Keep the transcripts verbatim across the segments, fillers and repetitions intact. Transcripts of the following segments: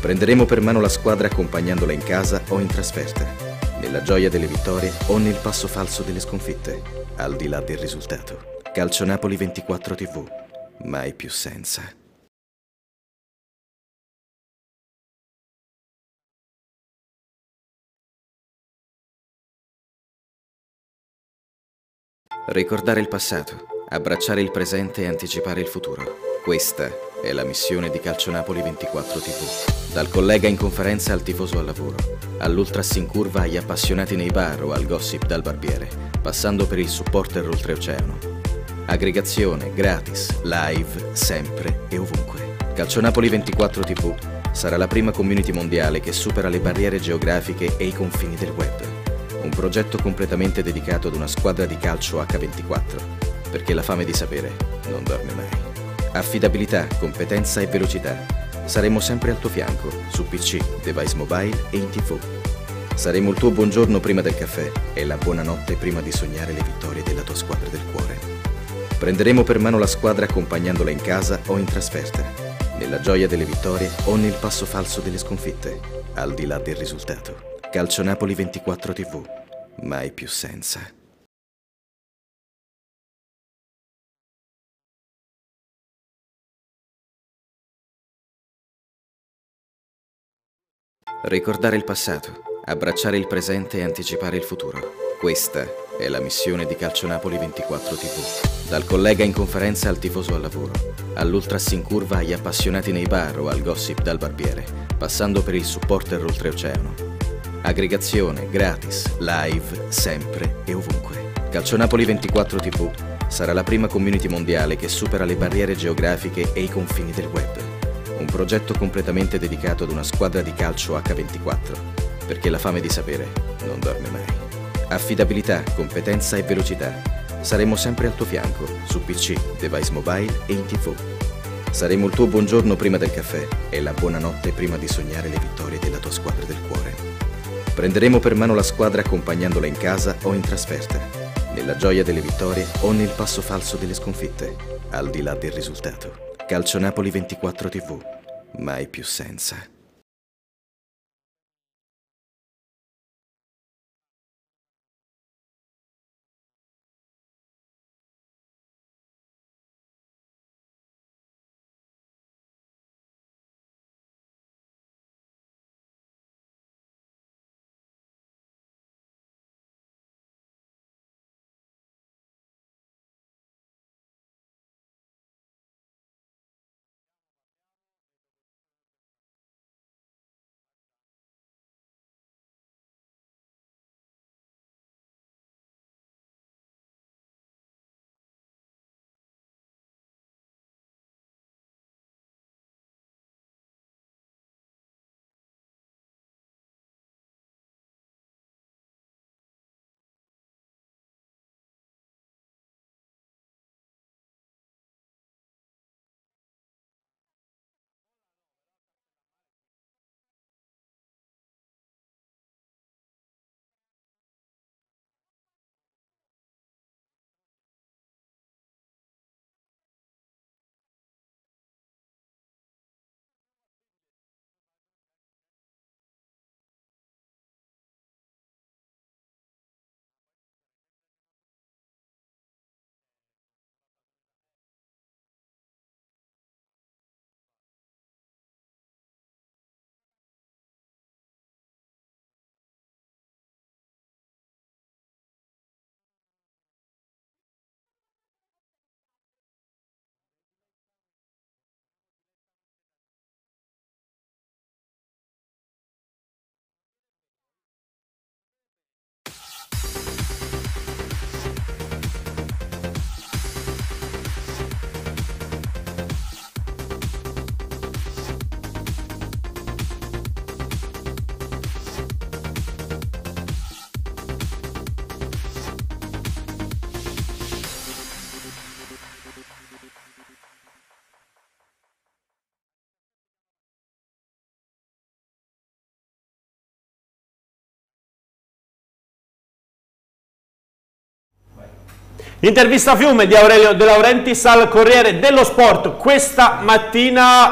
Prenderemo per mano la squadra accompagnandola in casa o in trasferta, nella gioia delle vittorie o nel passo falso delle sconfitte, al di là del risultato. Calcio Napoli ventiquattro tivù, mai più senza. Ricordare il passato, abbracciare il presente e anticipare il futuro. Questa è la missione di Calcio Napoli ventiquattro tivù. Dal collega in conferenza al tifoso al lavoro, all'ultras in curva agli appassionati nei bar o al gossip dal barbiere, passando per il supporter oltreoceano. Aggregazione, gratis, live, sempre e ovunque. Calcio Napoli ventiquattro tivù sarà la prima community mondiale che supera le barriere geografiche e i confini del web. Un progetto completamente dedicato ad una squadra di calcio acca ventiquattro, perché la fame di sapere non dorme mai. Affidabilità, competenza e velocità. Saremo sempre al tuo fianco, su P C, device mobile e in tivù. Saremo il tuo buongiorno prima del caffè e la buonanotte prima di sognare le vittorie della tua squadra del cuore. Prenderemo per mano la squadra accompagnandola in casa o in trasferta, nella gioia delle vittorie o nel passo falso delle sconfitte, al di là del risultato. Calcio Napoli ventiquattro tivù, mai più senza. Ricordare il passato, abbracciare il presente e anticipare il futuro. Questa è la missione di Calcio Napoli ventiquattro tivù. Dal collega in conferenza al tifoso al lavoro, all'ultras in curva agli appassionati nei bar o al gossip dal barbiere, passando per il supporter oltreoceano. Aggregazione, gratis, live, sempre e ovunque. Calcio Napoli ventiquattro tivù sarà la prima community mondiale che supera le barriere geografiche e i confini del web. Un progetto completamente dedicato ad una squadra di calcio acca ventiquattro, perché la fame di sapere non dorme mai. Affidabilità, competenza e velocità. Saremo sempre al tuo fianco, su P C, device mobile e in tivù. Saremo il tuo buongiorno prima del caffè e la buonanotte prima di sognare le vittorie della tua squadra del cuore. Prenderemo per mano la squadra accompagnandola in casa o in trasferta, nella gioia delle vittorie o nel passo falso delle sconfitte, al di là del risultato. Calcio Napoli ventiquattro tivù, mai più senza. L'intervista a fiume di Aurelio De Laurentiis al Corriere dello Sport questa mattina.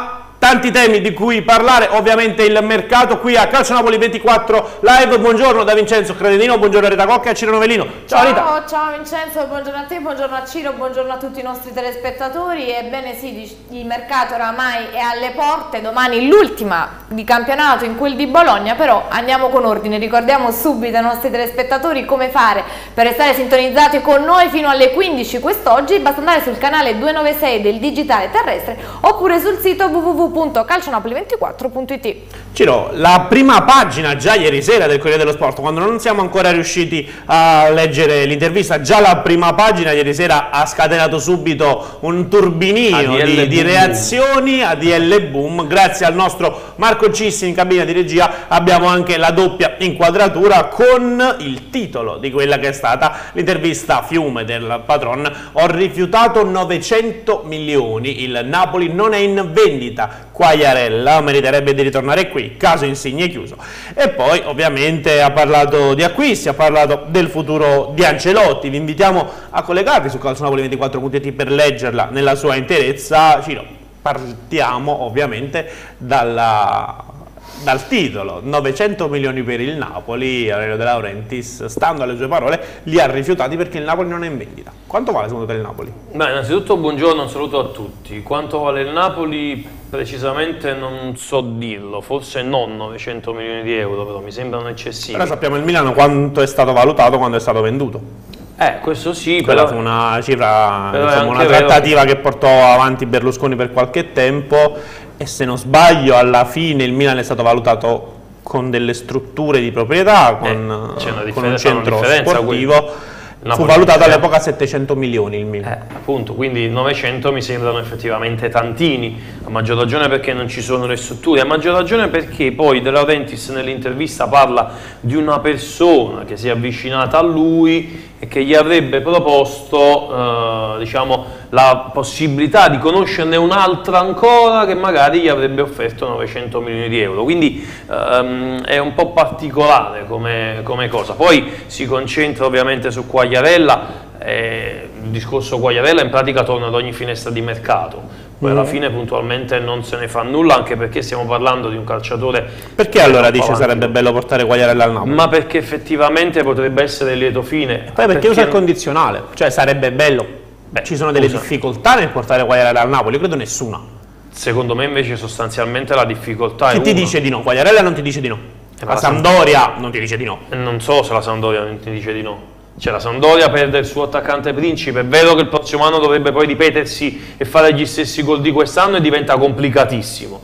tanti temi di cui parlare, ovviamente il mercato qui a Calcio Napoli ventiquattro Live. Buongiorno da Vincenzo Credendino, buongiorno a Rita Cocca e a Ciro Novellino. Ciao, ciao Rita. Ciao Vincenzo, buongiorno a te, buongiorno a Ciro, buongiorno a tutti i nostri telespettatori. Ebbene sì, il mercato oramai è alle porte, domani l'ultima di campionato in quel di Bologna, però andiamo con ordine, ricordiamo subito ai nostri telespettatori come fare per restare sintonizzati con noi fino alle quindici quest'oggi. Basta andare sul canale duecentonovantasei del digitale terrestre oppure sul sito w w w punto calcionapoli ventiquattro punto it. Ciro, la prima pagina già ieri sera del Corriere dello Sport, quando non siamo ancora riusciti a leggere l'intervista, già la prima pagina ieri sera ha scatenato subito un turbinio di, di reazioni. A D L Boom, grazie al nostro Marco Cissi in cabina di regia abbiamo anche la doppia inquadratura con il titolo di quella che è stata l'intervista fiume del patron. Ho rifiutato novecento milioni, il Napoli non è in vendita, Quagliarella meriterebbe di ritornare qui, caso Insigne chiuso. E poi ovviamente ha parlato di acquisti, ha parlato del futuro di Ancelotti. Vi invitiamo a collegarvi su calcionapoli ventiquattro punto it per leggerla nella sua interezza. Ciro, partiamo ovviamente dalla... dal titolo. Novecento milioni per il Napoli. Aurelio De Laurentiis, stando alle sue parole, li ha rifiutati perché il Napoli non è in vendita. Quanto vale secondo te il Napoli? Beh, innanzitutto buongiorno, un saluto a tutti. Quanto vale il Napoli precisamente non so dirlo, forse non novecento milioni di euro, però mi sembrano eccessivi. Però sappiamo il Milano quanto è stato valutato quando è stato venduto. Eh, questo sì, quella però... fu una cifra, insomma, una trattativa vero. che portò avanti Berlusconi per qualche tempo. E se non sbaglio alla fine il Milan è stato valutato con delle strutture di proprietà, con, eh, con un centro sportivo, fu valutato all'epoca a settecento milioni il Milan. Eh, appunto, quindi novecento mi sembrano effettivamente tantini, a maggior ragione perché non ci sono le strutture, a maggior ragione perché poi De Laurentiis nell'intervista parla di una persona che si è avvicinata a lui e che gli avrebbe proposto eh, diciamo, la possibilità di conoscerne un'altra ancora che magari gli avrebbe offerto novecento milioni di euro, quindi ehm, è un po' particolare come, come cosa. Poi si concentra ovviamente su Quagliarella, eh, il discorso Quagliarella in pratica torna ad ogni finestra di mercato. Poi alla fine puntualmente non se ne fa nulla, anche perché stiamo parlando di un calciatore. Perché allora dice sarebbe bello portare Quagliarella al Napoli? Ma perché effettivamente potrebbe essere il lieto fine. Poi perché, perché usa il condizionale, cioè sarebbe bello. Beh, ci sono delle usa. difficoltà nel portare Quagliarella al Napoli? Io credo nessuna. Secondo me invece sostanzialmente la difficoltà Chi è ti una. dice di no? Quagliarella non ti dice di no. Eh, la, la Sampdoria Samp non ti dice di no. Non so se la Sampdoria non ti dice di no. Cioè la Sampdoria perde il suo attaccante principe, è vero che il prossimo anno dovrebbe poi ripetersi e fare gli stessi gol di quest'anno e diventa complicatissimo,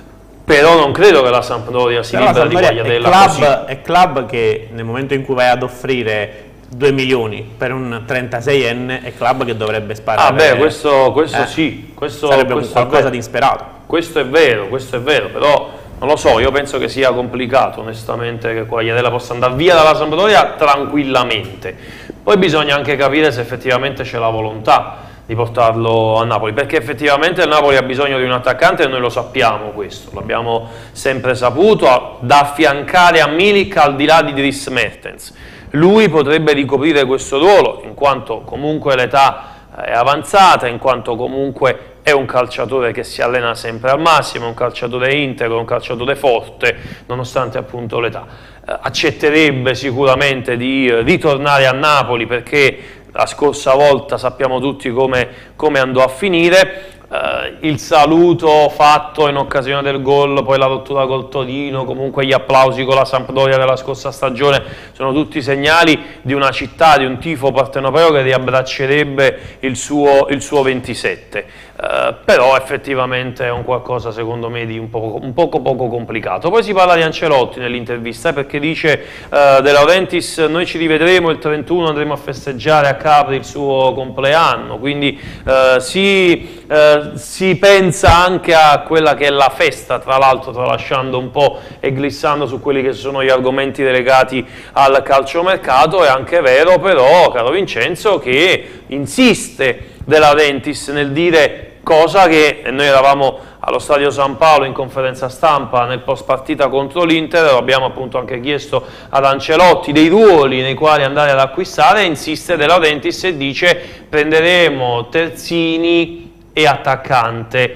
però non credo che la Sampdoria si libera di Quagliarella così. È club che nel momento in cui vai ad offrire due milioni per un trentaseienne è club che dovrebbe sparare. Ah beh, questo, questo eh, sì, questo sarebbe questo qualcosa di insperato. Questo è vero, questo è vero, però non lo so, io penso che sia complicato onestamente che Quagliarella possa andare via dalla Sampdoria tranquillamente. Poi bisogna anche capire se effettivamente c'è la volontà di portarlo a Napoli, perché effettivamente il Napoli ha bisogno di un attaccante e noi lo sappiamo questo, l'abbiamo sempre saputo, da affiancare a Milik al di là di Dries Mertens. Lui potrebbe ricoprire questo ruolo in quanto comunque l'età è avanzata, in quanto comunque è un calciatore che si allena sempre al massimo, è un calciatore integro, un calciatore forte, nonostante appunto l'età. Eh, accetterebbe sicuramente di eh, ritornare a Napoli perché la scorsa volta sappiamo tutti come, come andò a finire. Uh, il saluto fatto in occasione del gol, poi la rottura col Torino, comunque gli applausi con la Sampdoria della scorsa stagione sono tutti segnali di una città, di un tifo partenopeo che riabbraccerebbe il suo, il suo ventisette. Uh, però effettivamente è un qualcosa secondo me di un poco, un poco poco complicato. Poi si parla di Ancelotti nell'intervista eh, perché dice uh, De Laurentiis: noi ci rivedremo il trentuno, andremo a festeggiare a Capri il suo compleanno, quindi uh, si, uh, si pensa anche a quella che è la festa, tra l'altro tralasciando un po' e glissando su quelli che sono gli argomenti legati al calciomercato. È anche vero però, caro Vincenzo, che insiste De Laurentiis nel dire cosa che noi eravamo allo Stadio San Paolo in conferenza stampa nel post partita contro l'Inter, abbiamo appunto anche chiesto ad Ancelotti dei ruoli nei quali andare ad acquistare, e insiste De Laurentiis e dice: prenderemo terzini e attaccante.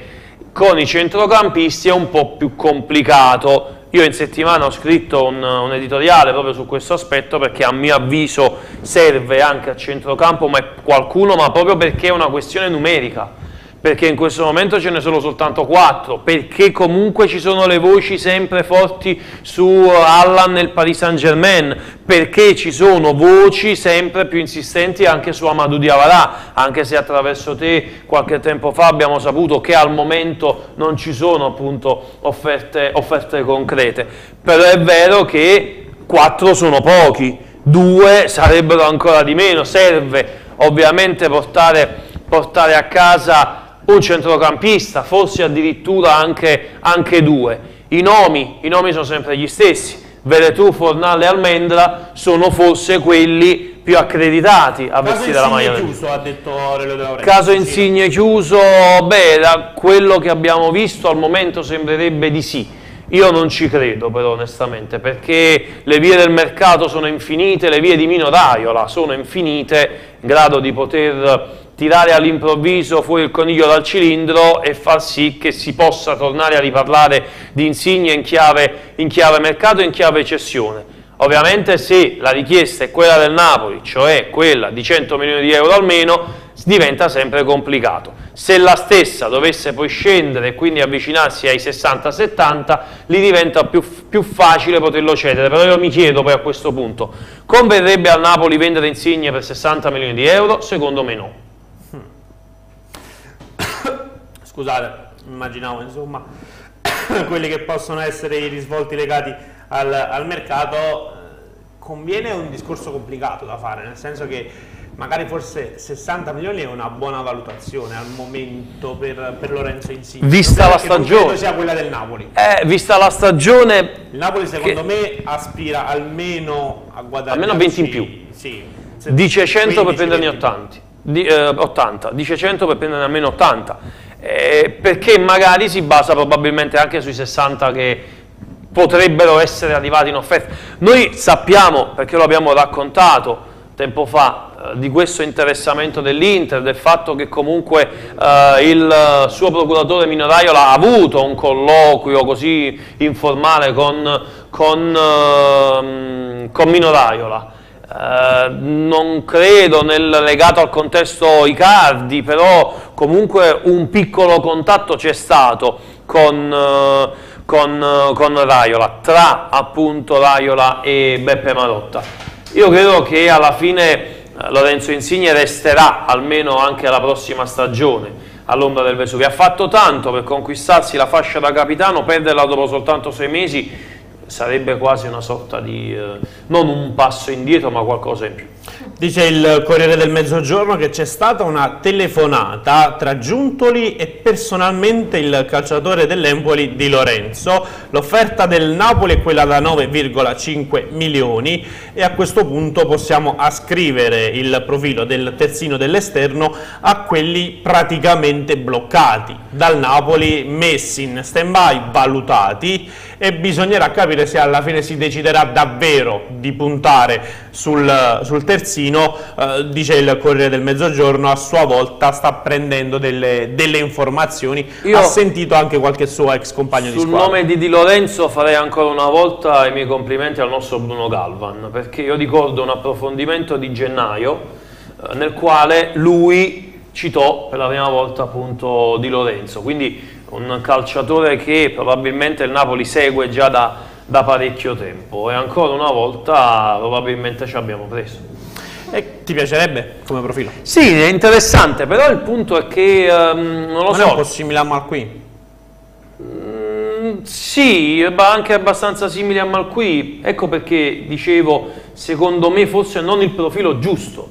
con i centrocampisti è un po' più complicato. Io in settimana ho scritto un, un editoriale proprio su questo aspetto, perché a mio avviso serve anche a centrocampo ma qualcuno, ma proprio perché è una questione numerica, perché in questo momento ce ne sono soltanto quattro, perché comunque ci sono le voci sempre forti su Allan nel Paris Saint-Germain, perché ci sono voci sempre più insistenti anche su Amadou Diawara, anche se attraverso te qualche tempo fa abbiamo saputo che al momento non ci sono appunto offerte, offerte concrete, però è vero che quattro sono pochi, due sarebbero ancora di meno. Serve ovviamente portare, portare a casa un centrocampista, forse addirittura anche, anche due. I nomi, I nomi sono sempre gli stessi, Veretout, Fornal e Almendra sono forse quelli più accreditati a vestire la maglia. Caso Insigne chiuso, ha detto Aurelio De Laurentiis. Caso Insigne chiuso, beh, da quello che abbiamo visto al momento sembrerebbe di sì. Io non ci credo però onestamente, perché le vie del mercato sono infinite, le vie di Mino Raiola sono infinite, in grado di poter tirare all'improvviso fuori il coniglio dal cilindro e far sì che si possa tornare a riparlare di Insigne in chiave, in chiave mercato e in chiave cessione. Ovviamente se la richiesta è quella del Napoli, cioè quella di cento milioni di euro almeno, diventa sempre complicato. Se la stessa dovesse poi scendere e quindi avvicinarsi ai sessanta settanta, lì diventa più, più facile poterlo cedere. Però io mi chiedo poi a questo punto, converrebbe al Napoli vendere Insigne per sessanta milioni di euro? Secondo me no. Scusate, immaginavo insomma quelli che possono essere i risvolti legati al, al mercato. Conviene un discorso complicato da fare, nel senso che magari forse sessanta milioni è una buona valutazione al momento per, per Lorenzo Insigne, vista la stagione, credo sia quella del Napoli. Eh, vista la stagione, il Napoli secondo che... me aspira almeno a guadagnarci almeno venti in più. Sì, dice cento per prenderne ottanta, di, eh, ottanta, dice cento per prenderne almeno ottanta, eh, perché magari si basa probabilmente anche sui sessanta che potrebbero essere arrivati in offerta. Noi sappiamo, perché lo abbiamo raccontato tempo fa, eh, di questo interessamento dell'Inter, del fatto che comunque eh, il suo procuratore Mino Raiola ha avuto un colloquio così informale con, con, eh, con Mino Raiola. Eh, non credo nel legato al contesto Icardi, però comunque un piccolo contatto c'è stato con, eh, con, eh, con Raiola, tra appunto Raiola e Beppe Marotta. Io credo che alla fine eh, Lorenzo Insigne resterà almeno anche la prossima stagione all'ombra del Vesuvio. Ha fatto tanto per conquistarsi la fascia da capitano, perderla dopo soltanto sei mesi sarebbe quasi una sorta di, eh, non un passo indietro, ma qualcosa in più. Dice il Corriere del Mezzogiorno che c'è stata una telefonata tra Giuntoli e personalmente il calciatore dell'Empoli Di Lorenzo. L'offerta del Napoli è quella da nove virgola cinque milioni e a questo punto possiamo ascrivere il profilo del terzino dell'esterno a quelli praticamente bloccati dal Napoli, messi in stand-by, valutati, e bisognerà capire se alla fine si deciderà davvero di puntare sul, sul terzino. Eh, dice il Corriere del Mezzogiorno, a sua volta sta prendendo delle, delle informazioni. Io ha sentito anche qualche suo ex compagno di squadra. Sul nome di Di Lorenzo farei ancora una volta i miei complimenti al nostro Bruno Galvan, perché io ricordo un approfondimento di gennaio eh, nel quale lui citò per la prima volta appunto Di Lorenzo, quindi un calciatore che probabilmente il Napoli segue già da, da parecchio tempo, e ancora una volta probabilmente ci abbiamo preso. E ti piacerebbe come profilo? Sì, è interessante, però il punto è che um, non lo non so. È un po' simile a Malqui? Mm, sì, ma anche abbastanza simile a Malqui. Ecco perché dicevo, secondo me forse non il profilo giusto,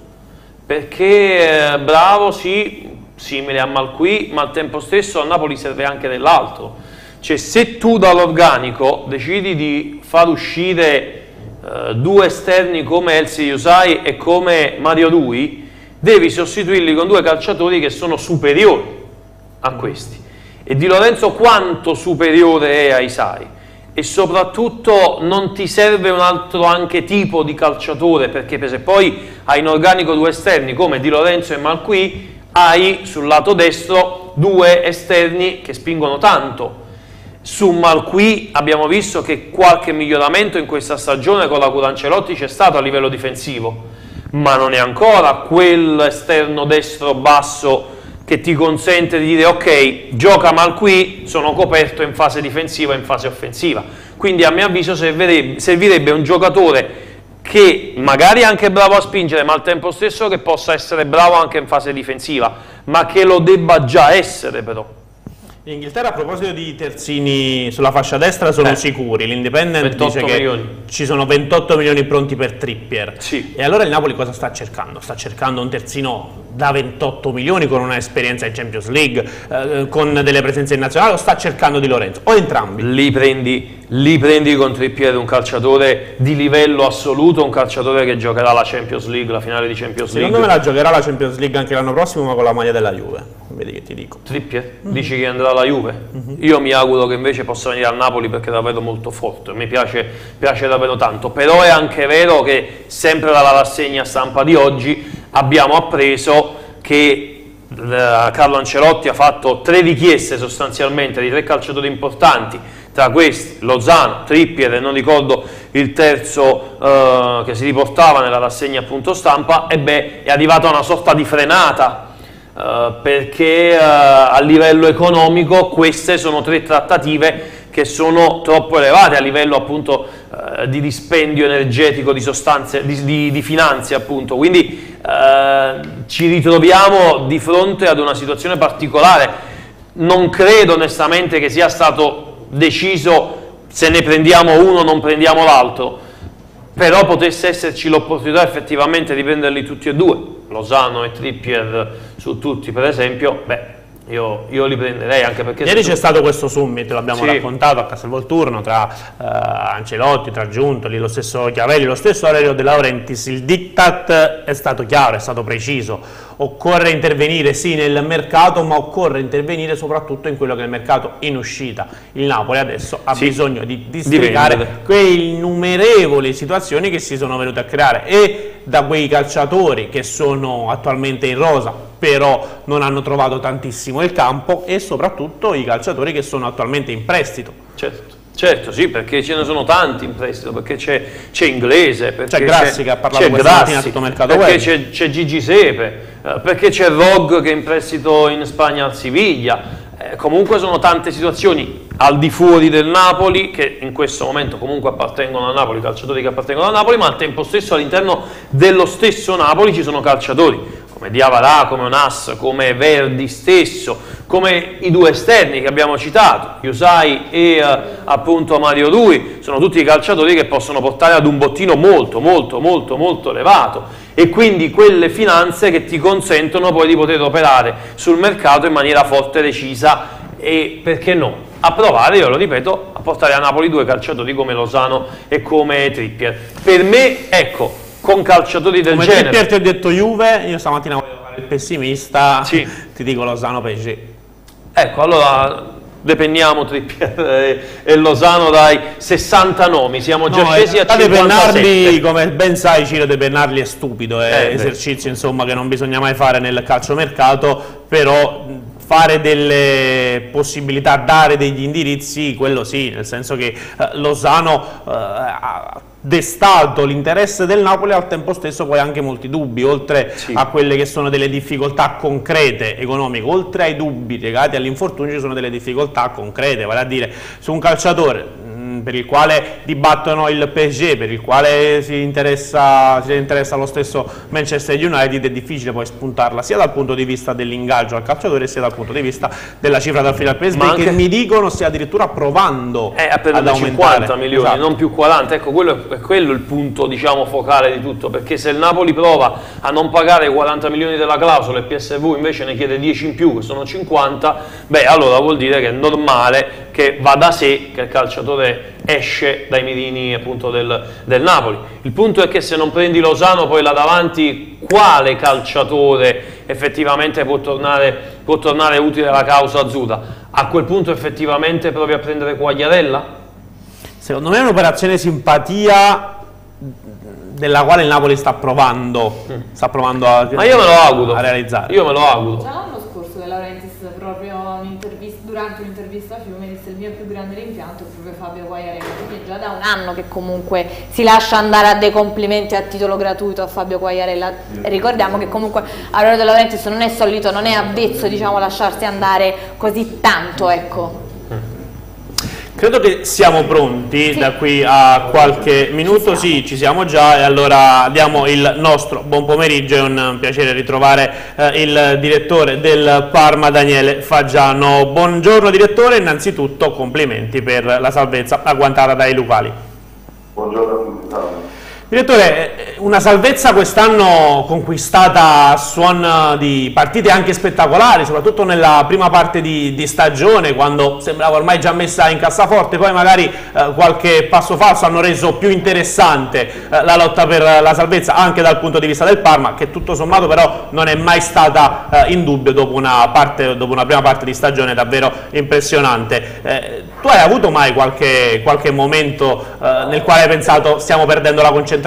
perché eh, bravo sì, simile a Malqui, ma al tempo stesso a Napoli serve anche dell'altro. Cioè, se tu dall'organico decidi di far uscire eh, due esterni come Elsi Yusai e come Mario Rui, devi sostituirli con due calciatori che sono superiori a questi. E Di Lorenzo quanto superiore è a Isai? E soprattutto non ti serve un altro anche tipo di calciatore, perché se poi hai in organico due esterni come Di Lorenzo e Malqui, hai sul lato destro due esterni che spingono tanto. Su Malqui abbiamo visto che qualche miglioramento in questa stagione con la Curancelotti c'è stato a livello difensivo, ma non è ancora quel esterno destro basso che ti consente di dire ok, gioca Malqui, sono coperto in fase difensiva e in fase offensiva. Quindi a mio avviso servirebbe, servirebbe un giocatore che magari è anche bravo a spingere, ma al tempo stesso che possa essere bravo anche in fase difensiva, ma che lo debba già essere però. In Inghilterra, a proposito di terzini sulla fascia destra, sono eh, sicuri. L'Independent dice milioni. Che ci sono ventotto milioni pronti per Trippier. Sì. E allora il Napoli cosa sta cercando? Sta cercando un terzino da ventotto milioni con una esperienza in Champions League, eh, con delle presenze in nazionale, o sta cercando Di Lorenzo? O entrambi? Li prendi, li prendi con Trippier, un calciatore di livello assoluto, un calciatore che giocherà la Champions League, la finale di Champions League. Secondo me la giocherà la Champions League anche l'anno prossimo, ma con la maglia della Juve. Vedi che ti dico. Trippier? Mm-hmm. Dici che andrà alla Juve? Mm-hmm. Io mi auguro che invece possa venire al Napoli perché è davvero molto forte, mi piace, piace davvero tanto, però è anche vero che sempre dalla rassegna stampa di oggi abbiamo appreso che Carlo Ancelotti ha fatto tre richieste sostanzialmente di tre calciatori importanti, tra questi Lozano, Trippier e non ricordo il terzo eh, che si riportava nella rassegna appunto stampa, e beh, è arrivata una sorta di frenata. Uh, perché uh, a livello economico queste sono tre trattative che sono troppo elevate a livello appunto uh, di dispendio energetico, di sostanze, di, di, di finanze appunto, quindi uh, ci ritroviamo di fronte ad una situazione particolare. Non credo onestamente che sia stato deciso se ne prendiamo uno non prendiamo l'altro, però potesse esserci l'opportunità effettivamente di prenderli tutti e due, Lozano e Trippier su tutti per esempio, beh, io, io li prenderei, anche perché... Ieri c'è tu... stato questo summit, l'abbiamo sì. raccontato a Castelvolturno, tra uh, Ancelotti, tra Giuntoli, lo stesso Chiavelli, lo stesso Aurelio De Laurentiis. Il diktat è stato chiaro, è stato preciso. Occorre intervenire sì nel mercato, ma occorre intervenire soprattutto in quello che è il mercato in uscita. Il Napoli adesso ha sì. bisogno di districare quelle innumerevoli situazioni che si sono venute a creare, e da quei calciatori che sono attualmente in rosa però non hanno trovato tantissimo il campo, e soprattutto i calciatori che sono attualmente in prestito. Certo. Certo, sì, perché ce ne sono tanti in prestito, perché c'è Inglese, c'è Grassi che ha parlato questa mattina a tutto mercato web, perché c'è Gigi Sepe, eh, perché c'è Rog che è in prestito in Spagna al Siviglia, eh, comunque sono tante situazioni al di fuori del Napoli che in questo momento comunque appartengono a Napoli, calciatori che appartengono a Napoli, ma al tempo stesso all'interno dello stesso Napoli ci sono calciatori come Diawara, come Onas, come Verdi stesso, come i due esterni che abbiamo citato, Yusai e eh, appunto Mario Rui, sono tutti calciatori che possono portare ad un bottino molto molto molto molto elevato, e quindi quelle finanze che ti consentono poi di poter operare sul mercato in maniera forte, decisa e, perché no, a provare, io lo ripeto, a portare a Napoli due calciatori come Lozano e come Trippier. Per me, ecco, con calciatori del come genere... Trippier ti ho detto Juve, io stamattina volevo fare il pessimista, sì. ti dico Lozano P S G. Ecco, allora depenniamo Trippier e, e Lozano dai sessanta nomi, siamo già no, scesi a cinquantasette. Bernardi, come ben sai Ciro De Bernardi è stupido, è eh, esercizio insomma che non bisogna mai fare nel calciomercato, però fare delle possibilità, dare degli indirizzi, quello sì, nel senso che eh, Lozano eh, ha destato l'interesse del Napoli, al tempo stesso poi anche molti dubbi, oltre sì. a quelle che sono delle difficoltà concrete economiche, oltre ai dubbi legati all'infortunio ci sono delle difficoltà concrete, vale a dire su un calciatore per il quale dibattono il P S G, per il quale si interessa, si interessa lo stesso Manchester United, è difficile poi spuntarla sia dal punto di vista dell'ingaggio al calciatore sia dal punto di vista della cifra da fine al P S G, anche... che mi dicono stia addirittura provando eh, a ad aumentare cinquanta milioni, esatto. non più quaranta, ecco quello è quello il punto diciamo focale di tutto, perché se il Napoli prova a non pagare quaranta milioni della clausola e P S V invece ne chiede dieci in più che sono cinquanta, beh allora vuol dire che è normale che va da sé che il calciatore esce dai mirini appunto del, del Napoli. Il punto è che se non prendi Lozano poi là davanti quale calciatore effettivamente può tornare, può tornare utile alla causa azzurra? A quel punto effettivamente provi a prendere Quagliarella? Secondo me è un'operazione simpatia della quale il Napoli sta provando, mm. sta provando a, Ma io me lo auguro. a realizzare. Io me lo auguro. Già l'anno scorso De Laurentiis proprio durante un'intervista a Fiume disse il mio più grande rimpianto è proprio Fabio Quagliarella, quindi è già da un anno che comunque si lascia andare a dei complimenti a titolo gratuito a Fabio Quagliarella. Ricordiamo che comunque Aurelio De Laurentiis non è solito, non è avvezzo, diciamo, a lasciarsi andare così tanto, ecco. Credo che siamo pronti, sì, da qui a qualche minuto. Ci sì, ci siamo già, e allora diamo il nostro buon pomeriggio. È un piacere ritrovare eh, il direttore del Parma, Daniele Faggiano. Buongiorno direttore, innanzitutto complimenti per la salvezza agguantata dai Lucali. Buongiorno a tutti. Ciao. Direttore, una salvezza quest'anno conquistata a suon di partite anche spettacolari, soprattutto nella prima parte di, di stagione, quando sembrava ormai già messa in cassaforte. Poi magari eh, qualche passo falso hanno reso più interessante eh, la lotta per la salvezza anche dal punto di vista del Parma, che tutto sommato però non è mai stata eh, in dubbio dopo una, parte, dopo una prima parte di stagione davvero impressionante. Eh, tu hai avuto mai qualche, qualche momento eh, nel quale hai pensato stiamo perdendo la concentrazione?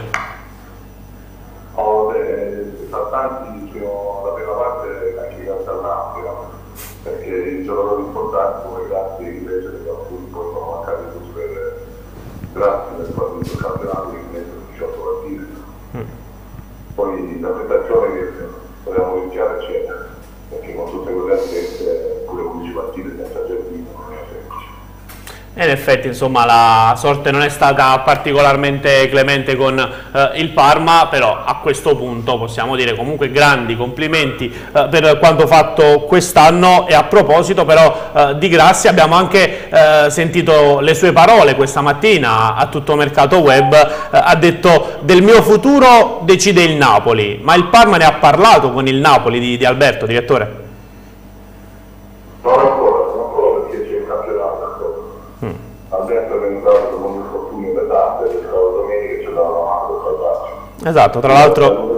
Oh, beh, tra tanti, diciamo, la prima parte anche grazie al Napoli, no? Perché i giocatori importanti come Gatti invece che alcuni poi sono mancati per Gratti nel quadro del campionato che mette diciotto partite. Mm. Poi la tentazione che dobbiamo rischiare c'è, perché con tutte quelle assenze pure undici partite senza Giardino non è semplice. E in effetti, insomma, la sorte non è stata particolarmente clemente con eh, il Parma, però a questo punto possiamo dire comunque grandi complimenti eh, per quanto fatto quest'anno. E a proposito però eh, di Grassi, abbiamo anche eh, sentito le sue parole questa mattina a Tutto Mercato Web. Eh, ha detto: del mio futuro decide il Napoli. Ma il Parma ne ha parlato con il Napoli di, di Alberto, direttore? Non ancora, non ancora, perché c'è il campionato ancora. Mm. Alberto è venuto con un infortunio pesante, perché la domenica ci dava la mano per salvarci. Esatto, tra l'altro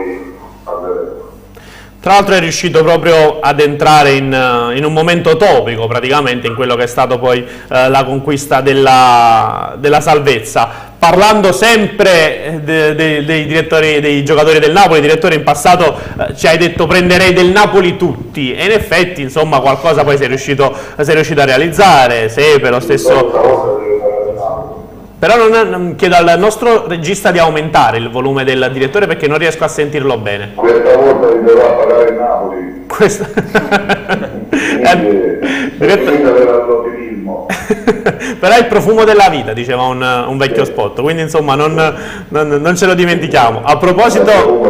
tra l'altro è riuscito proprio ad entrare in, in un momento topico praticamente in quello che è stato poi eh, la conquista della, della salvezza. Parlando sempre de, de, dei, direttori, dei giocatori del Napoli, direttore, in passato eh, ci hai detto prenderei del Napoli tutti, e in effetti insomma qualcosa poi sei riuscito, sei riuscito a realizzare. Se per lo stesso... Però non, non, chiedo al nostro regista di aumentare il volume del direttore perché non riesco a sentirlo bene. Questa volta vi dovrà pagare il Napoli. Questa... eh, Però è il profumo della vita, diceva un, un vecchio spot, quindi insomma non, non, non ce lo dimentichiamo. A proposito...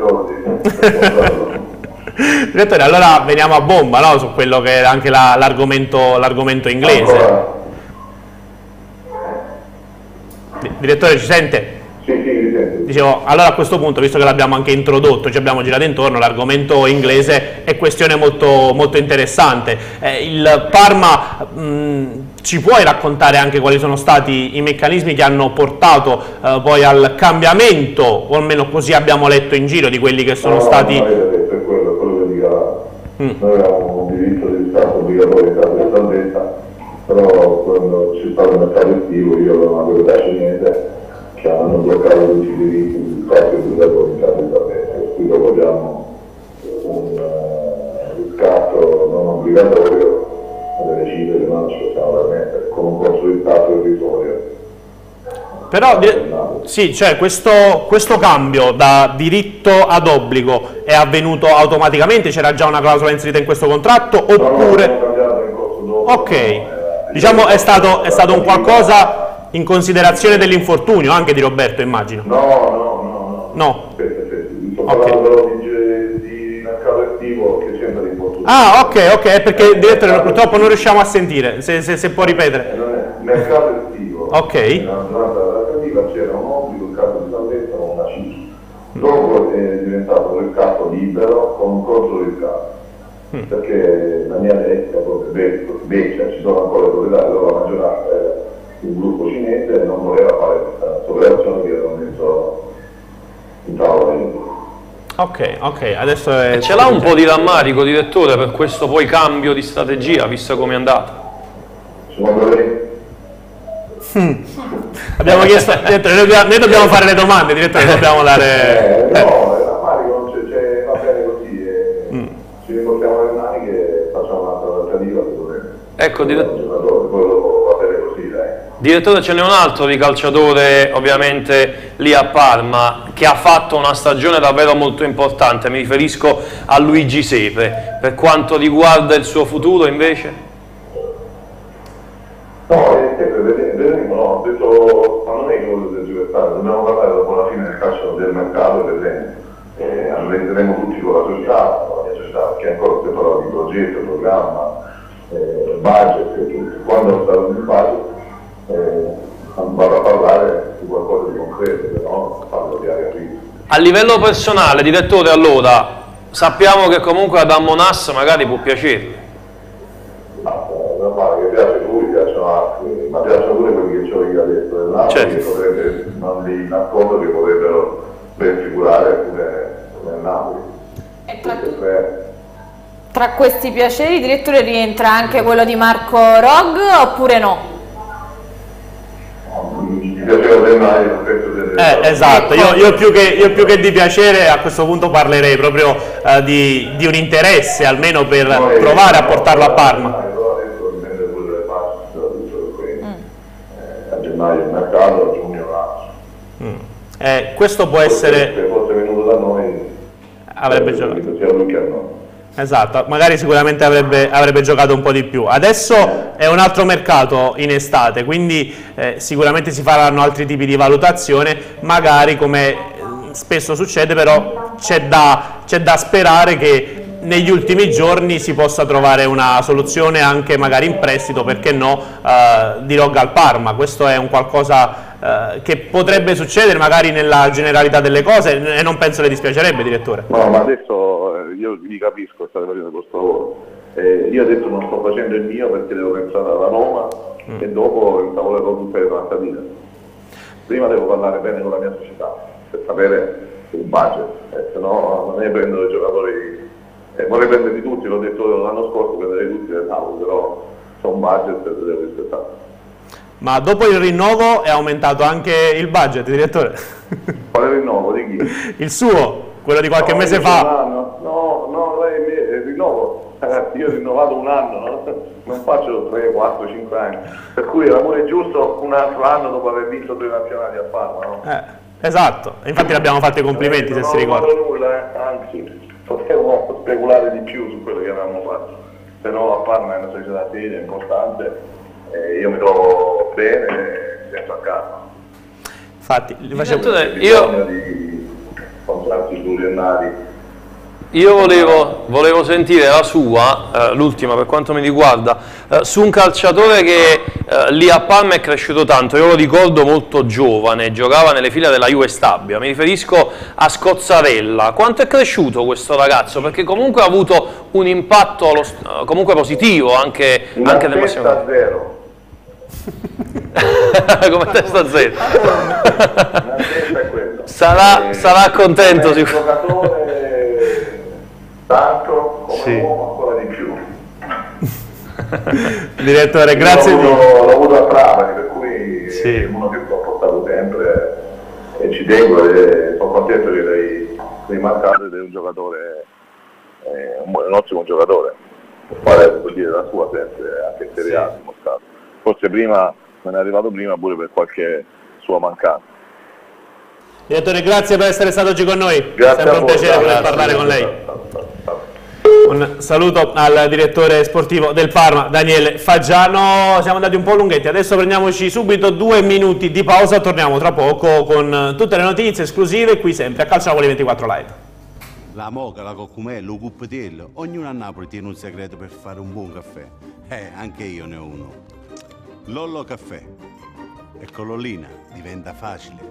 Direttore, allora veniamo a bomba, no? Su quello che è anche l'argomento la, l'argomento inglese. Direttore, ci sente? Sì, sì, mi sento. Dicevo, allora a questo punto, visto che l'abbiamo anche introdotto, ci abbiamo girato intorno, l'argomento inglese è questione molto, molto interessante. Eh, il Parma, mh, ci puoi raccontare anche quali sono stati i meccanismi che hanno portato eh, poi al cambiamento, o almeno così abbiamo letto in giro, di quelli che sono no, stati... No, per quello, quello che dica, mm. Noi avevamo un diritto di Stato obbligatorio in caso di salvezza, però quando c'è stato il mercato estivo io avevo una proprietà cinese che hanno bloccato tutti i diritti di Stato obbligatori in caso di salvezza, quindi dopo abbiamo un uh, riscatto non obbligatorio delle cifre che non ci possiamo permettere, con un costo di Stato irrisorio. Però sì, cioè questo, questo cambio da diritto ad obbligo è avvenuto automaticamente? C'era già una clausola inserita in questo contratto oppure... No, no, cambiato in corso dopo. Ok, no, diciamo è stato, è stato un qualcosa in considerazione dell'infortunio anche di Roberto, immagino. No, no, no, no. No. Aspetta, aspetta, sto okay. parlando però di, di mercato estivo che c'entra l'infortunio. Ah, ok, ok, è perché eh, direttore purtroppo non riusciamo a sentire, se, se, se può ripetere. Eh, non è mercato estivo. Ok. Durante la trattativa c'era un obbligo in caso di salvezza con una cifra. Dopo è diventato un mercato libero con un costo di riscatto. Mm. Perché la mia testa proprio beccia, ci sono ancora proprietari, dove la maggioranza era un gruppo cinese e non voleva fare questa operazione che avevano messo in tavola. Ok, ok, adesso è... Ce l'ha un po' di rammarico, direttore, per questo poi cambio di strategia, visto come è andata? Secondo lei? Hmm. Abbiamo chiesto, direttore, noi, dobbiamo, noi dobbiamo fare le domande, direttore, dobbiamo dare... Eh, no, il rammarico non c'è, va bene così, e mm. ci riportiamo le mani che facciamo un'altra trattativa dove ecco, dire... così, dai. Direttore, ce n'è un altro di calciatore ovviamente lì a Parma che ha fatto una stagione davvero molto importante, mi riferisco a Luigi Sepe. Per quanto riguarda il suo futuro invece? No, è sempre vedremo, no, ho detto, ma non è che voglio giocare, dobbiamo parlare dopo la fine del calcio del mercato e vedremo. Eh, analizzeremo tutti con la società, con la mia società, perché ancora si parla di progetto, programma, eh, budget e tutto. Quando sarà il budget eh, vado a parlare di qualcosa di concreto, però parlo di aria fritta. A livello personale, direttore, allora, sappiamo che comunque ad Ammonas magari può piacerle. Ma è normale che piace lui, piacciono altri, ma piacciono pure quelli che ho io adesso dell'altro, certo. Che potrebbe, non li nascondo, che potrebbero ben figurare pure nel Napoli. E tra, tra questi piaceri, direttore, rientra anche quello di Marco Rog oppure no? Mi piaceva del Maio, penso del eh, esatto, io, io, più che, io più che di piacere a questo punto parlerei proprio uh, di, di un interesse, almeno per no, provare a portarlo a Parma. Adesso dipende pure dalle parti, a gennaio il mercato, a giugno l'altro. Mm. Eh, questo può essere... Se fosse venuto da noi avrebbe giocato. Sia lui che a noi. Esatto, magari sicuramente avrebbe, avrebbe giocato un po' di più. Adesso è un altro mercato in estate, quindi eh, sicuramente si faranno altri tipi di valutazione, magari come spesso succede, però c'è da, c'è da sperare che negli ultimi giorni si possa trovare una soluzione anche magari in prestito, perché no, eh, di Rog al Parma. Questo è un qualcosa eh, che potrebbe succedere magari nella generalità delle cose e non penso le dispiacerebbe, direttore. No, ma adesso eh, io vi capisco, state facendo questo lavoro. Eh, io adesso non sto facendo il mio perché devo pensare alla Roma mm. e dopo intavolerò tutte le trattative. Prima devo parlare bene con la mia società per sapere il budget, eh, se no non è prendere i giocatori. Eh, vorrei prenderli tutti, l'ho detto l'anno scorso, prenderei tutti del Napoli, però sono un budget che devo rispettare. Ma dopo il rinnovo è aumentato anche il budget, direttore? Quale rinnovo? Di chi? Il suo, quello di qualche no, mese fa. No, no, no, il rinnovo, io ho rinnovato un anno, no? Non faccio tre, quattro, cinque anni, per cui era pure giusto un altro anno dopo aver vinto due campionati a Parma, no? Eh, esatto, infatti l'abbiamo fatto i complimenti, se non si ricorda. Non ho fatto nulla, eh? Anzi. Potevo speculare di più su quello che avevamo fatto, però a Parma è una società seria, importante, e io mi trovo bene e sento a casa. Infatti, li facevo... io di contratti pluriennali. Io volevo, volevo sentire la sua, eh, l'ultima per quanto mi riguarda, eh, su un calciatore che eh, lì a Parma è cresciuto tanto. Io lo ricordo molto giovane, giocava nelle file della Juve Stabia, mi riferisco a Scozzarella. Quanto è cresciuto questo ragazzo? Perché comunque ha avuto un impatto lo, comunque positivo anche, anche nel massimo. Testa zero. Come testa zero. La testa è quello. Sarà, eh, sarà contento il giocatore tanto come sì. uomo ancora di più. Direttore, grazie di l'ho avuto a Trapani, per cui sì. è uno che ho portato sempre e ci tengo e sono contento che lei rimarcato ed è un giocatore, è un, un ottimo giocatore, può fare per dire la sua sempre anche in Serie A dimostrato. Forse prima me ne è arrivato prima pure per qualche sua mancanza. Direttore, grazie per essere stato oggi con noi, Grazie sempre un voi, piacere poter grazie, parlare con lei. grazie. Un saluto al direttore sportivo del Parma, Daniele Faggiano. Siamo andati un po' lunghetti, adesso prendiamoci subito due minuti di pausa, torniamo tra poco con tutte le notizie esclusive qui sempre a Calciopoli ventiquattro Live. La moca, la coccumello, il cuppetello, ognuno a Napoli tiene un segreto per fare un buon caffè. Eh, anche io ne ho uno. Lollo Caffè. E con Lollina diventa facile.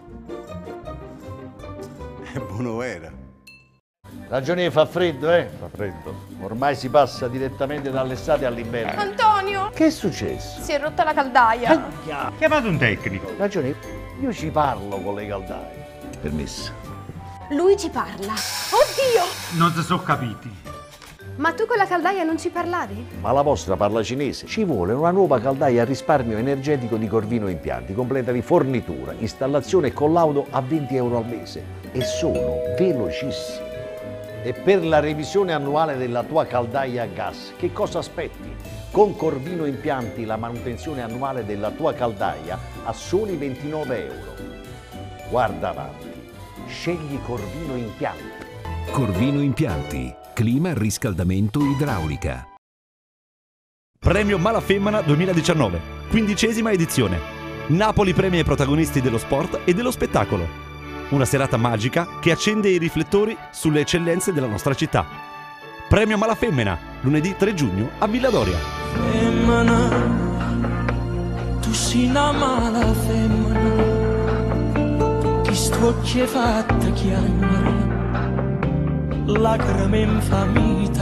È buono vera. Ragione fa freddo, eh? Fa freddo. Ormai si passa direttamente dall'estate all'inverno. Antonio! Che è successo? Si è rotta la caldaia. Aia. Chiamate un tecnico. Ragione, io ci parlo con le caldaie. Permesso. Lui ci parla. Oddio! Non si sono capiti. Ma tu con la caldaia non ci parlavi? Ma la vostra parla cinese. Ci vuole una nuova caldaia a risparmio energetico di Corvino Impianti, completa di fornitura, installazione e collaudo a venti euro al mese. E sono velocissimi. E per la revisione annuale della tua caldaia a gas, che cosa aspetti? Con Corvino Impianti la manutenzione annuale della tua caldaia a soli ventinove euro. Guarda avanti, scegli Corvino Impianti. Corvino Impianti, clima, riscaldamento, idraulica. Premio Mala Femmina duemiladiciannove, quindicesima edizione. Napoli premia i protagonisti dello sport e dello spettacolo. Una serata magica che accende i riflettori sulle eccellenze della nostra città. Premio Mala Femmina, lunedì tre giugno a Villa Doria. Femmina, tu sei una mala femmina, ti sto che fatta chiamare, lacrime infamita.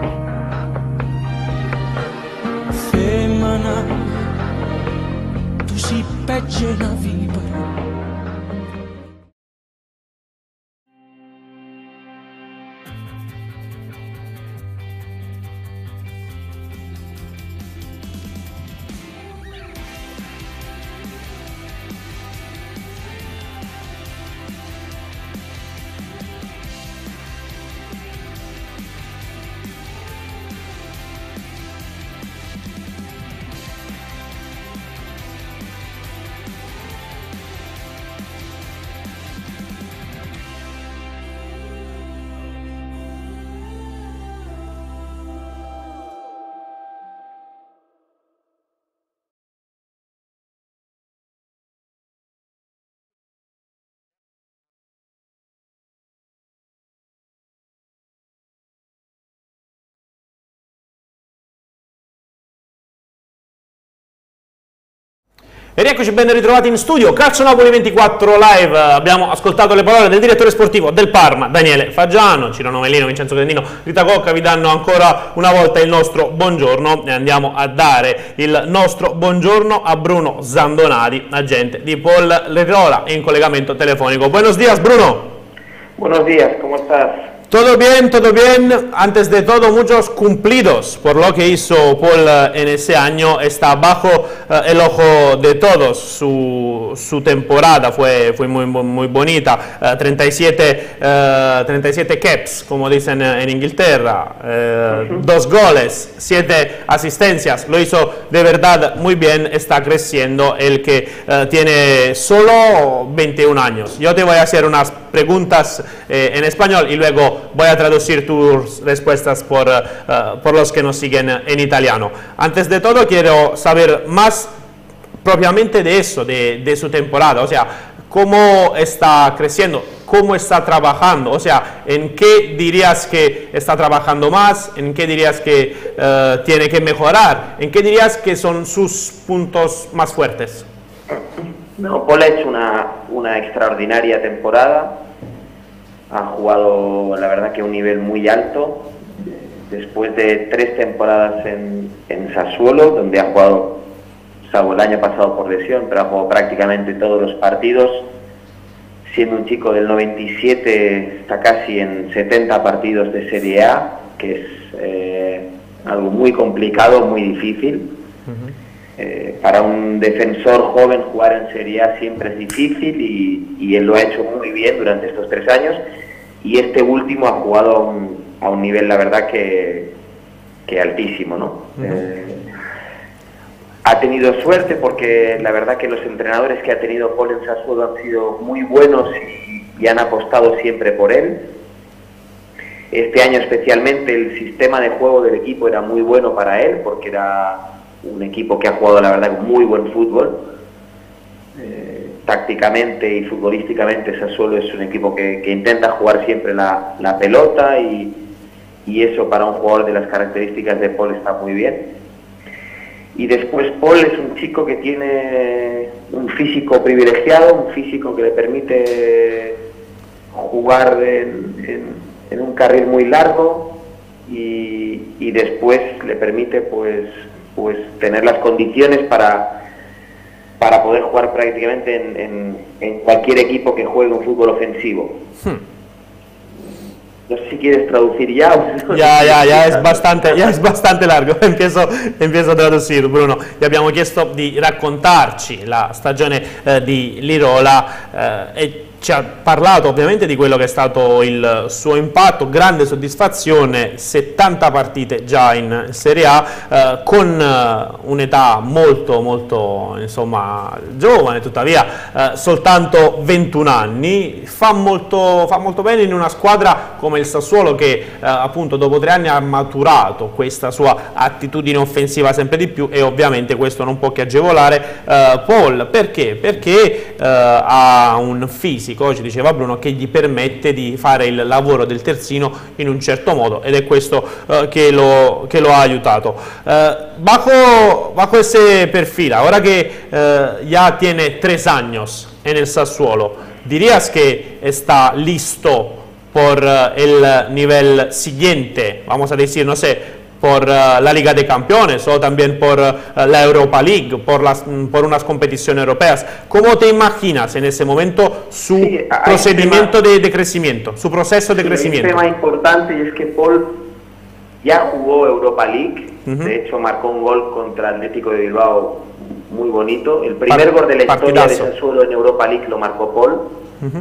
Femmina, tu sei peggio una vipera. E rieccoci ben ritrovati in studio, Calcio Napoli ventiquattro live. Abbiamo ascoltato le parole del direttore sportivo del Parma, Daniele Faggiano. Ciro Novellino, Vincenzo Grandino, Rita Cocca vi danno ancora una volta il nostro buongiorno e andiamo a dare il nostro buongiorno a Bruno Zandonati, agente di Paul Lirola, in collegamento telefonico. Buenos días, Bruno. Buenos días, ¿cómo estás? Todo bien, todo bien. Antes de todo, muchos cumplidos por lo que hizo Paul en ese año. Está bajo uh, el ojo de todos. Su, su temporada fue, fue muy, muy bonita. Uh, treinta y siete, uh, treinta y siete caps, como dicen en Inglaterra. Uh, uh-huh. Dos goles, siete asistencias. Lo hizo de verdad muy bien. Está creciendo el que uh, tiene solo veintiún años. Yo te voy a hacer unas preguntas eh, en español y luego voy a traducir tus respuestas por, uh, por los que nos siguen en italiano. Antes de todo quiero saber más propiamente de eso, de, de su temporada, o sea, cómo está creciendo, cómo está trabajando, o sea, en qué dirías que está trabajando más, en qué dirías que uh, tiene que mejorar, en qué dirías que son sus puntos más fuertes. No, Paul ha hecho una, una extraordinaria temporada. Ha jugado, la verdad, que a un nivel muy alto. Después de tres temporadas en, en Sassuolo, donde ha jugado, salvo el año pasado por lesión, pero ha jugado prácticamente todos los partidos. Siendo un chico del noventa y siete, está casi en setenta partidos de Serie A, que es eh, algo muy complicado, muy difícil. Uh-huh. Eh, para un defensor joven jugar en Serie A siempre es difícil y, y él lo ha hecho muy bien durante estos tres años y este último ha jugado a un, a un nivel, la verdad, que, que altísimo, ¿no? Uh-huh. eh, ha tenido suerte porque la verdad que los entrenadores que ha tenido Paul en Sassuolo han sido muy buenos y, y han apostado siempre por él. Este año especialmente el sistema de juego del equipo era muy bueno para él porque era un equipo que ha jugado, la verdad, con muy buen fútbol. Eh, tácticamente y futbolísticamente Sassuolo es un equipo que, que intenta jugar siempre la, la pelota y, y eso para un jugador de las características de Paul está muy bien. Y después Paul es un chico que tiene un físico privilegiado, un físico que le permite jugar en, en, en un carril muy largo y, y después le permite pues pues tener las condiciones para, para poder jugar prácticamente en, en, en cualquier equipo que juegue un fútbol ofensivo. Hmm. No sé si quieres traducir ya o... Ya, ya, ya è bastante, ya è bastante largo, empiezo, empiezo a tradurre, Bruno. Gli abbiamo chiesto di raccontarci la stagione eh, di Lirola eh, e ci ha parlato ovviamente di quello che è stato il suo impatto, grande soddisfazione, settanta partite già in Serie A, eh, con eh, un'età molto molto insomma giovane, tuttavia eh, soltanto ventuno anni, fa molto, fa molto bene in una squadra come il Sassuolo che eh, appunto dopo tre anni ha maturato questa sua attitudine offensiva sempre di più, e ovviamente questo non può che agevolare eh, Paul. Perché? Perché eh, ha un fisico, ci diceva Bruno, che gli permette di fare il lavoro del terzino in un certo modo, ed è questo eh, che, lo, che lo ha aiutato. Eh, bajo, bajo ese perfil, ahora que eh, ya tiene tres años en el Sassuolo, ¿dirías que está listo por uh, el nivel siguiente, vamos a decir, no sé, por uh, la Liga de Campeones o también por uh, la Europa League, por, las, por unas competiciones europeas? ¿Cómo te imaginas en ese momento su sí, procedimiento tema, de, de crecimiento, su proceso de sí, crecimiento? Un tema importante es que Paul ya jugó Europa League, uh-huh. de hecho marcó un gol contra Atlético de Bilbao muy bonito, el primer Part, gol de la partidazo. historia de Sassuolo en Europa League lo marcó Paul. Uh-huh.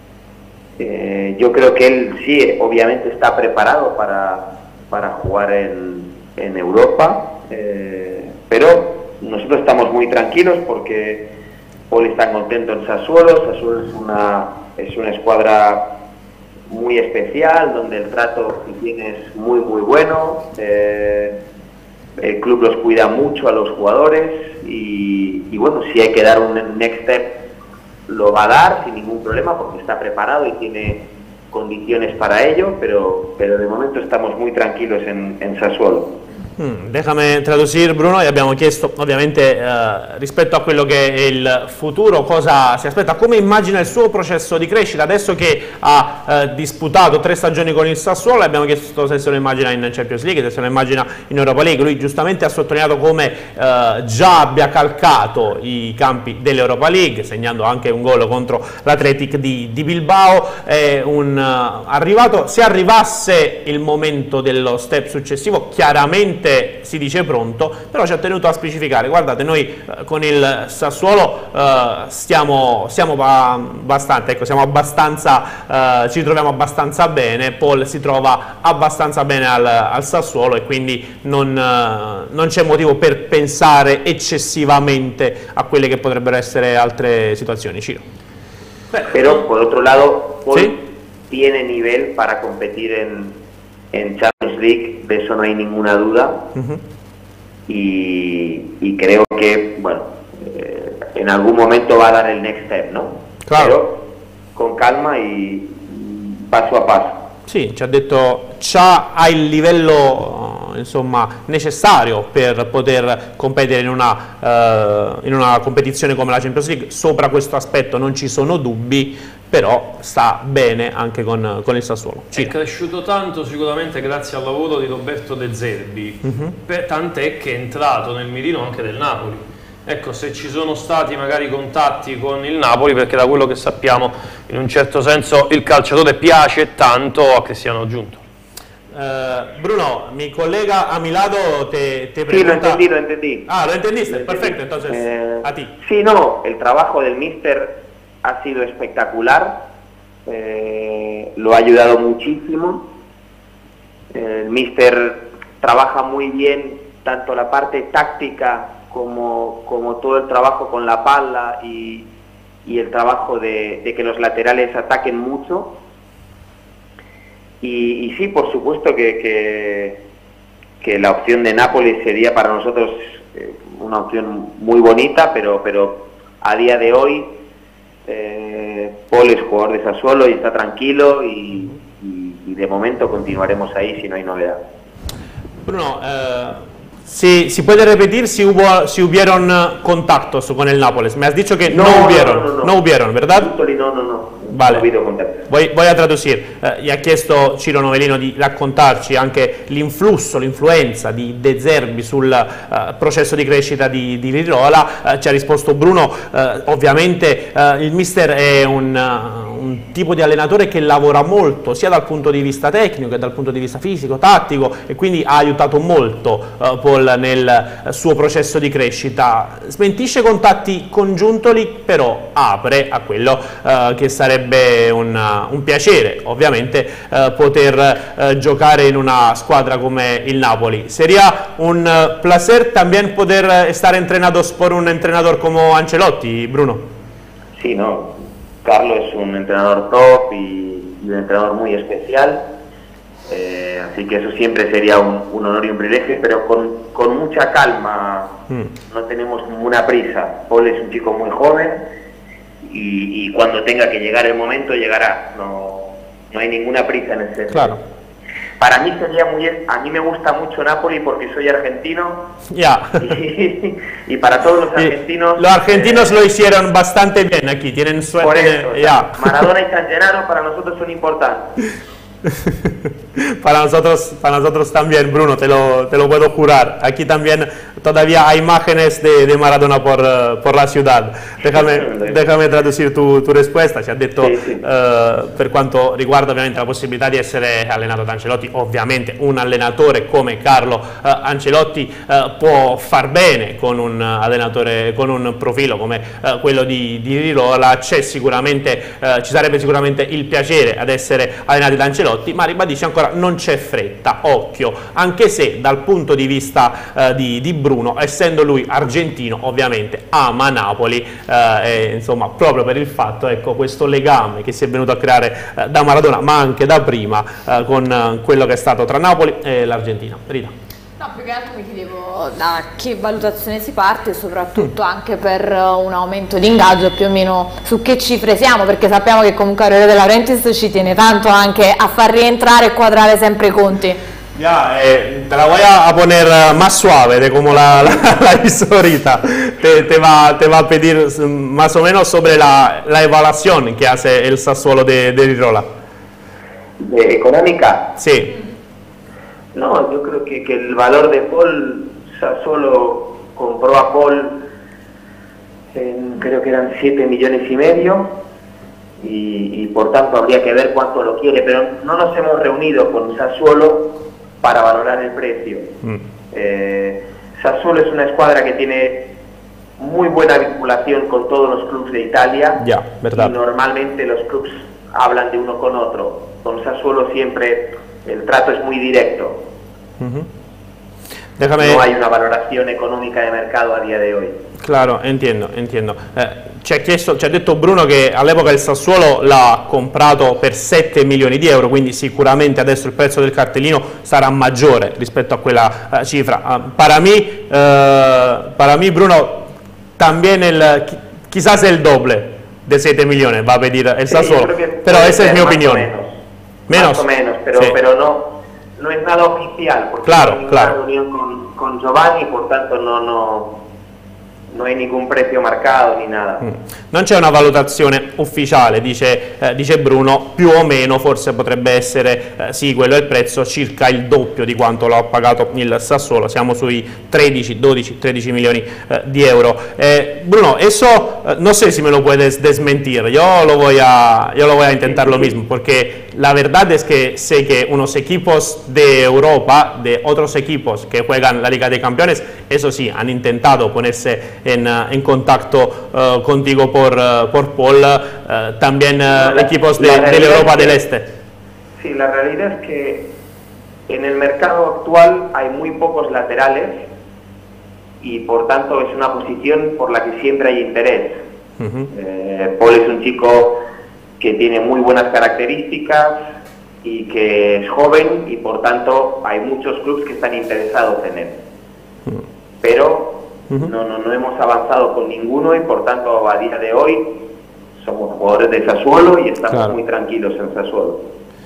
Eh, yo creo que él sí, obviamente está preparado para, para jugar en, en Europa, eh, pero nosotros estamos muy tranquilos porque Paul está contento en Sassuolo. Sassuolo es una, es una escuadra muy especial, donde el trato que tiene es muy muy bueno, eh, el club los cuida mucho a los jugadores y, y bueno, si hay que dar un next step lo va a dar sin ningún problema porque está preparado y tiene condiciones para ello, pero, pero de momento estamos muy tranquilos en, en Sassuolo. Mm, déjame traducir, Bruno, e abbiamo chiesto ovviamente eh, rispetto a quello che è il futuro, cosa si aspetta, come immagina il suo processo di crescita adesso che ha eh, disputato tre stagioni con il Sassuolo. Abbiamo chiesto se se lo immagina in Champions League, se se lo immagina in Europa League. Lui giustamente ha sottolineato come eh, già abbia calcato i campi dell'Europa League, segnando anche un gol contro l'Athletic di, di Bilbao. È un, uh, arrivato, se arrivasse il momento dello step successivo, chiaramente si dice pronto, però ci ha tenuto a specificare: guardate, noi eh, con il Sassuolo eh, stiamo, stiamo abbastanza, ecco, siamo abbastanza, eh, ci troviamo abbastanza bene, Paul si trova abbastanza bene al, al Sassuolo e quindi non, eh, non c'è motivo per pensare eccessivamente a quelle che potrebbero essere altre situazioni. Ciro. Pero por otro lado, Paul ¿Sí? tiene nivel para competir en En Champions League, de eso no hay ninguna duda. Uh-huh. y, y creo que, bueno, eh, en algún momento va a dar el next step, ¿no? Claro. Pero con calma y paso a paso. Sì, ci ha detto già ha il livello insomma necessario per poter competere in una, uh, in una competizione come la Champions League. Sopra questo aspetto non ci sono dubbi, però sta bene anche con, con il Sassuolo. È cresciuto tanto sicuramente grazie al lavoro di Roberto De Zerbi, uh-huh. per, tant'è che è entrato nel mirino anche del Napoli. Ecco, se ci sono stati magari contatti con il Napoli, perché da quello che sappiamo in un certo senso il calciatore piace tanto a Cristiano Giunto. Uh, Bruno, mi collega a mi lado, te, te pregunta... Sí, lo entendí, lo entendí. Ah, lo entendiste, lo perfecto, entendí. entonces eh, a ti. Sí, no, el trabajo del míster ha sido espectacular, eh, lo ha ayudado muchísimo. El míster trabaja muy bien tanto la parte táctica como, como todo el trabajo con la pala y, y el trabajo de, de que los laterales ataquen mucho. Y, y sí, por supuesto que, que, que la opción de Nápoles sería para nosotros eh, una opción muy bonita, pero, pero a día de hoy eh, Paul es jugador de Sassuolo y está tranquilo y, y, y de momento continuaremos ahí si no hay novedad. Bruno, eh... Si, si puede repetir si, hubo, si hubieron contactos con el Nápoles. Me has dicho que no, no hubieron, no, no, no. no hubieron, ¿verdad? No, no, no. Vale. Voy, voy a traducire. Eh, gli ha chiesto Ciro Novellino di raccontarci anche l'influsso, l'influenza di De Zerbi sul eh, processo di crescita di, di Lirola. Eh, ci ha risposto Bruno, eh, ovviamente eh, il mister è un, un tipo di allenatore che lavora molto sia dal punto di vista tecnico che dal punto di vista fisico, tattico, e quindi ha aiutato molto uh, Paul nel uh, suo processo di crescita. Smentisce contatti congiuntoli, però apre a quello uh, che sarebbe un, uh, un piacere, ovviamente, uh, poter uh, giocare in una squadra come il Napoli. Sería un uh, placer también poder uh, estar entrenados por un entrenador como Ancelotti, Bruno. Sí, no, Carlo es un entrenador top y, y un entrenador muy especial, eh, así que eso siempre sería un, un honor y un privilegio, pero con, con mucha calma, mm. no tenemos ninguna prisa. Paul es un chico muy joven y, y cuando tenga que llegar el momento llegará, no, no hay ninguna prisa en ese sentido. Claro. Para mí sería muy... A mí me gusta mucho Napoli porque soy argentino. Ya. Y, y para todos los argentinos... Y los argentinos eh, lo hicieron bastante bien aquí, tienen suerte. Por eso, de, ya. Maradona y San Gennaro para nosotros son importantes. Para nosotros, para nosotros también, Bruno, te lo, te lo puedo jurar. Aquí también todavía hay imágenes de, de Maradona por, uh, por la ciudad. Déjame, déjame traducir tu, tu risposta. Ci ha detto, sì, sì. Uh, per quanto riguarda ovviamente la possibilità di essere allenato da Ancelotti, ovviamente un allenatore come Carlo uh, Ancelotti uh, può far bene con un allenatore, con un profilo come uh, quello di, di Rirola. C'è sicuramente, uh, ci sarebbe sicuramente il piacere ad essere allenati da Ancelotti, ma ribadisce ancora non c'è fretta, occhio, anche se dal punto di vista uh, di, di Bruno, essendo lui argentino, ovviamente ama Napoli, uh, e, insomma, proprio per il fatto, ecco, questo legame che si è venuto a creare uh, da Maradona, ma anche da prima, uh, con uh, quello che è stato tra Napoli e l'Argentina. Rita. No, più che altro mi chiedevo da che valutazione si parte, soprattutto anche per un aumento di ingaggio, più o meno su che cifre siamo, perché sappiamo che comunque Aurelio De Laurentiis ci tiene tanto anche a far rientrare e quadrare sempre i conti. Ya, eh, te la voy a poner más suave de como la, la, la hizo ahorita. Te, te, va, te va a pedir más o menos sobre la, la evaluación que hace el Sassuolo de, de Rirola. ¿De económica? Sí. No, yo creo que, que el valor de Paul, Sassuolo compró a Paul, en, creo que eran siete millones y medio, y, y por tanto habría que ver cuánto lo quiere, pero no nos hemos reunido con Sassuolo para valorar el precio. Mm. Eh, Sassuolo es una escuadra que tiene muy buena vinculación con todos los clubes de Italia, ya, verdad. Y normalmente los clubes hablan de uno con otro. Con Sassuolo siempre el trato es muy directo. Uh-huh. Déjame... No hay una valorazione economica di mercato a día de hoy. Claro, entiendo, entiendo. Eh, ci, ha chiesto, ci ha detto Bruno che all'epoca il Sassuolo l'ha comprato per sette milioni di euro, quindi sicuramente adesso il prezzo del cartellino sarà maggiore rispetto a quella uh, cifra. Uh, para mí, uh, para mí, Bruno, también el, quizás el doble de siete millones va a pedir el Sassuolo, sí, pero esa es mi opinión. Menos, menos, más o menos, pero, sí. pero no, no es nada oficial, porque claro, no hay claro. una reunión con, con Giovanni, por tanto no, no, non hai nessun prezzo marcato ni nada. Mm. Non c'è una valutazione ufficiale, dice, eh, dice Bruno, più o meno forse potrebbe essere, eh, sì, quello è il prezzo, circa il doppio di quanto lo ha pagato il Sassuolo, siamo sui tredici, dodici, tredici milioni eh, di euro. Eh, Bruno, eso eh, no sé si me lo puedes desmentir, yo lo voy a, yo lo voy a intentar lo mismo, porque la verdad es que sé que unos equipos de Europa, de otros equipos que juegan la Liga de Campeones, eso sí, han intentado ponerse en, en contacto uh, contigo por, uh, por Paul, uh, también uh, la, equipos de, de la Europa del Este. Sí, la realidad es que en el mercado actual hay muy pocos laterales y por tanto es una posición por la que siempre hay interés. Uh-huh. eh, Paul es un chico que tiene muy buenas características y que es joven y por tanto hay muchos clubes que están interesados en él. Uh-huh. Pero no, no, no hemos avanzado con ninguno y por tanto a día de hoy somos jugadores de Sassuolo y estamos claro. muy tranquilos en Sassuolo.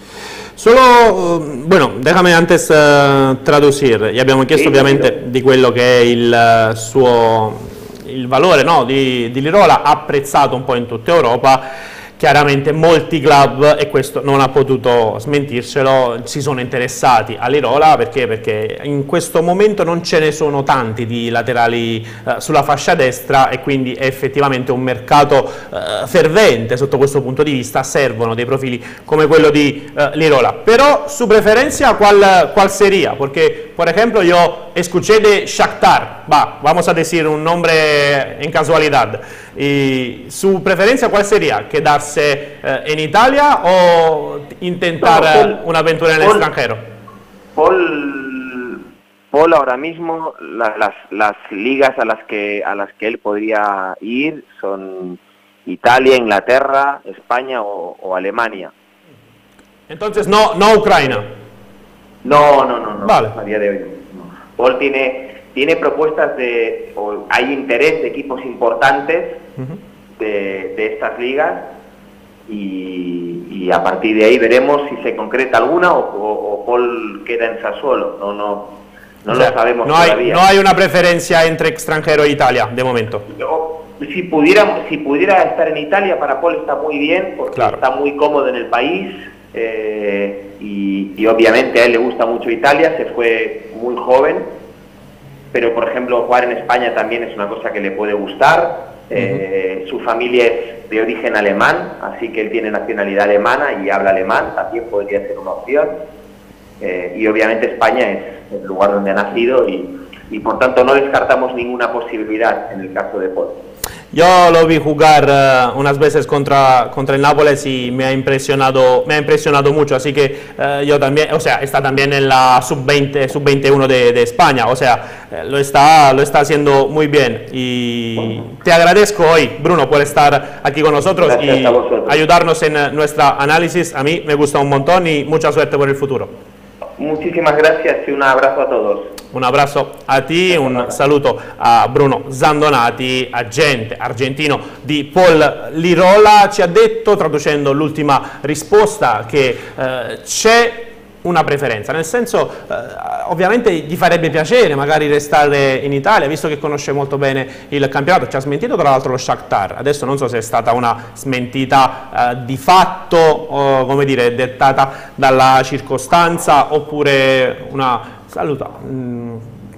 Solo, bueno, déjame antes uh, traducir, gli abbiamo chiesto sì, ovviamente sì. di quello che è il uh, suo il valore, no, di, di Lirola, apprezzato un po' in tutta Europa. chiaramente molti club, e questo non ha potuto smentircelo, si sono interessati all'Irola. Perché? Perché in questo momento non ce ne sono tanti di laterali eh, sulla fascia destra, e quindi è effettivamente un mercato eh, fervente sotto questo punto di vista. Servono dei profili come quello di eh, l'Irola. Pero su preferencia, ¿cuál, cuál sería? Porque, por ejemplo, yo escuché de Shakhtar, va, vamos a decir un nombre en casualidad. Y su preferencia, ¿cuál sería? ¿Quedarse eh, en Italia o intentar no, Paul, una aventura en el Paul, extranjero? Paul, Paul ahora mismo la, las, las ligas a las que a las que él podría ir son Italia, Inglaterra, España o, o Alemania. Entonces no, no Ucrania. No, no, no, no. Vale. A día de hoy no. Paul tiene tiene propuestas de, o hay interés de equipos importantes uh-huh. de, de estas ligas, y, y a partir de ahí veremos si se concreta alguna o, o, o Paul queda en Sassuolo. No, no, no o sea, lo sabemos no hay, todavía. No hay una preferencia entre extranjero e Italia de momento. Yo, si pudiera, si pudiera estar en Italia, para Paul está muy bien, porque claro. está muy cómodo en el país. Eh, y, y obviamente a él le gusta mucho Italia, se fue muy joven, pero por ejemplo jugar en España también es una cosa que le puede gustar. Eh, uh-huh. Su familia es de origen alemán, así que él tiene nacionalidad alemana y habla alemán, también podría ser una opción. Eh, y obviamente España es el lugar donde ha nacido, y, y por tanto no descartamos ninguna posibilidad en el caso de Paul. Yo lo vi jugar uh, unas veces contra, contra el Nápoles y me ha impresionado, me ha impresionado mucho, así que uh, yo también, o sea, está también en la sub veinte, sub veintiuno de, de España, o sea, eh, lo, está, lo está haciendo muy bien, y te agradezco hoy, Bruno, por estar aquí con nosotros. Gracias y ayudarnos en uh, nuestra análisis. A mí me gusta un montón y mucha suerte por el futuro. Muchísimas gracias y un abrazo a todos. Un abbraccio a te, un saluto a Bruno Zandonati, agente argentino di Paul Lirola. Ci ha detto, traducendo l'ultima risposta, che eh, c'è una preferenza, nel senso eh, ovviamente gli farebbe piacere magari restare in Italia, visto che conosce molto bene il campionato. Ci ha smentito tra l'altro lo Shakhtar, adesso non so se è stata una smentita eh, di fatto, o, come dire, dettata dalla circostanza, oppure una saluta mh,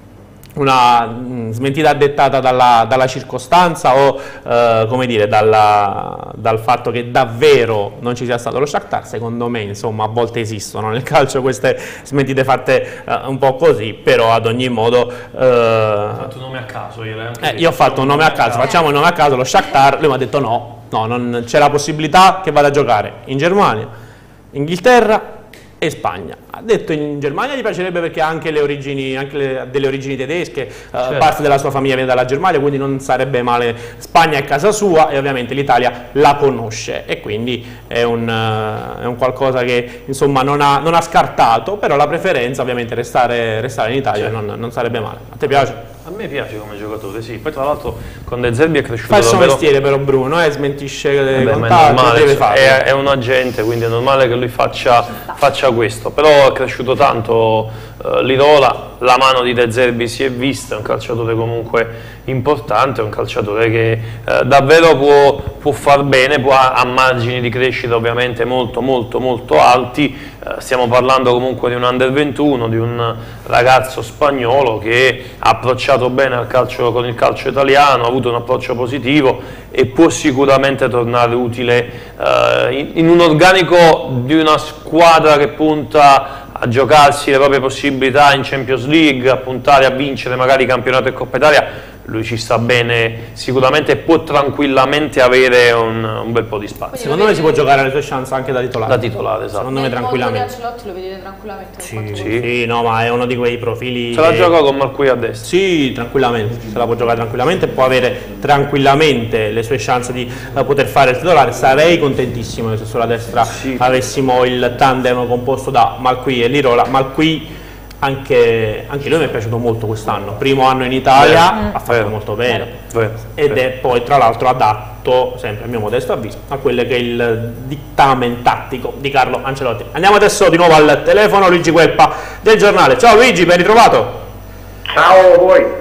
una mh, smentita dettata dalla, dalla circostanza, o eh, come dire, dalla, dal fatto che davvero non ci sia stato lo Shakhtar. Secondo me, insomma, a volte esistono nel calcio queste smentite fatte eh, un po' così, però ad ogni modo eh, ho fatto un nome a caso io, eh, io ho fatto un nome a caso, facciamo il nome a caso, lo Shakhtar. Lui mi ha detto no, no, non c'è la possibilità che vada a giocare in Germania, Inghilterra e Spagna. Ha detto in Germania gli piacerebbe perché ha anche le origini, anche le, delle origini tedesche, certo. uh, parte della sua famiglia viene dalla Germania, quindi non sarebbe male. Spagna è casa sua e ovviamente l'Italia la conosce, e quindi è un, uh, è un qualcosa che insomma non ha, non ha scartato, però la preferenza ovviamente è restare, restare in Italia, certo. non, non sarebbe male. A te piace? A me piace come giocatore, sì. Poi tra l'altro con De Zerbi è cresciuto Fa il suo davvero... mestiere però Bruno, eh, smentisce le Beh, contatti, è, normale, deve fare. È, è un agente, quindi è normale che lui faccia, faccia questo. Però è cresciuto tanto uh, Lirola, la mano di De Zerbi si è vista, è un calciatore comunque importante, è un calciatore che uh, davvero può, può far bene, può, ha margini di crescita ovviamente molto molto molto alti. Uh, stiamo parlando comunque di un under ventuno, di un ragazzo spagnolo che ha approcciato bene al calcio, con il calcio italiano, ha avuto un approccio positivo e può sicuramente tornare utile uh, in, in un organico di una squadra che punta a giocarsi le proprie possibilità in Champions League, a puntare a vincere magari campionato e Coppa Italia. Lui ci sta bene sicuramente e può tranquillamente avere un, un bel po' di spazio. Secondo me si può giocare alle sue chance anche da titolare. Da titolare, esatto. Secondo me tranquillamente. Ancelotti lo vedete tranquillamente. Sì, sì. sì, no, ma è uno di quei profili. Se la che... gioca con Marcui a destra. Sì, tranquillamente, se la può giocare tranquillamente, può avere tranquillamente le sue chance di uh, poter fare il titolare. Sarei contentissimo se sulla destra sì. avessimo il tandem composto da Marcui e Lirola. Marcui Anche, anche lui mi è piaciuto molto quest'anno, primo anno in Italia, mm. ha fatto Vero. molto bene Vero. ed Vero. è poi tra l'altro adatto, sempre a mio modesto avviso, a quello che è il dittamen tattico di Carlo Ancelotti. Andiamo adesso di nuovo al telefono, Luigi Guelpa del Giornale. Ciao Luigi, ben ritrovato. Ciao a voi.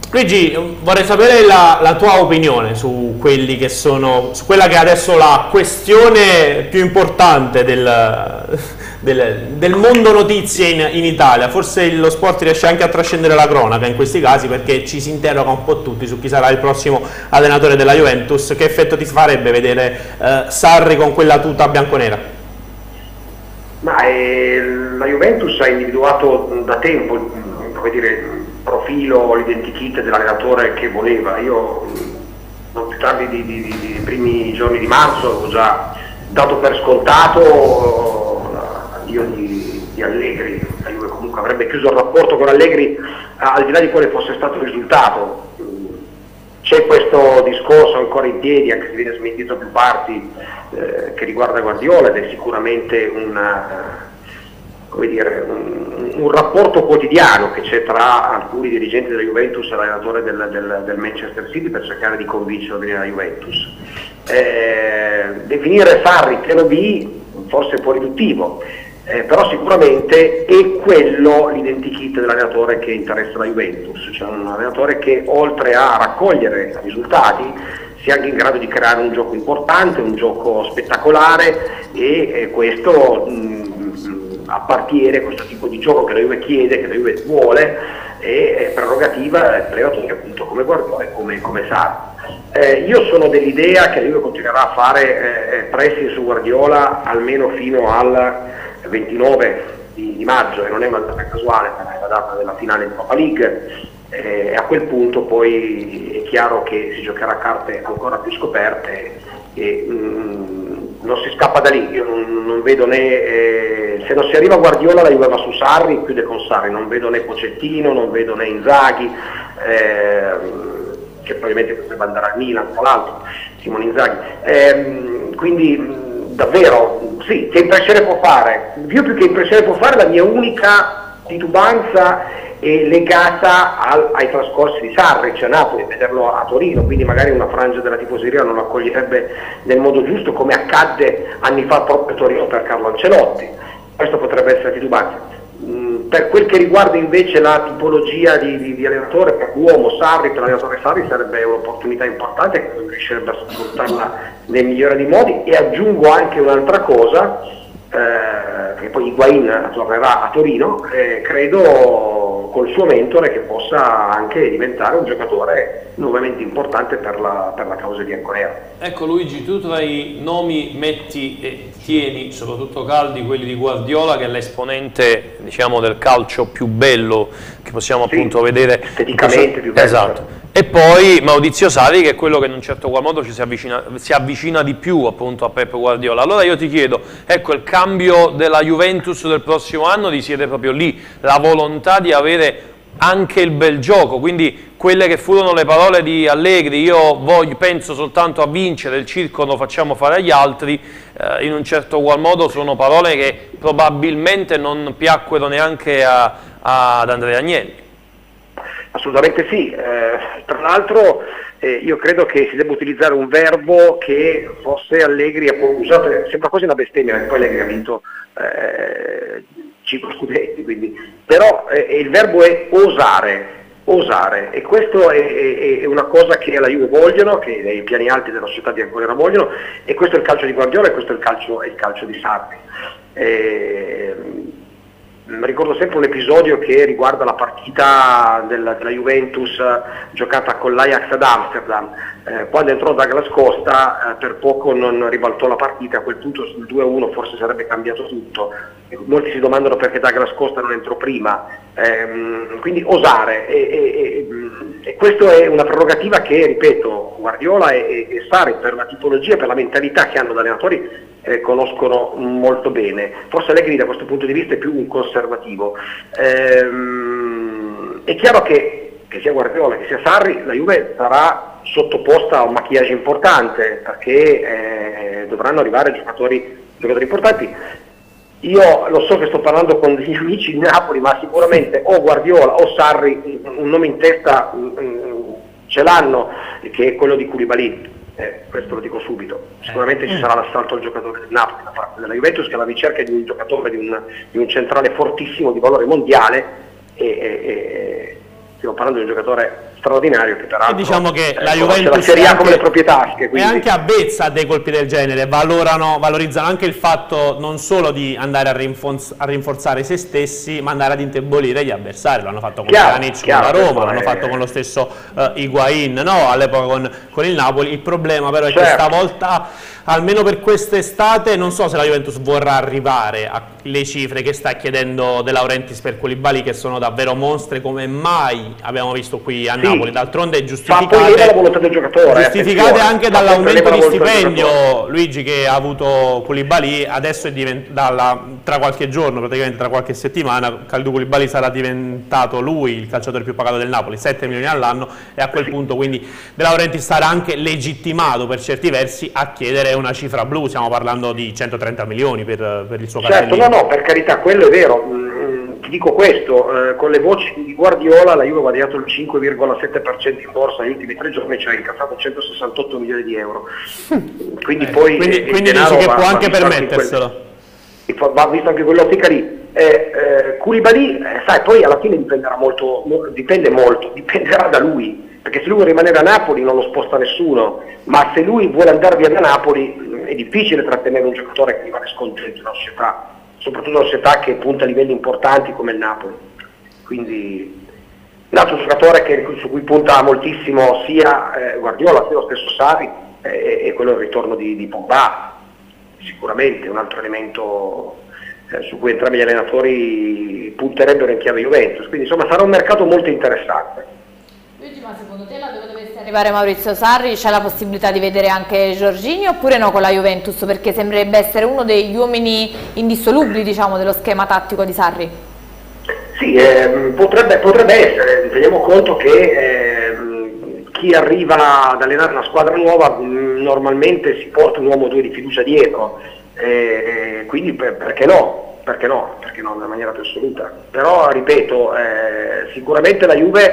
Luigi, vorrei sapere la, la tua opinione su quelli che sono, su quella che è adesso la questione più importante del, del, del mondo notizie in, in Italia. Forse lo sport riesce anche a trascendere la cronaca in questi casi, perché ci si interroga un po' tutti su chi sarà il prossimo allenatore della Juventus. Che effetto ti farebbe vedere eh, Sarri con quella tuta bianconera? Ma eh, la Juventus ha individuato da tempo, come dire, profilo, l'identikit dell'allenatore che voleva. Io non più tardi di, di, di, di primi giorni di marzo avevo già dato per scontato l'addio di, di Allegri. La Juve comunque avrebbe chiuso il rapporto con Allegri al di là di quale fosse stato il risultato. C'è questo discorso ancora in piedi, anche se viene smentito da più parti, eh, che riguarda Guardiola, ed è sicuramente una, come dire, un, un rapporto quotidiano che c'è tra alcuni dirigenti della Juventus e l'allenatore del, del, del Manchester City per cercare di convincerlo a venire alla Juventus. Eh, definire Sarri piano B forse è un po' riduttivo, eh, però sicuramente è quello l'identikit dell'allenatore che interessa la Juventus, cioè un allenatore che oltre a raccogliere risultati sia anche in grado di creare un gioco importante, un gioco spettacolare, e eh, questo mh, appartiene, questo tipo di gioco che la Juve chiede, che la Juve vuole, è prerogativa di allenatori appunto come Guardiola e come, come Sarri. Eh, io sono dell'idea che la Juve continuerà a fare eh, pressing su Guardiola almeno fino al ventinove di, di maggio, e non è una data casuale, perché è la data della finale di Europa League, eh, e a quel punto poi è chiaro che si giocherà a carte ancora più scoperte e mh, non si scappa da lì. Io non, non vedo né, eh, se non si arriva a Guardiola la Juve va su Sarri, chiude con Sarri, non vedo né Pochettino, non vedo né Inzaghi, eh, che probabilmente potrebbe andare al Milan, tra l'altro, Simone Inzaghi, eh, quindi mh, davvero, sì, che impressione può fare? Io più che impressione può fare, la mia unica titubanza è legata al, ai trascorsi di Sarri, cioè a Napoli, vederlo a Torino, quindi magari una frangia della tifoseria non lo accoglierebbe nel modo giusto, come accadde anni fa proprio a Torino per Carlo Ancelotti. Questo potrebbe essere titubanza. Mm, per quel che riguarda invece la tipologia di, di, di allenatore, per l'uomo Sarri, per l'allenatore Sarri sarebbe un'opportunità importante che riuscirebbe a sfruttarla nel migliore dei modi. E aggiungo anche un'altra cosa, eh, che poi Higuaín tornerà a Torino, eh, credo col suo mentore che possa anche diventare un giocatore nuovamente importante per la, per la causa bianconera. Ecco Luigi, tu tra i nomi metti e tieni, soprattutto caldi, quelli di Guardiola, che è l'esponente, diciamo, del calcio più bello che possiamo sì, appunto vedere esteticamente più bello. Esatto. E poi Maurizio Sarri, che è quello che in un certo qual modo ci si avvicina, si avvicina di più appunto a Pep Guardiola. Allora io ti chiedo, ecco, il cambio della Juventus del prossimo anno risiede proprio lì, la volontà di avere anche il bel gioco, quindi quelle che furono le parole di Allegri, io voglio, penso soltanto a vincere, il circo lo facciamo fare agli altri, eh, in un certo qual modo sono parole che probabilmente non piacquero neanche a, a, ad Andrea Agnelli. Assolutamente sì, eh, tra l'altro eh, io credo che si debba utilizzare un verbo che forse Allegri ha usato, sembra quasi una bestemmia, perché poi Allegri ha vinto eh, cinque scudetti, quindi, però eh, il verbo è osare, osare, e questo è, è, è una cosa che la Juve vogliono, che nei piani alti della società bianconera vogliono, e questo è il calcio di Guardiola e questo è il calcio, è il calcio di Sarri. Eh, Ricordo sempre un episodio che riguarda la partita della, della Juventus giocata con l'Ajax ad Amsterdam. Eh, quando entrò Douglas Costa, eh, per poco non ribaltò la partita, a quel punto sul due a uno forse sarebbe cambiato tutto. Molti si domandano perché Douglas Costa non entrò prima, eh, quindi osare, e, e, e questa è una prerogativa che, ripeto, Guardiola e, e Sarri, per la tipologia, per la mentalità che hanno da allenatori, eh, conoscono molto bene. Forse Allegri da questo punto di vista è più un conservativo. Ehm, è chiaro che, che sia Guardiola che sia Sarri, la Juve sarà sottoposta a un maquillage importante, perché eh, dovranno arrivare giocatori, giocatori importanti. Io lo so che sto parlando con degli amici di Napoli, ma sicuramente o Guardiola o Sarri un nome in testa um, ce l'hanno, che è quello di Koulibaly. Eh, questo lo dico subito. Sicuramente ci sarà l'assalto al giocatore del Napoli da parte della Juventus, che è alla ricerca di un giocatore, di un, di un centrale fortissimo di valore mondiale, e, e, e stiamo parlando di un giocatore straordinario che peraltro e diciamo che eh, la Juventus la Serie A anche, come le proprie tasche, quindi. è anche avvezza a dei colpi del genere, valorano, valorizzano anche il fatto non solo di andare a, rinforz a rinforzare se stessi, ma andare ad indebolire gli avversari. L'hanno fatto con Pjanic, con la Roma, l'hanno fatto con lo stesso uh, Higuain, no? All'epoca con, con il Napoli. Il problema però è certo. che stavolta, almeno per quest'estate, non so se la Juventus vorrà arrivare alle cifre che sta chiedendo De Laurentiis per Koulibaly, che sono davvero mostre come mai abbiamo visto qui a Napoli. Sì. D'altronde giustificate, la volontà del giocatore, giustificate anche dall'aumento di stipendio, Luigi, che ha avuto Koulibaly. Adesso è dalla, tra qualche giorno, praticamente tra qualche settimana, Kalidou Koulibaly sarà diventato lui il calciatore più pagato del Napoli, sette milioni all'anno, e a quel sì. punto quindi De Laurentiis sarà anche legittimato per certi versi a chiedere una cifra blu. Stiamo parlando di centotrenta milioni per, per il suo cartellino. Certo, no, no, per carità, quello è vero. Mm, ti dico questo, eh, con le voci di Guardiola la Juve ha guadagnato il cinque virgola sette per cento in borsa negli ultimi tre giorni, cioè ha incassato centosessantotto milioni di euro. Quindi eh, poi quindi, quindi dici che va, può anche permetterselo. Quel, va visto anche quell'ottica lì. Eh, eh, Koulibaly, eh, sai, poi alla fine dipenderà molto, mo, dipende molto, dipenderà da lui. Perché se lui vuole rimanere a Napoli non lo sposta nessuno, ma se lui vuole andare via da Napoli è difficile trattenere un giocatore che rimane scontento in una società, soprattutto una società che punta a livelli importanti come il Napoli. Quindi un altro giocatore che, su cui punta moltissimo sia eh, Guardiola sia lo stesso Sarri eh, è quello del ritorno di, di Pogba, sicuramente un altro elemento eh, su cui entrambi gli allenatori punterebbero in chiave Juventus, quindi insomma sarà un mercato molto interessante. Luigi, ma secondo te laddove dovesse arrivare Maurizio Sarri c'è la possibilità di vedere anche Jorginho oppure no con la Juventus? Perché sembrerebbe essere uno degli uomini indissolubili, diciamo, dello schema tattico di Sarri. Sì, eh, potrebbe, potrebbe essere. Teniamo conto che eh, chi arriva ad allenare una squadra nuova mh, normalmente si porta un uomo o due di fiducia dietro, eh, quindi per, perché no? Perché no? Perché no, in maniera più assoluta. Però, ripeto, eh, sicuramente la Juve,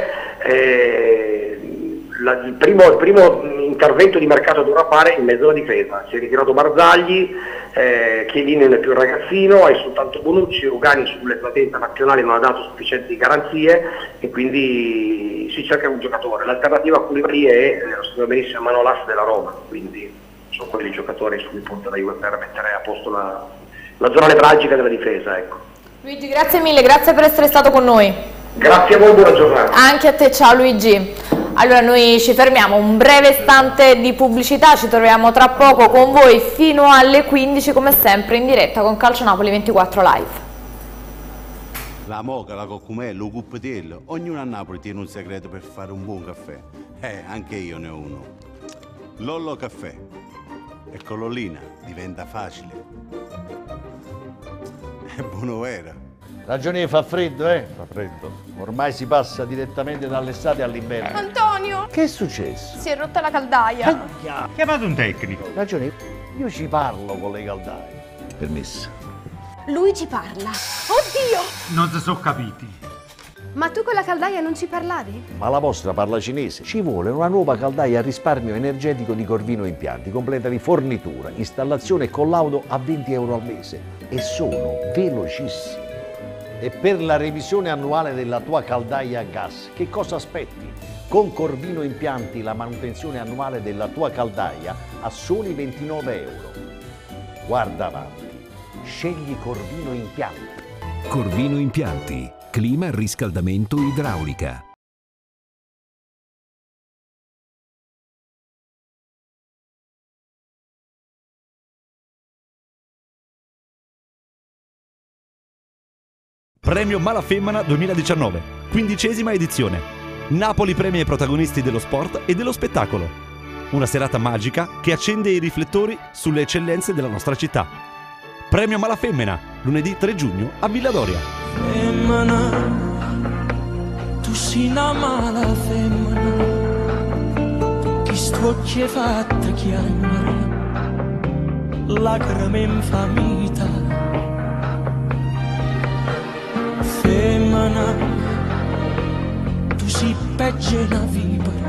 eh, la, il, primo, il primo intervento di mercato dovrà fare in mezzo alla difesa. Si è ritirato Barzagli, eh, Chiellini non è più un ragazzino, hai soltanto Bonucci, Rugani sulle platee internazionali non ha dato sufficienti garanzie e quindi si cerca un giocatore. L'alternativa a Koulibaly è, lo sappiamo benissimo, Manolas della Roma, quindi sono quelli i giocatori su cui punta la Juve per mettere a posto la... la zona nevralgica della difesa, ecco. Luigi, grazie mille, grazie per essere stato con noi. Grazie a voi, buona giornata. Anche a te, ciao Luigi. Allora noi ci fermiamo, un breve istante di pubblicità, ci troviamo tra poco con voi fino alle quindici come sempre in diretta con Calcio Napoli ventiquattro Live. La moca, la coccumello, il cuppatello, ognuno a Napoli tiene un segreto per fare un buon caffè. Eh, anche io ne ho uno. Lollo Caffè. E con l'Ollina diventa facile. È buono vero. Ragione fa freddo, eh? Fa freddo. Ormai si passa direttamente dall'estate all'inverno. Antonio! Che è successo? Si è rotta la caldaia. Ah, chiamate un tecnico. Ragione, io ci parlo con le caldaie. Permesso. Lui ci parla. Oddio! Non si sono capiti. Ma tu con la caldaia non ci parlavi? Ma la vostra parla cinese. Ci vuole una nuova caldaia a risparmio energetico di Corvino Impianti, completa di fornitura, installazione e collaudo a venti euro al mese. E sono velocissimi. E per la revisione annuale della tua caldaia a gas, che cosa aspetti? Con Corvino Impianti la manutenzione annuale della tua caldaia a soli ventinove euro. Guarda avanti, scegli Corvino Impianti. Corvino Impianti, clima, riscaldamento, idraulica. Premio Mala Femmina duemiladiciannove, quindicesima edizione. Napoli premia i protagonisti dello sport e dello spettacolo. Una serata magica che accende i riflettori sulle eccellenze della nostra città. Premio Mala Femmina, lunedì tre giugno a Villa Doria. Femmina, tu sei una mala femmina, che stuocchi è fatta chiamare, lacrime infamita. Femmina, tu sei peggio una vipera.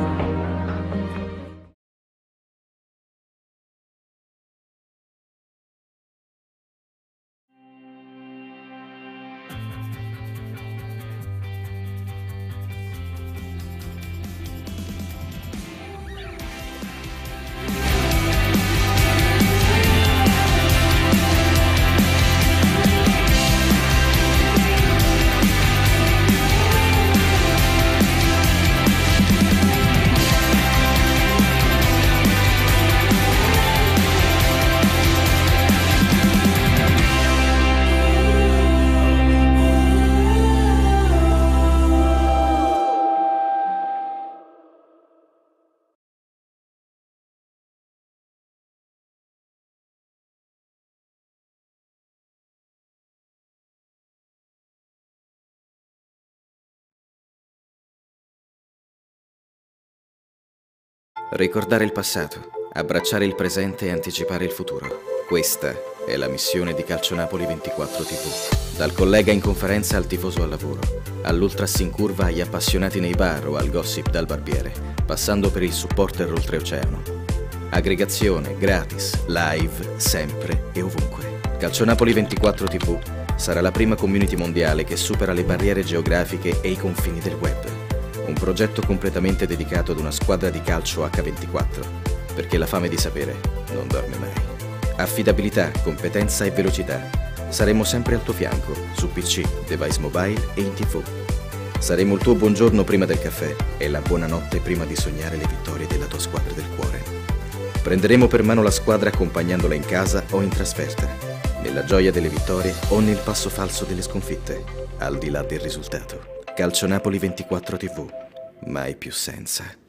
Ricordare il passato, abbracciare il presente e anticipare il futuro. Questa è la missione di Calcio Napoli ventiquattro tivù. Dal collega in conferenza al tifoso al lavoro, all'ultras in curva agli appassionati nei bar o al gossip dal barbiere, passando per il supporter oltreoceano. Aggregazione, gratis, live, sempre e ovunque. Calcio Napoli ventiquattro tivù sarà la prima community mondiale che supera le barriere geografiche e i confini del web. Un progetto completamente dedicato ad una squadra di calcio acca ventiquattro, perché la fame di sapere non dorme mai. Affidabilità, competenza e velocità. Saremo sempre al tuo fianco, su P C, device mobile e in tivù. Saremo il tuo buongiorno prima del caffè e la buonanotte prima di sognare le vittorie della tua squadra del cuore. Prenderemo per mano la squadra accompagnandola in casa o in trasferta, nella gioia delle vittorie o nel passo falso delle sconfitte, al di là del risultato. Calcio Napoli ventiquattro tivù, mai più senza.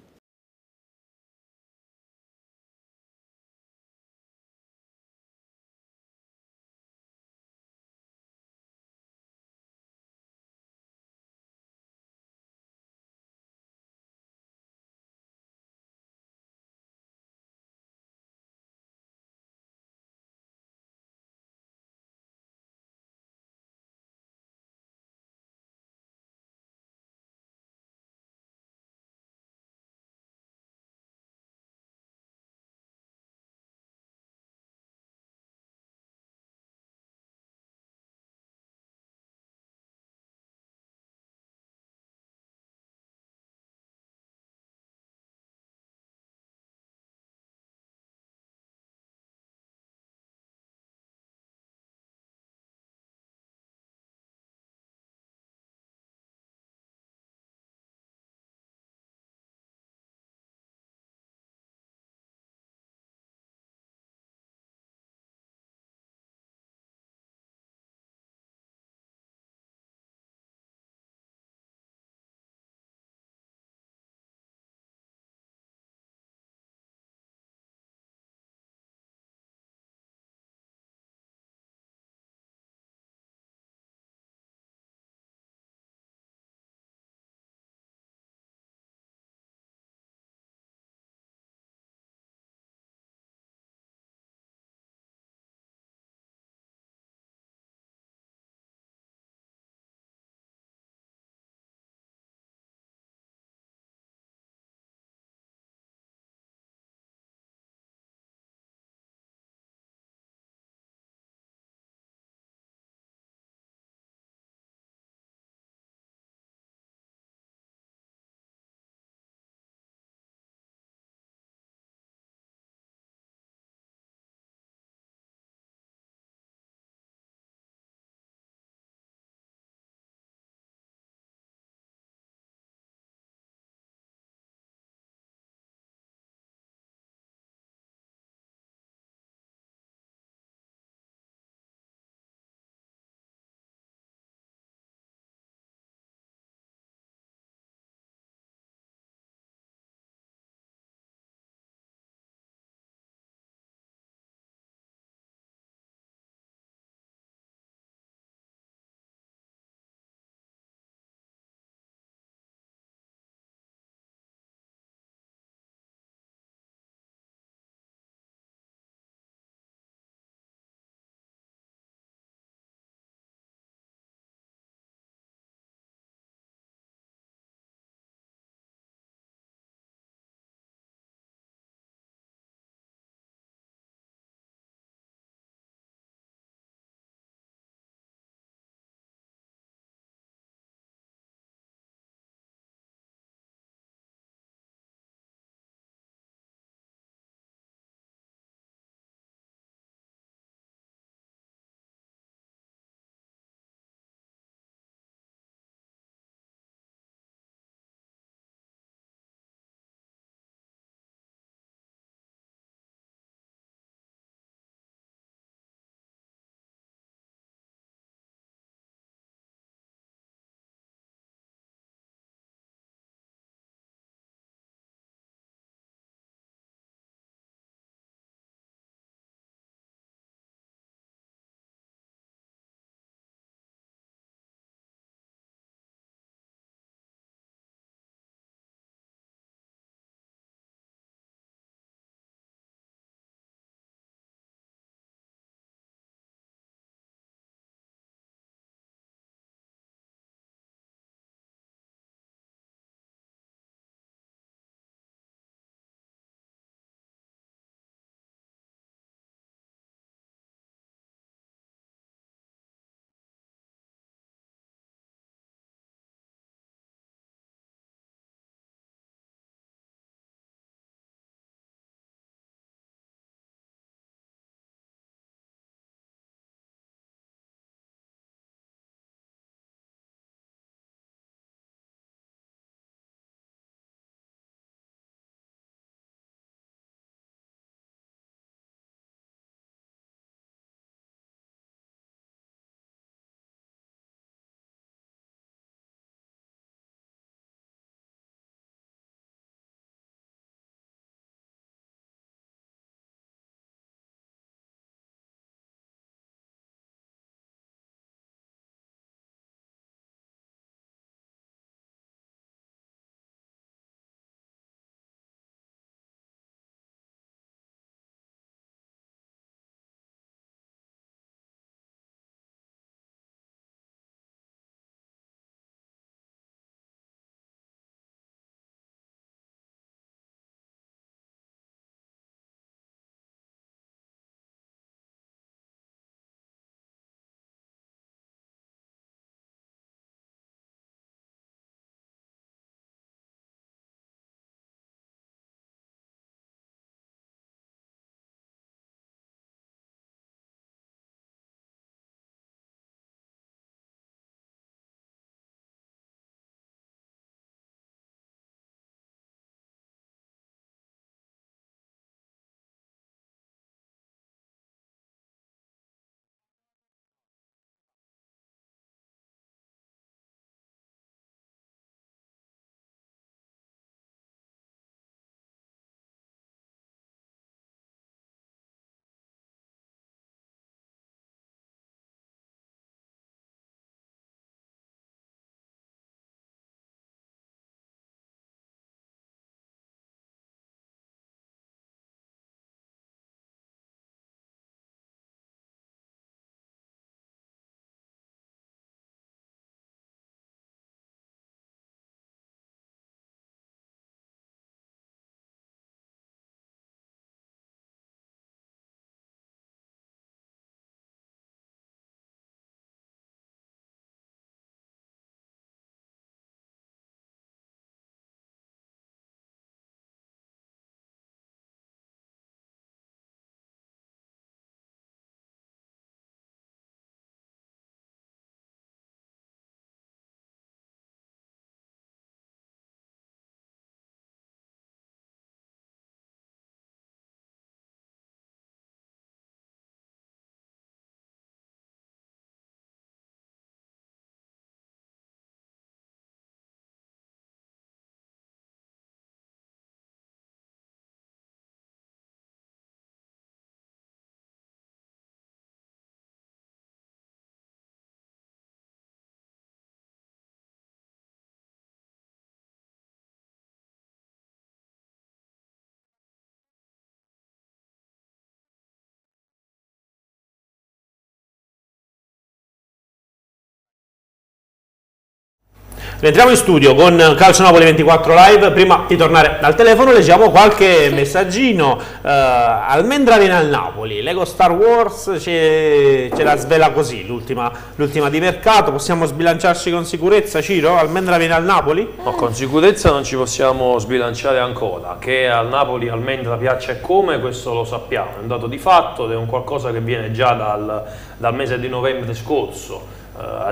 Rientriamo in studio con Calcio Napoli ventiquattro Live. Prima di tornare al telefono leggiamo qualche messaggino. uh, Almendra viene al Napoli, Lego Star Wars ce, ce la svela così, l'ultima di mercato. Possiamo sbilanciarci con sicurezza, Ciro? Almendra viene al Napoli? No, con sicurezza non ci possiamo sbilanciare ancora. Che al Napoli Almendra piaccia e come, questo lo sappiamo, è un dato di fatto ed è un qualcosa che viene già dal, dal mese di novembre scorso. A,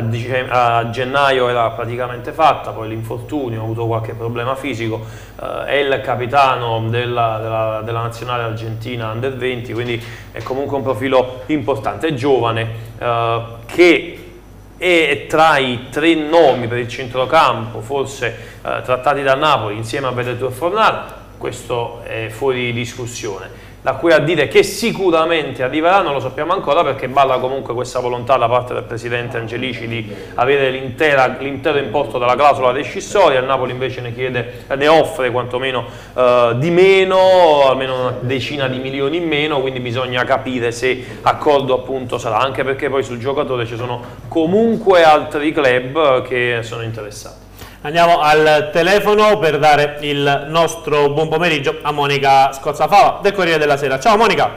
a gennaio era praticamente fatta, poi l'infortunio, ha avuto qualche problema fisico, uh, è il capitano della, della, della nazionale argentina under venti, quindi è comunque un profilo importante, è giovane, uh, che è tra i tre nomi per il centrocampo forse uh, trattati da Napoli insieme a Benedetto Fornal. Questo è fuori discussione. Da cui a dire che sicuramente arriverà non lo sappiamo ancora, perché balla comunque questa volontà da parte del presidente Angelici di avere l'intero importo della clausola rescissoria. Il Napoli invece ne chiede, ne offre quantomeno eh, di meno, almeno una decina di milioni in meno, quindi bisogna capire se accordo appunto sarà, anche perché poi sul giocatore ci sono comunque altri club che sono interessati. Andiamo al telefono per dare il nostro buon pomeriggio a Monica Scozzafava del Corriere della Sera. Ciao Monica.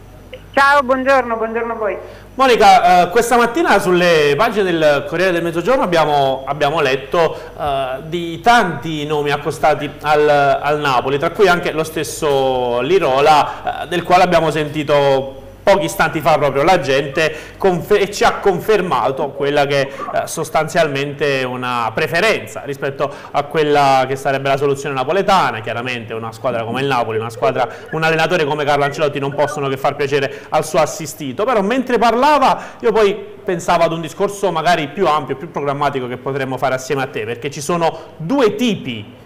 Ciao, buongiorno, buongiorno a voi. Monica, eh, questa mattina sulle pagine del Corriere del Mezzogiorno abbiamo, abbiamo letto eh, di tanti nomi accostati al, al Napoli, tra cui anche lo stesso Lirola, eh, del quale abbiamo sentito pochi istanti fa proprio la gente e ci ha confermato quella che eh, sostanzialmente è una preferenza rispetto a quella che sarebbe la soluzione napoletana. Chiaramente una squadra come il Napoli, una squadra, un allenatore come Carlo Ancelotti non possono che far piacere al suo assistito, però mentre parlava io poi pensavo ad un discorso magari più ampio, più programmatico che potremmo fare assieme a te, perché ci sono due tipi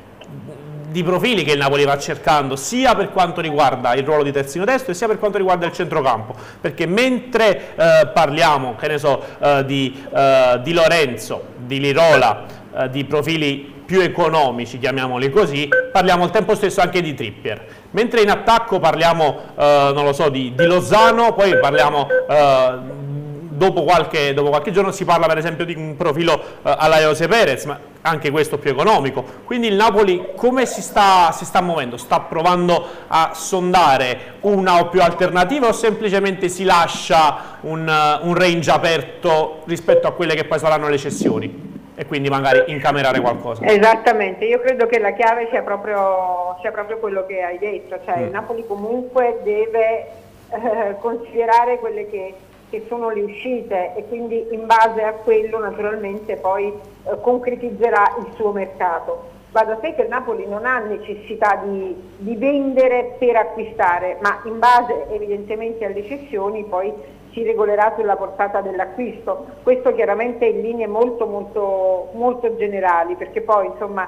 di profili che il Napoli va cercando, sia per quanto riguarda il ruolo di terzino destro e sia per quanto riguarda il centrocampo, perché mentre eh, parliamo, che ne so, eh, di, eh, di Lorenzo, di Lirola, eh, di profili più economici, chiamiamoli così, parliamo al tempo stesso anche di Trippier. Mentre in attacco parliamo, eh, non lo so, di, di Lozano, poi parliamo... Eh, Dopo qualche, dopo qualche giorno si parla per esempio di un profilo uh, alla José Perez, ma anche questo più economico. Quindi il Napoli come si sta, si sta muovendo? Sta provando a sondare una o più alternative o semplicemente si lascia un, uh, un range aperto rispetto a quelle che poi saranno le cessioni e quindi magari incamerare qualcosa? Esattamente, io credo che la chiave sia proprio, sia proprio quello che hai detto, cioè mm. il Napoli comunque deve eh, considerare quelle che che sono le uscite e quindi in base a quello naturalmente poi eh, concretizzerà il suo mercato. Va da sé che il Napoli non ha necessità di, di vendere per acquistare, ma in base evidentemente alle cessioni poi si regolerà sulla portata dell'acquisto. Questo chiaramente in linee molto molto molto generali, perché poi insomma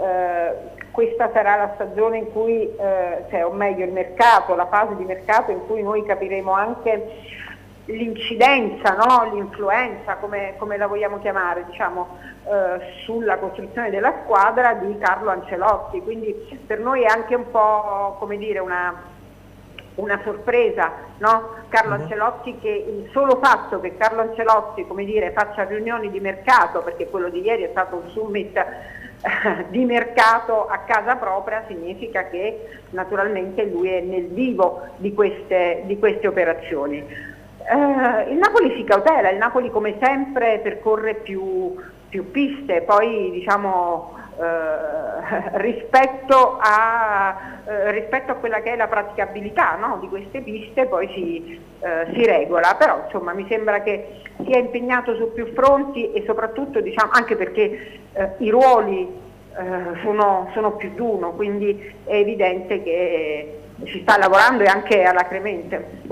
eh, questa sarà la stagione in cui, eh, cioè, o meglio il mercato, la fase di mercato in cui noi capiremo anche l'incidenza, no? L'influenza, come, come la vogliamo chiamare, diciamo, eh, sulla costruzione della squadra di Carlo Ancelotti. Quindi per noi è anche un po', come dire, una, una sorpresa, no? Carlo uh-huh. Ancelotti, che il solo fatto che Carlo Ancelotti, come dire, faccia riunioni di mercato, perché quello di ieri è stato un summit eh, di mercato a casa propria, significa che naturalmente lui è nel vivo di queste, di queste operazioni. Uh, il Napoli si cautela, il Napoli come sempre percorre più, più piste, poi diciamo uh, rispetto, a, uh, rispetto a quella che è la praticabilità, no, di queste piste poi si, uh, si regola, però insomma mi sembra che sia impegnato su più fronti e soprattutto diciamo anche perché uh, i ruoli uh, sono, sono più d'uno, quindi è evidente che ci sta lavorando e anche alacremente.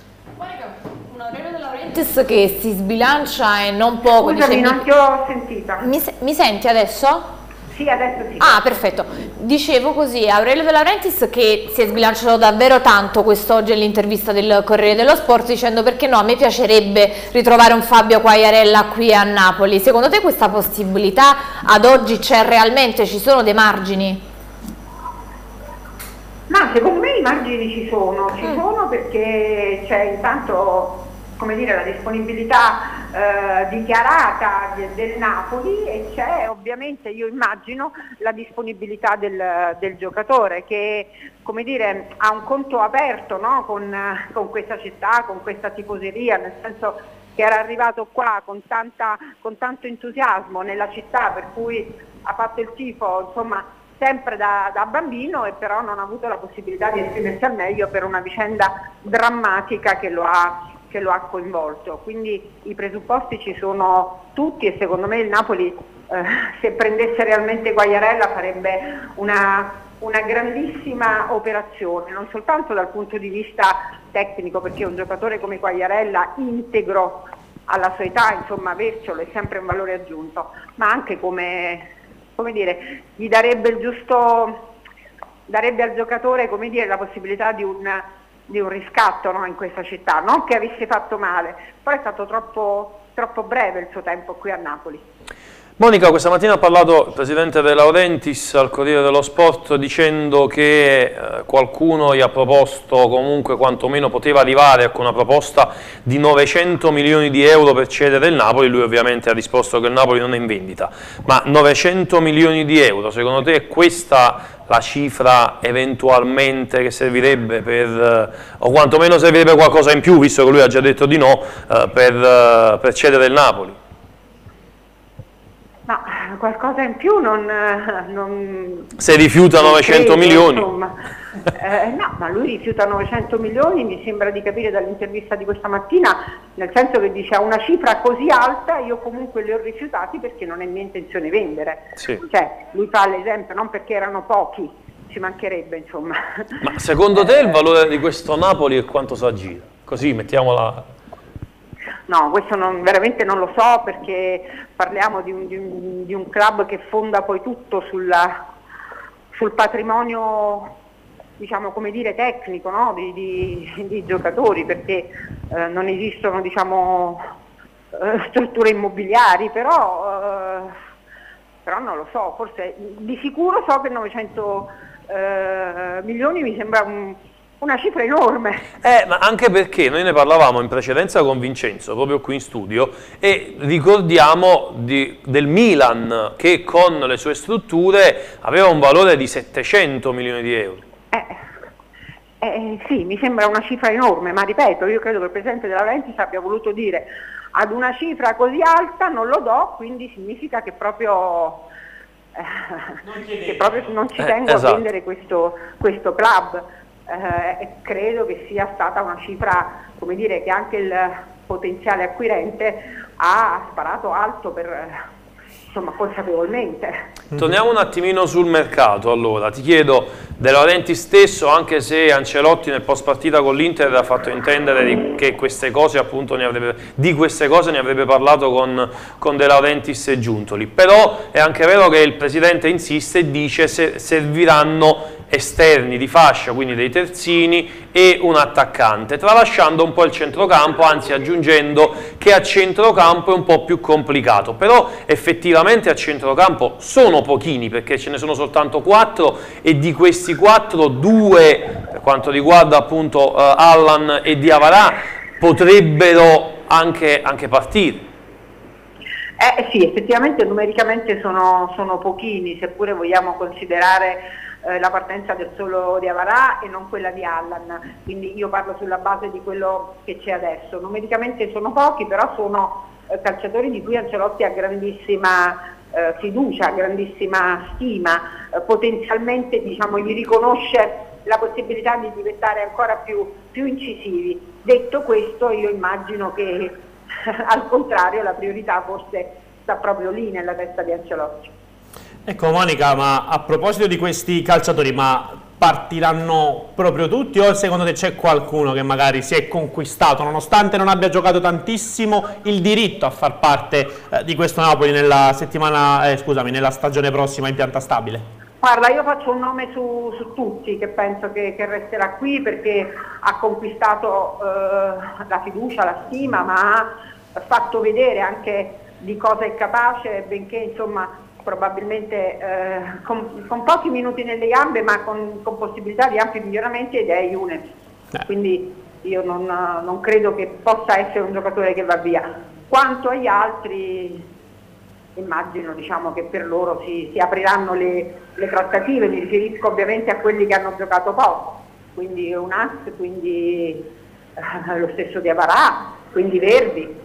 Un Aurelio De Laurentiis che si sbilancia e non poco. Scusami, dice, non mi... ti ho sentita. Mi, se... mi senti adesso? Sì, adesso sì. Ah, perfetto. Dicevo così, Aurelio De Laurentiis che si è sbilanciato davvero tanto quest'oggi all'intervista del Corriere dello Sport dicendo perché no, a me piacerebbe ritrovare un Fabio Quagliarella qui a Napoli. Secondo te questa possibilità ad oggi c'è realmente? Ci sono dei margini? Ma secondo me i margini ci sono, ci mm. sono perché c'è intanto come dire, la disponibilità eh, dichiarata de, del Napoli, e c'è ovviamente, io immagino, la disponibilità del, del giocatore che, come dire, ha un conto aperto, no? con, con questa città, con questa tifoseria, nel senso che era arrivato qua con, tanta, con tanto entusiasmo nella città, per cui ha fatto il tifo, insomma, sempre da, da bambino, e però non ha avuto la possibilità di esprimersi al meglio per una vicenda drammatica che lo ha, che lo ha coinvolto. Quindi i presupposti ci sono tutti, e secondo me il Napoli, eh, se prendesse realmente Quagliarella, farebbe una, una grandissima operazione, non soltanto dal punto di vista tecnico, perché un giocatore come Quagliarella, integro alla sua età, insomma, avercelo è sempre un valore aggiunto, ma anche come, come dire, gli darebbe il giusto, darebbe al giocatore, come dire, la possibilità di un, di un riscatto, no, in questa città, non che avesse fatto male, però è stato troppo, troppo breve il suo tempo qui a Napoli. Monica, questa mattina ha parlato il presidente De Laurentiis al Corriere dello Sport dicendo che eh, qualcuno gli ha proposto, comunque quantomeno poteva arrivare con una proposta di novecento milioni di euro per cedere il Napoli. Lui ovviamente ha risposto che il Napoli non è in vendita, ma novecento milioni di euro, secondo te è questa la cifra eventualmente che servirebbe per, eh, o quantomeno servirebbe qualcosa in più, visto che lui ha già detto di no, eh, per, eh, per cedere il Napoli? No, qualcosa in più non... non Se rifiuta novecento milioni. Insomma. Eh, no, ma lui rifiuta novecento milioni, mi sembra di capire dall'intervista di questa mattina, nel senso che dice: a una cifra così alta io comunque li ho rifiutati perché non è mia intenzione vendere. Sì. Cioè, lui fa l'esempio, non perché erano pochi, ci mancherebbe, insomma. Ma secondo te il valore di questo Napoli è quanto si aggira? Così mettiamola... No, questo non, veramente non lo so, perché parliamo di un, di, un, di un club che fonda poi tutto sulla, sul patrimonio, diciamo, come dire, tecnico, no? di, di, di giocatori, perché eh, non esistono, diciamo, eh, strutture immobiliari, però, eh, però non lo so, forse di sicuro so che novecento eh, milioni mi sembra un... una cifra enorme. Eh, ma anche perché noi ne parlavamo in precedenza con Vincenzo, proprio qui in studio, e ricordiamo di, del Milan che con le sue strutture aveva un valore di settecento milioni di euro. Eh, eh, sì, mi sembra una cifra enorme, ma ripeto, io credo che il presidente De Laurentiis abbia voluto dire: ad una cifra così alta non lo do, quindi significa che proprio, eh, che proprio non ci tengo eh, esatto. a vendere questo, questo club. Eh, credo che sia stata una cifra, come dire, che anche il potenziale acquirente ha sparato alto per, insomma, consapevolmente. Torniamo un attimino sul mercato, allora, ti chiedo, De Laurentiis stesso, anche se Ancelotti nel post partita con l'Inter ha fatto intendere di, che queste cose appunto ne avrebbe, di queste cose ne avrebbe parlato con, con De Laurentiis e Giuntoli, però è anche vero che il presidente insiste e dice se serviranno esterni di fascia, quindi dei terzini e un attaccante, tralasciando un po' il centrocampo, anzi aggiungendo che a centrocampo è un po' più complicato, però effettivamente a centrocampo sono pochini, perché ce ne sono soltanto quattro e di questi quattro due, per quanto riguarda appunto uh, Allan e Diawara, potrebbero anche, anche partire. Eh sì, effettivamente numericamente sono, sono pochini, seppure vogliamo considerare eh, la partenza del solo Diawara e non quella di Allan, quindi io parlo sulla base di quello che c'è adesso. Numericamente sono pochi, però sono eh, calciatori di cui Ancelotti ha grandissima eh, fiducia, grandissima stima, eh, potenzialmente, diciamo, gli riconosce la possibilità di diventare ancora più, più incisivi. Detto questo, io immagino che al contrario la priorità forse sta proprio lì nella testa di Ancelotti. Ecco Monica, ma a proposito di questi calciatori, ma partiranno proprio tutti o secondo te c'è qualcuno che magari si è conquistato, nonostante non abbia giocato tantissimo, il diritto a far parte eh, di questo Napoli nella settimana, eh, scusami, nella stagione prossima in pianta stabile? Guarda, io faccio un nome su, su tutti che penso che, che resterà qui, perché ha conquistato eh, la fiducia, la stima, ma ha fatto vedere anche di cosa è capace, benché insomma probabilmente eh, con, con pochi minuti nelle gambe, ma con, con possibilità di ampi miglioramenti, ed è Younes. Eh. Quindi io non, non credo che possa essere un giocatore che va via. Quanto agli altri, immagino, diciamo, che per loro si, si apriranno le, le trattative, mi riferisco ovviamente a quelli che hanno giocato poco, quindi Unas, quindi eh, lo stesso Diavarà, quindi Verdi.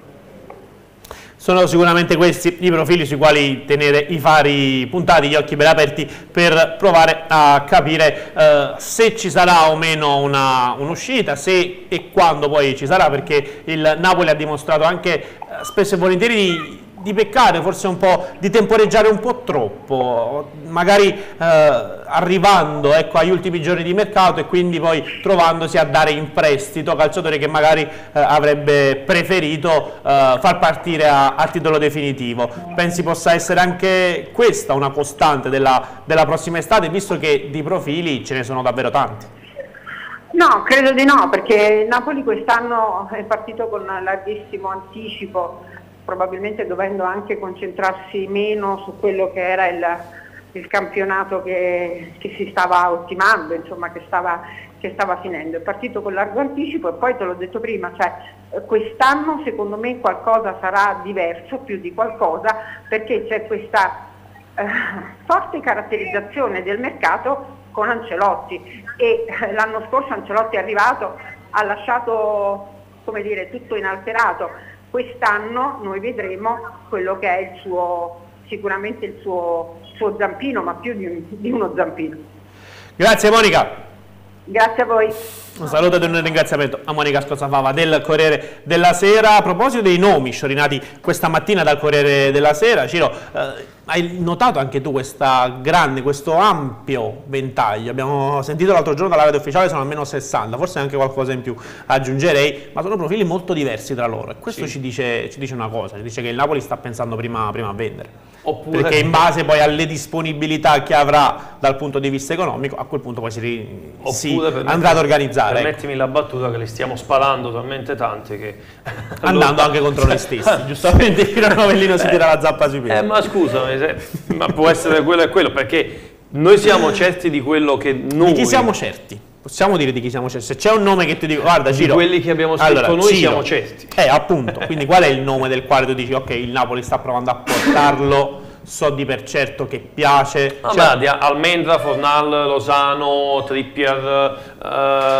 Sono sicuramente questi i profili sui quali tenere i fari puntati, gli occhi ben aperti, per provare a capire eh, se ci sarà o meno una, un'uscita, se e quando poi ci sarà, perché il Napoli ha dimostrato anche eh, spesso e volentieri di, di peccare, forse un po' di temporeggiare un po' troppo, magari eh, arrivando, ecco, agli ultimi giorni di mercato e quindi poi trovandosi a dare in prestito calciatori che magari eh, avrebbe preferito eh, far partire a, a titolo definitivo. Pensi possa essere anche questa una costante della, della prossima estate, visto che di profili ce ne sono davvero tanti? No, credo di no, perché il Napoli quest'anno è partito con larghissimo anticipo, probabilmente dovendo anche concentrarsi meno su quello che era il, il campionato che, che si stava ottimando, insomma, che stava, che stava finendo. È partito con largo anticipo e poi te l'ho detto prima, cioè quest'anno secondo me qualcosa sarà diverso, più di qualcosa, perché c'è questa eh, forte caratterizzazione del mercato con Ancelotti e eh, l'anno scorso Ancelotti è arrivato, ha lasciato, come dire, tutto inalterato. Quest'anno noi vedremo quello che è il suo, sicuramente il suo, suo zampino, ma più di, di uno zampino. Grazie Monica. Grazie a voi. Un saluto ed un ringraziamento a Monica Scozzafava del Corriere della Sera. A proposito dei nomi sciorinati questa mattina dal Corriere della Sera, Ciro, eh, hai notato anche tu questa grande, questo ampio ventaglio? Abbiamo sentito l'altro giorno dalla rete ufficiale, sono almeno sessanta, forse anche qualcosa in più aggiungerei, ma sono profili molto diversi tra loro e questo sì. ci, dice, ci dice una cosa, ci dice che il Napoli sta pensando prima, prima a vendere. Oppure... Perché in base poi alle disponibilità che avrà dal punto di vista economico, a quel punto poi si, si andrà ad organizzare. Permettimi ecco. la battuta che le stiamo sparando talmente tante che... Andando anche contro noi stessi, giustamente il Novellino si tira la zappa sui piedi. Eh, ma scusami, se... ma può essere quello e quello, perché noi siamo certi di quello che noi... Di chi siamo certi? Possiamo dire di chi siamo certi? Se c'è un nome che ti dico, guarda Ciro... Di quelli che abbiamo scritto allora, noi Ciro, siamo certi. Eh, appunto, quindi qual è il nome del quale tu dici, ok, il Napoli sta provando a portarlo... So di per certo che piace. Ah, cioè... beh, Almendra, Fornal, Lozano, Trippier, eh,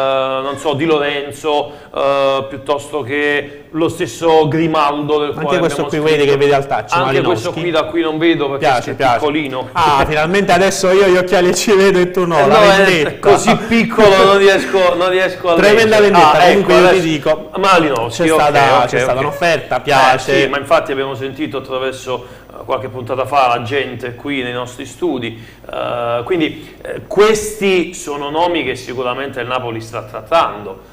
non so, Di Lorenzo, eh, piuttosto che lo stesso Grimaldo. Del anche quale questo qui scritto. Vedi che vede al touch. Anche Malinowski. Questo qui da qui non vedo perché piace, è piace. piccolino. Ah, finalmente adesso io gli occhiali ci vedo e tu no. Eh la no, vendetta. Così piccolo non riesco, non riesco a tremenda leggere. vendetta. Ah, comunque ecco, io adesso... ti dico, Malinowski, c'è okay, stata, okay, c'è okay. stata un'offerta, piace. Eh, sì, ma infatti abbiamo sentito attraverso uh, qualche puntata fa la gente qui nei nostri studi, uh, quindi uh, questi sono nomi che sicuramente il Napoli sta trattando.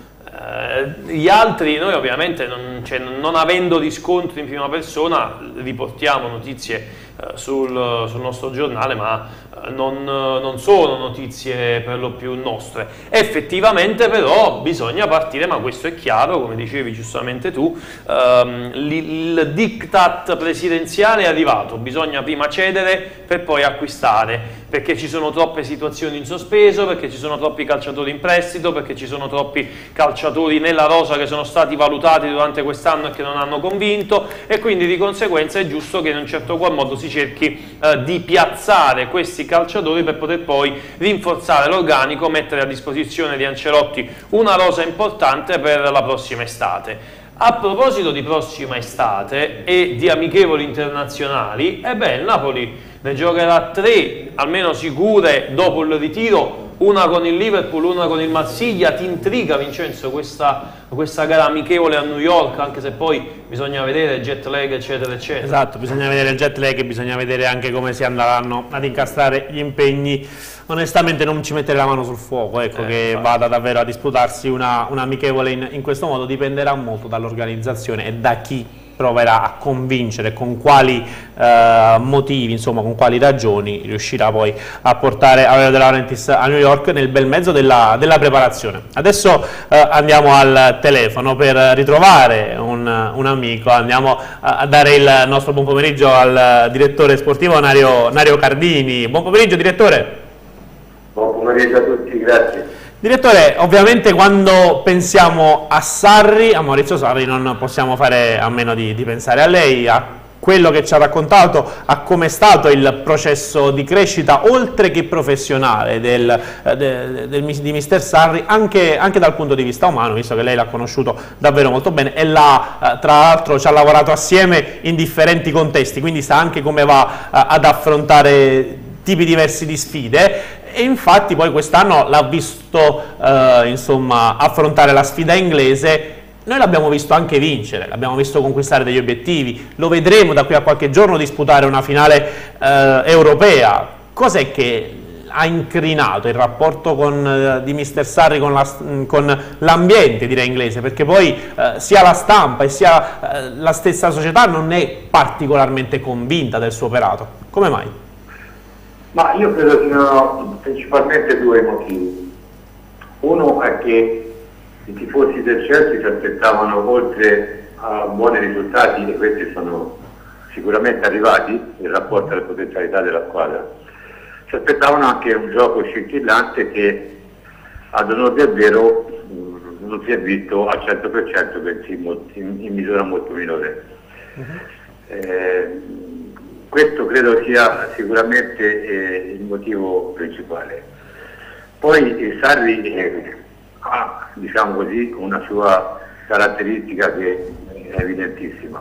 Uh, gli altri noi ovviamente non, cioè, non avendo riscontri in prima persona riportiamo notizie uh, sul, sul nostro giornale, ma uh, non, uh, non sono notizie per lo più nostre. Effettivamente però bisogna partire, ma questo è chiaro, come dicevi giustamente tu, um, il diktat presidenziale è arrivato, bisogna prima cedere per poi acquistare, perché ci sono troppe situazioni in sospeso, perché ci sono troppi calciatori in prestito, perché ci sono troppi calciatori nella rosa che sono stati valutati durante quest'anno e che non hanno convinto, e quindi di conseguenza è giusto che in un certo qual modo si cerchi eh, di piazzare questi calciatori per poter poi rinforzare l'organico, mettere a disposizione di Ancelotti una rosa importante per la prossima estate. A proposito di prossima estate e di amichevoli internazionali, e beh, il Napoli ne giocherà tre, almeno sicure, dopo il ritiro, una con il Liverpool, una con il Marsiglia. Ti intriga, Vincenzo, questa, questa gara amichevole a New York, anche se poi bisogna vedere jet lag eccetera eccetera. Esatto, bisogna vedere il jet lag e bisogna vedere anche come si andranno ad incastrare gli impegni. Onestamente non ci mettere la mano sul fuoco, ecco, eh, che infatti. vada davvero a disputarsi una, un amichevole in, in questo modo. Dipenderà molto dall'organizzazione e da chi proverà a convincere, con quali eh, motivi, insomma con quali ragioni riuscirà poi a portare Aurelio De Laurentiis a New York nel bel mezzo della, della preparazione. Adesso eh, andiamo al telefono per ritrovare un, un amico, andiamo a, a dare il nostro buon pomeriggio al direttore sportivo Nario, Nario Cardini. Buon pomeriggio direttore. Buon pomeriggio a tutti, grazie. Direttore, ovviamente quando pensiamo a Sarri, a Maurizio Sarri, non possiamo fare a meno di, di pensare a lei, a quello che ci ha raccontato, a come è stato il processo di crescita, oltre che professionale, del, del, del, di mister Sarri, anche, anche dal punto di vista umano, visto che lei l'ha conosciuto davvero molto bene e l'ha, tra l'altro ci ha lavorato assieme in differenti contesti, quindi sa anche come va ad affrontare tipi diversi di sfide. E infatti poi quest'anno l'ha visto eh, insomma, affrontare la sfida inglese. Noi l'abbiamo visto anche vincere, l'abbiamo visto conquistare degli obiettivi, lo vedremo da qui a qualche giorno disputare una finale eh, europea. Cos'è che ha incrinato il rapporto con, eh, di mister Sarri con, la, con l'ambiente, direi, inglese? Perché poi eh, sia la stampa e sia eh, la stessa società non è particolarmente convinta del suo operato. Come mai? Ma io credo siano principalmente due motivi. Uno è che i tifosi del Chelsea si aspettavano, oltre a buoni risultati, e questi sono sicuramente arrivati in rapporto alle potenzialità della squadra, si aspettavano anche un gioco scintillante che, ad onor del vero, non si è visto al cento per cento, bensì in, in misura molto minore. Uh-huh. eh, questo credo sia sicuramente eh, il motivo principale. Poi eh, Sarri eh, ha, diciamo così, una sua caratteristica che è evidentissima.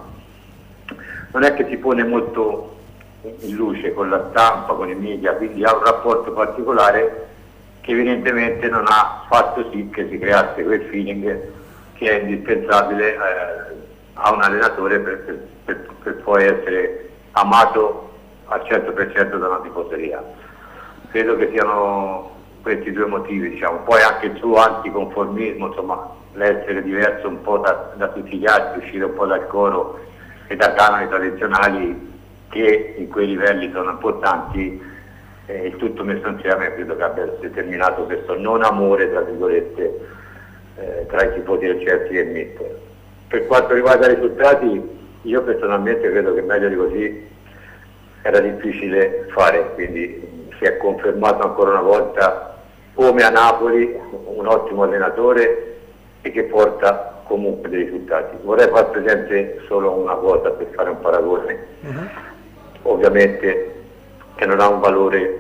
Non è che si pone molto in luce con la stampa, con i media, quindi ha un rapporto particolare che evidentemente non ha fatto sì che si creasse quel feeling che è indispensabile eh, a un allenatore per, per, per, per poi essere amato al cento per cento dalla tifoseria. Credo che siano questi due motivi, diciamo. Poi anche il suo anticonformismo, insomma, l'essere diverso un po' da, da tutti gli altri, uscire un po' dal coro e da canoni tradizionali che in quei livelli sono importanti, eh, il tutto messo insieme credo che abbia determinato questo non amore, tra virgolette, eh, tra i tifosi del Chelsea e il mister. Per quanto riguarda i risultati, io personalmente credo che meglio di così era difficile fare, quindi si è confermato ancora una volta come a Napoli un ottimo allenatore e che porta comunque dei risultati. Vorrei far presente solo una cosa per fare un paragone, uh-huh. ovviamente che non ha un valore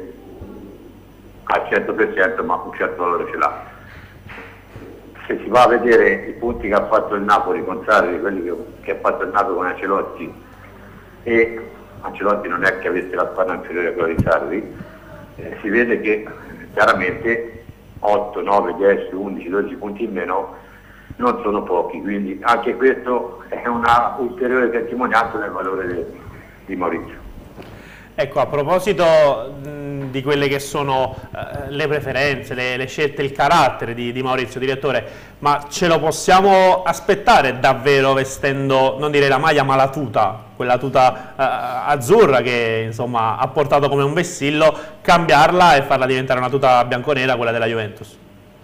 al cento per cento, ma un certo valore ce l'ha. Se si va a vedere i punti che ha fatto il Napoli con Sarri, quelli che, che ha fatto il Napoli con Ancelotti, e Ancelotti non è che avesse la squadra inferiore a quella di Sarri, eh, si vede che chiaramente otto, nove, dieci, undici, dodici punti in meno non sono pochi, quindi anche questo è una ulteriore testimonianza del valore de, di Maurizio. Ecco, a proposito mh, di quelle che sono eh, le preferenze, le, le scelte, il carattere di, di Maurizio, direttore, ma ce lo possiamo aspettare davvero vestendo, non direi la maglia, ma la tuta, quella tuta eh, azzurra che insomma ha portato come un vessillo, cambiarla e farla diventare una tuta bianconera, quella della Juventus?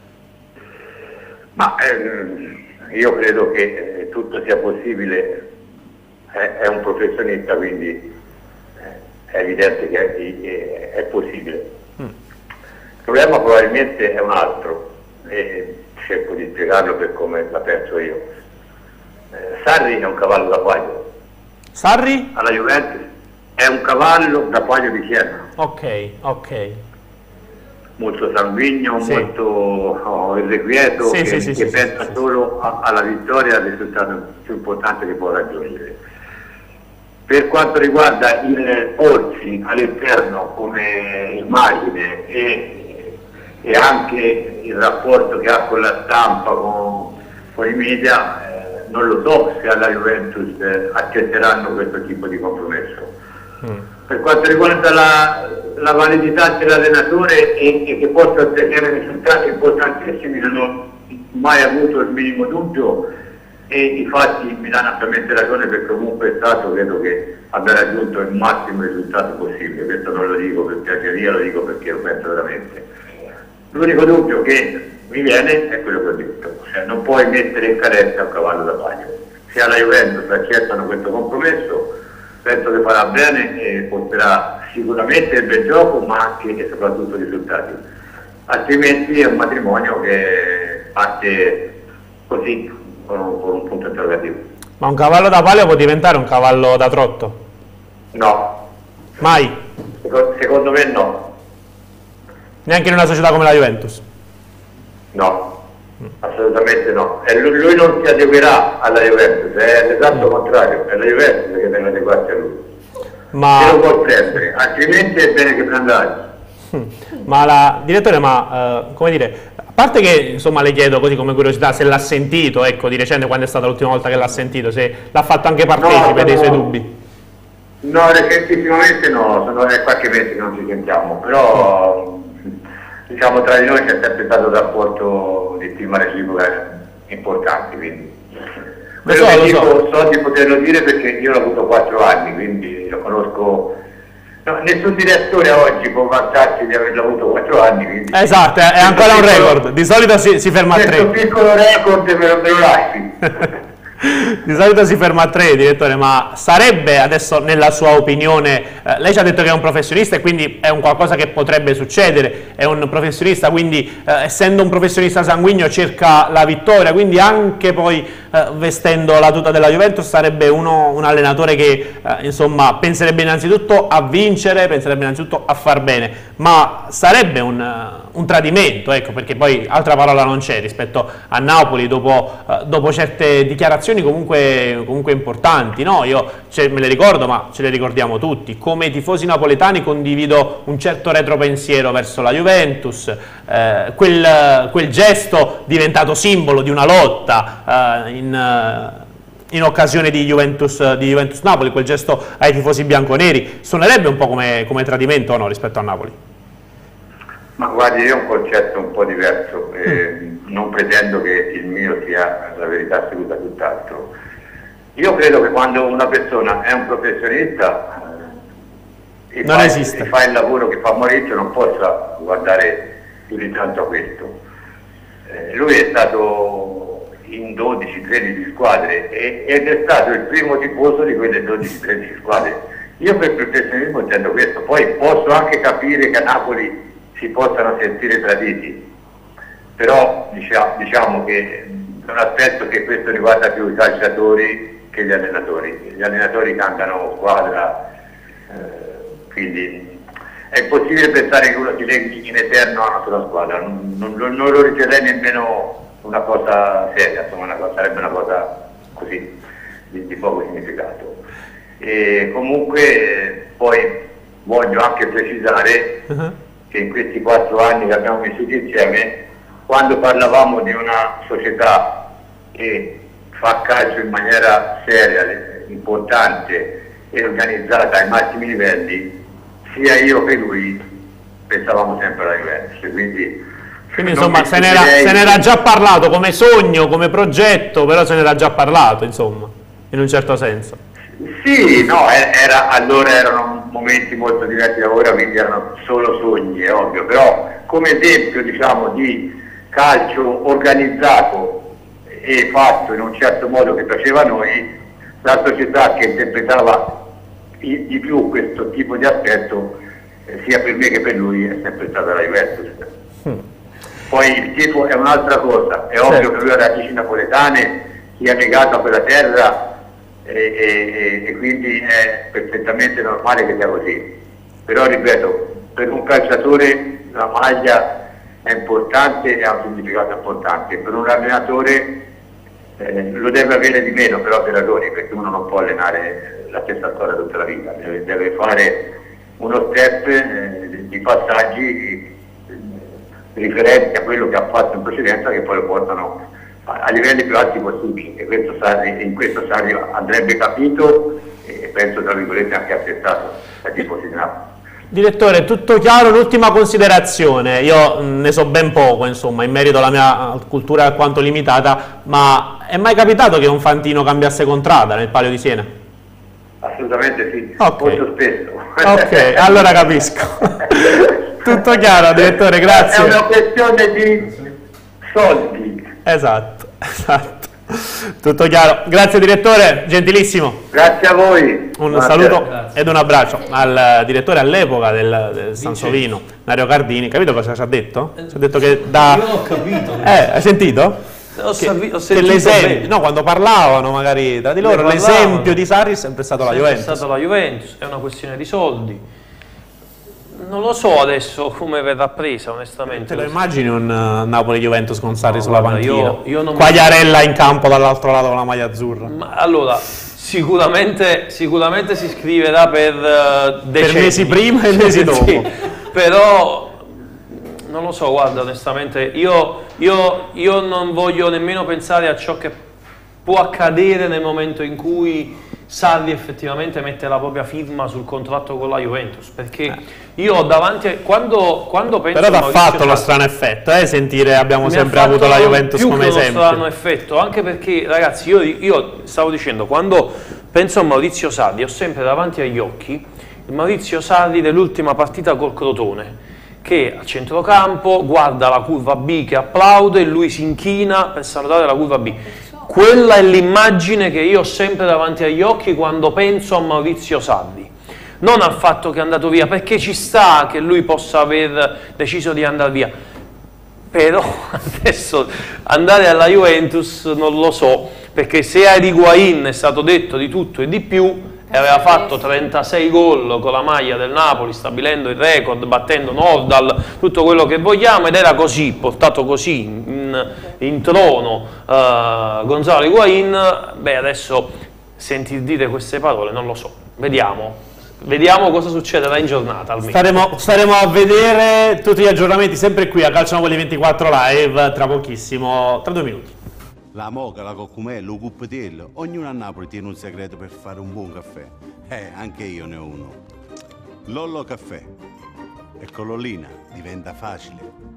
Ma eh, io credo che eh, tutto sia possibile, è, è un professionista, quindi è evidente che è, è, è possibile. Mm. Il problema probabilmente è un altro, e cerco di spiegarlo per come la penso io. Eh, Sarri è un cavallo da paglio. Sarri? Alla Juventus è un cavallo da paglio di Siena. Ok, ok. Molto sanguigno, sì. molto oh, irrequieto, sì, che, sì, che sì, pensa sì, solo sì. A, alla vittoria e al risultato più importante che può raggiungere. Per quanto riguarda il porsi all'interno come immagine e, e anche il rapporto che ha con la stampa, con, con i media, eh, non lo so se alla Juventus eh, accetteranno questo tipo di compromesso. Mm. Per quanto riguarda la, la validità dell'allenatore e, e che possa ottenere risultati importantissimi, non ho mai avuto il minimo dubbio. E infatti mi danno ampiamente ragione, perché comunque è stato, credo che abbia raggiunto il massimo risultato possibile. Questo non lo dico per piaceria, lo dico perché lo penso veramente. L'unico dubbio che mi viene è quello che ho detto, cioè non puoi mettere in carezza un cavallo da paglio. Se alla Juventus accettano questo compromesso, penso che farà bene e porterà sicuramente il bel gioco, ma anche e soprattutto risultati. altrimenti è un matrimonio che parte così, con un, con un punto interrogativo. Ma un cavallo da palio può diventare un cavallo da trotto? No. Mai? Secondo, secondo me no. Neanche in una società come la Juventus? No, mm. assolutamente no. E lui, lui non si adeguerà alla Juventus, è l'esatto mm. contrario, è la Juventus che deve adeguarsi a lui. Ma... Se lo può prendere, altrimenti è bene che prenda altri. Ma la direttore, ma uh, come dire, a parte che insomma le chiedo così come curiosità se l'ha sentito, ecco, di recente, quando è stata l'ultima volta che l'ha sentito, se l'ha fatto anche partecipe no, dei suoi dubbi. No, recentissimamente no, sono è qualche mese che non ci sentiamo, però diciamo tra di noi c'è sempre stato un rapporto di stima reciproca importante, quindi quello so, che dico, so. so di poterlo dire perché io l'ho avuto quattro anni, quindi lo conosco. No, nessun direttore oggi può vantarsi di averlo avuto quattro anni. Quindi esatto, è, è ancora un record. Di solito si, si ferma a tre. Questo piccolo record me lo, me lo lasci. Di solito si ferma a tre, direttore, ma sarebbe adesso, nella sua opinione, eh, lei ci ha detto che è un professionista e quindi è un qualcosa che potrebbe succedere, è un professionista, quindi eh, essendo un professionista sanguigno cerca la vittoria, quindi anche poi eh, vestendo la tuta della Juventus sarebbe uno, un allenatore che eh, insomma penserebbe innanzitutto a vincere, penserebbe innanzitutto a far bene, ma sarebbe un, uh, un tradimento, ecco, perché poi altra parola non c'è rispetto a Napoli dopo, uh, dopo certe dichiarazioni comunque, comunque importanti, no? Io ce, me le ricordo, ma ce le ricordiamo tutti. Come tifosi napoletani condivido un certo retropensiero verso la Juventus, eh, quel, quel gesto diventato simbolo di una lotta eh, in, eh, in occasione di Juventus, di Juventus Napoli, quel gesto ai tifosi bianconeri, suonerebbe un po' come, come tradimento o no rispetto a Napoli? Ma guardi, io ho un concetto un po' diverso, eh, mm. non pretendo che il mio sia la verità assoluta, tutt'altro. Io credo che quando una persona è un professionista eh, e, non fa, esiste. e fa il lavoro che fa Maurizio non possa guardare più di tanto a questo. Eh, lui è stato in dodici tredici squadre e, ed è stato il primo tifoso di quelle dodici tredici squadre. Io per professionismo intendo questo, poi posso anche capire che a Napoli si possano sentire traditi, però diciamo, diciamo che non aspetto che questo riguarda più i calciatori che gli allenatori. Gli allenatori cambiano squadra, eh, quindi è impossibile pensare che uno si leghi in eterno a una sola squadra, non, non, non lo riterrei nemmeno una cosa seria, insomma, una cosa, sarebbe una cosa così di, di poco significato. E comunque poi voglio anche precisare uh-huh. che in questi quattro anni che abbiamo vissuto insieme, quando parlavamo di una società che fa calcio in maniera seria, importante e organizzata ai massimi livelli, sia io che lui pensavamo sempre alla Juventus. Quindi, Quindi insomma se n'era, se n'era già parlato come sogno, come progetto, però se n'era già parlato, insomma, in un certo senso. Sì, no, era, allora erano momenti molto diversi da ora, quindi erano solo sogni, è ovvio, però come esempio, diciamo, di calcio organizzato e fatto in un certo modo che piaceva a noi, la società che interpretava di, di più questo tipo di aspetto, eh, sia per me che per lui, è sempre stata la Juventus. Mm. Poi il tifo è un'altra cosa, è ovvio certo. che lui ha radici napoletane, sia legato a quella terra, E, e, e quindi è perfettamente normale che sia così, però ripeto, per un calciatore la maglia è importante e ha un significato importante, per un allenatore eh, lo deve avere di meno per ovvie ragioni, perché uno non può allenare la stessa storia tutta la vita, deve, deve fare uno step eh, di passaggi eh, riferenti a quello che ha fatto in precedenza, che poi lo portano a livelli più alti possibili, e questo Sarri, in questo Sarri andrebbe capito e penso tra virgolette anche accettato dai tifosi di Napoli. Direttore, tutto chiaro, l'ultima considerazione, io ne so ben poco insomma in merito alla mia cultura alquanto limitata, ma è mai capitato che un fantino cambiasse contrada nel Palio di Siena? Assolutamente sì, okay. molto spesso. Ok, allora capisco. Tutto chiaro, direttore, grazie. È una questione di soldi. Esatto, esatto. Tutto chiaro. Grazie direttore, gentilissimo. Grazie a voi. Un Grazie. saluto Grazie. ed un abbraccio al direttore all'epoca del, del Sansovino, Mario Cardini. Capito cosa ci ha detto? Ci ha detto che da... Io ho capito. Eh, hai sentito? Ho, Che, sapi- ho che sentito l'esempio, bene. no, quando parlavano magari tra di loro, Ne l'esempio parlavano. di Sarri è sempre stato la Sempre Juventus. È stata la Juventus, è una questione di soldi. Non lo so adesso come verrà presa, onestamente. Te lo immagini un uh, Napoli-Juventus con Sarri No, sulla guarda, panchina? io- io non- Quagliarella in campo dall'altro lato con la maglia azzurra. Ma allora, sicuramente, sicuramente si scriverà per uh, decenni. mesi prima e mesi dopo. Sì, però non lo so, guarda, onestamente, io, io, io non voglio nemmeno pensare a ciò che può accadere nel momento in cui Sarri effettivamente mette la propria firma sul contratto con la Juventus, perché io ho davanti a, quando, quando penso Però a ti ha Maurizio fatto lo Sarri- strano effetto, eh, sentire abbiamo mi sempre ha fatto avuto la Juventus più come che uno esempio. strano effetto, anche perché ragazzi io, io stavo dicendo, quando penso a Maurizio Sarri ho sempre davanti agli occhi il Maurizio Sarri dell'ultima partita col Crotone, che a centrocampo guarda la curva B che applaude e lui si inchina per salutare la curva B. Quella è l'immagine che io ho sempre davanti agli occhi quando penso a Maurizio Sarri, non al fatto che è andato via, perché ci sta che lui possa aver deciso di andare via, però adesso andare alla Juventus non lo so, perché se a Higuaín è stato detto di tutto e di più, e aveva fatto trentasei gol con la maglia del Napoli, stabilendo il record, battendo Nordal, tutto quello che vogliamo, ed era così, portato così in, in trono uh, Gonzalo Higuaín, beh adesso sentir dire queste parole non lo so, vediamo, vediamo cosa succederà in giornata almeno. Staremo, staremo a vedere tutti gli aggiornamenti sempre qui a Calcio Napoli ventiquattro Live tra pochissimo, tra due minuti. La moca, la coccumello, il cuppatello, ognuno a Napoli tiene un segreto per fare un buon caffè. Eh, anche io ne ho uno. Lollo Caffè. E con Lollina diventa facile.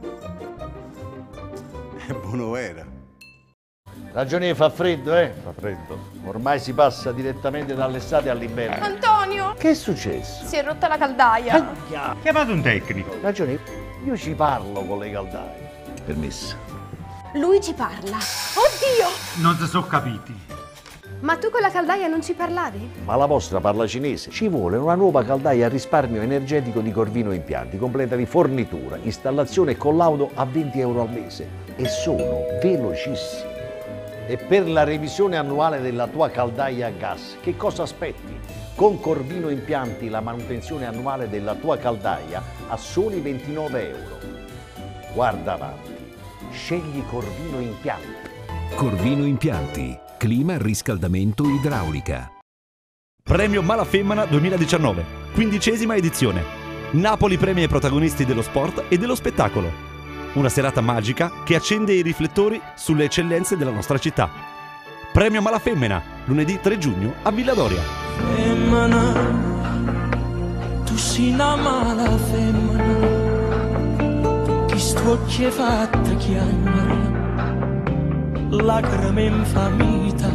È buono vero. Ragione fa freddo, eh? Fa freddo. Ormai si passa direttamente dall'estate all'inverno. Antonio! Che è successo? Si è rotta la caldaia. Chiamate un tecnico. Ragione, io ci parlo con le caldaie. Permesso. Lui ci parla. Oddio! Non si sono capiti. Ma tu con la caldaia non ci parlavi? Ma la vostra parla cinese. Ci vuole una nuova caldaia a risparmio energetico di Corvino Impianti, completa di fornitura, installazione e collaudo a venti euro al mese. E sono velocissimi. E per la revisione annuale della tua caldaia a gas, che cosa aspetti? Con Corvino Impianti la manutenzione annuale della tua caldaia a soli ventinove euro. Guarda avanti. Scegli Corvino Impianti. Corvino Impianti. Clima, riscaldamento, idraulica. Premio Mala Femmina duemiladiciannove, quindicesima edizione. Napoli premia i protagonisti dello sport e dello spettacolo. Una serata magica che accende i riflettori sulle eccellenze della nostra città. Premio Mala Femmina, lunedì tre giugno a Villa Doria. Femmina, tu sei una mala femmina, chi stuocchi fatta chiamare, lacrime infamita.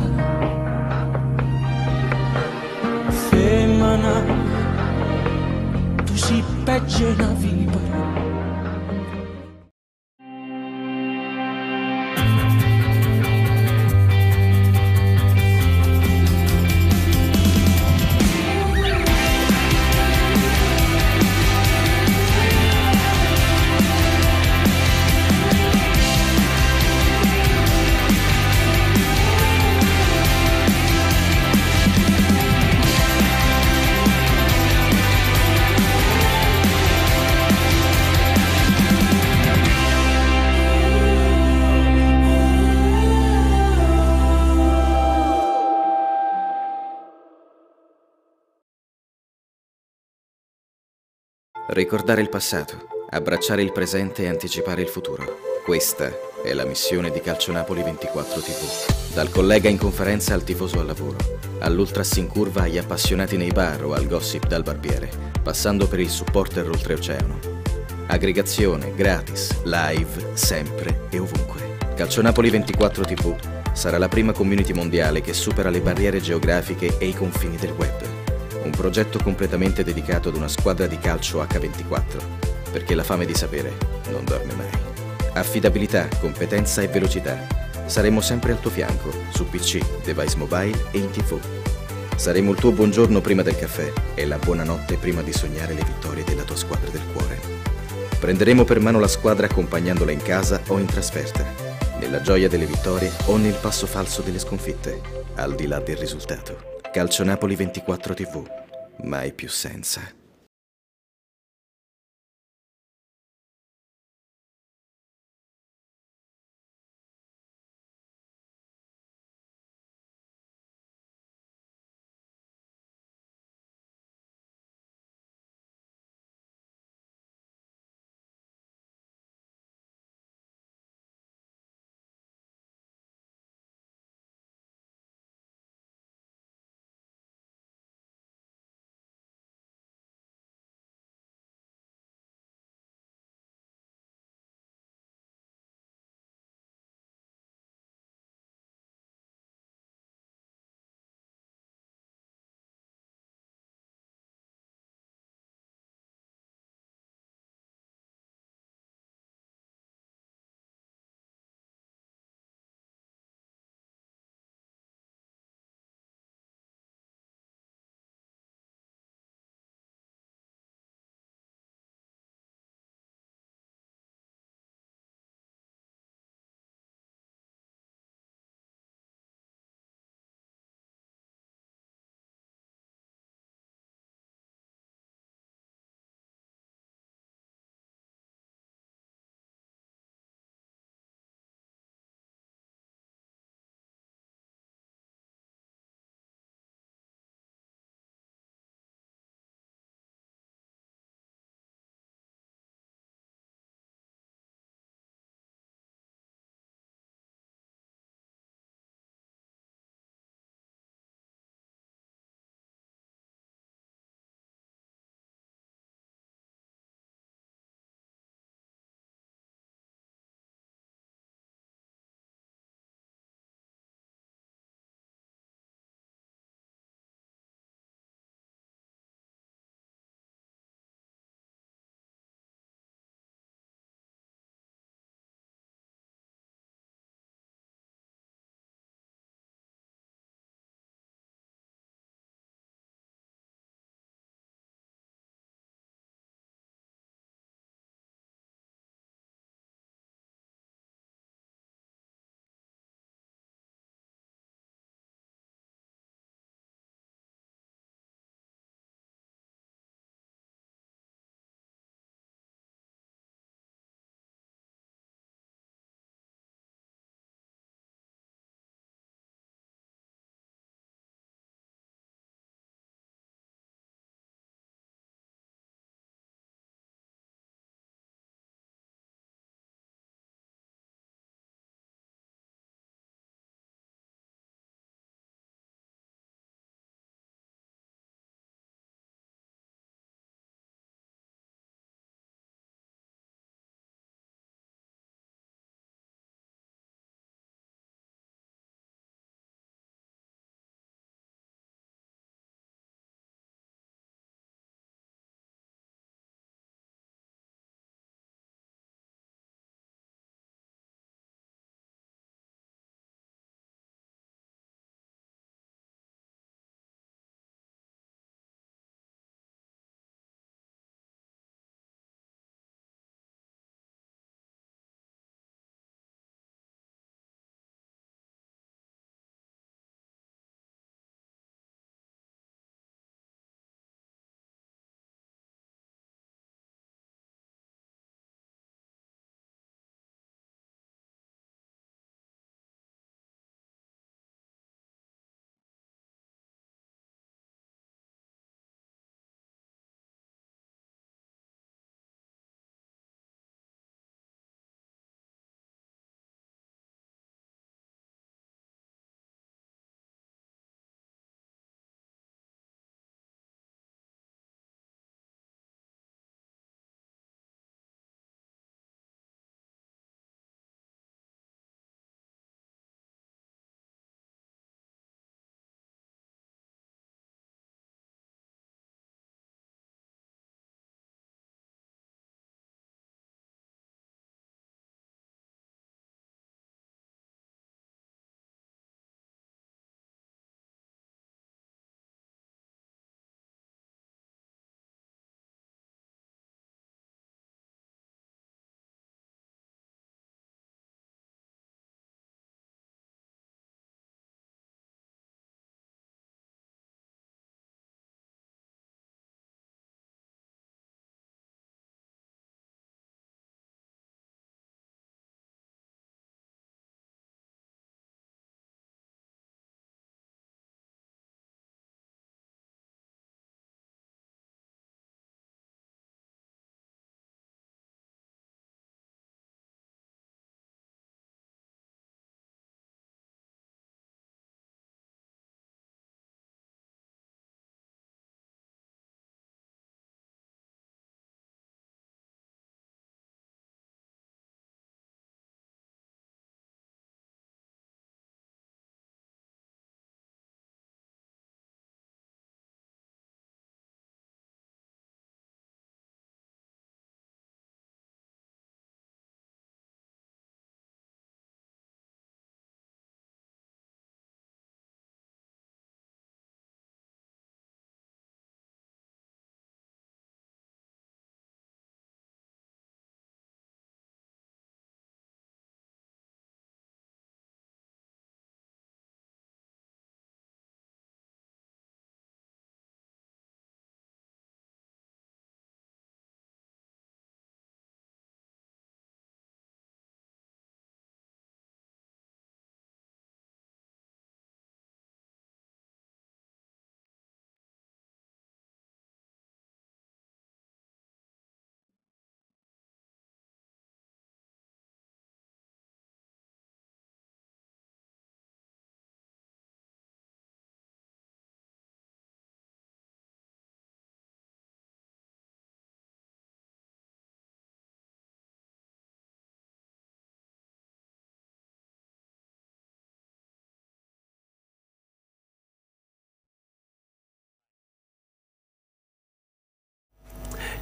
Femmina, tu sei peggio di una vipera. Ricordare il passato, abbracciare il presente e anticipare il futuro. Questa è la missione di Calcio Napoli ventiquattro tivù. Dal collega in conferenza al tifoso al lavoro, all'ultras in curva agli appassionati nei bar o al gossip dal barbiere, passando per il supporter oltreoceano. Aggregazione, gratis, live, sempre e ovunque. Calcio Napoli ventiquattro tivù sarà la prima community mondiale che supera le barriere geografiche e i confini del web. Un progetto completamente dedicato ad una squadra di calcio acca ventiquattro, perché la fame di sapere non dorme mai. Affidabilità, competenza e velocità. Saremo sempre al tuo fianco, su P C, device mobile e in tivù. Saremo il tuo buongiorno prima del caffè e la buonanotte prima di sognare le vittorie della tua squadra del cuore. Prenderemo per mano la squadra accompagnandola in casa o in trasferta, nella gioia delle vittorie o nel passo falso delle sconfitte, al di là del risultato. Calcio Napoli ventiquattro tivù, mai più senza.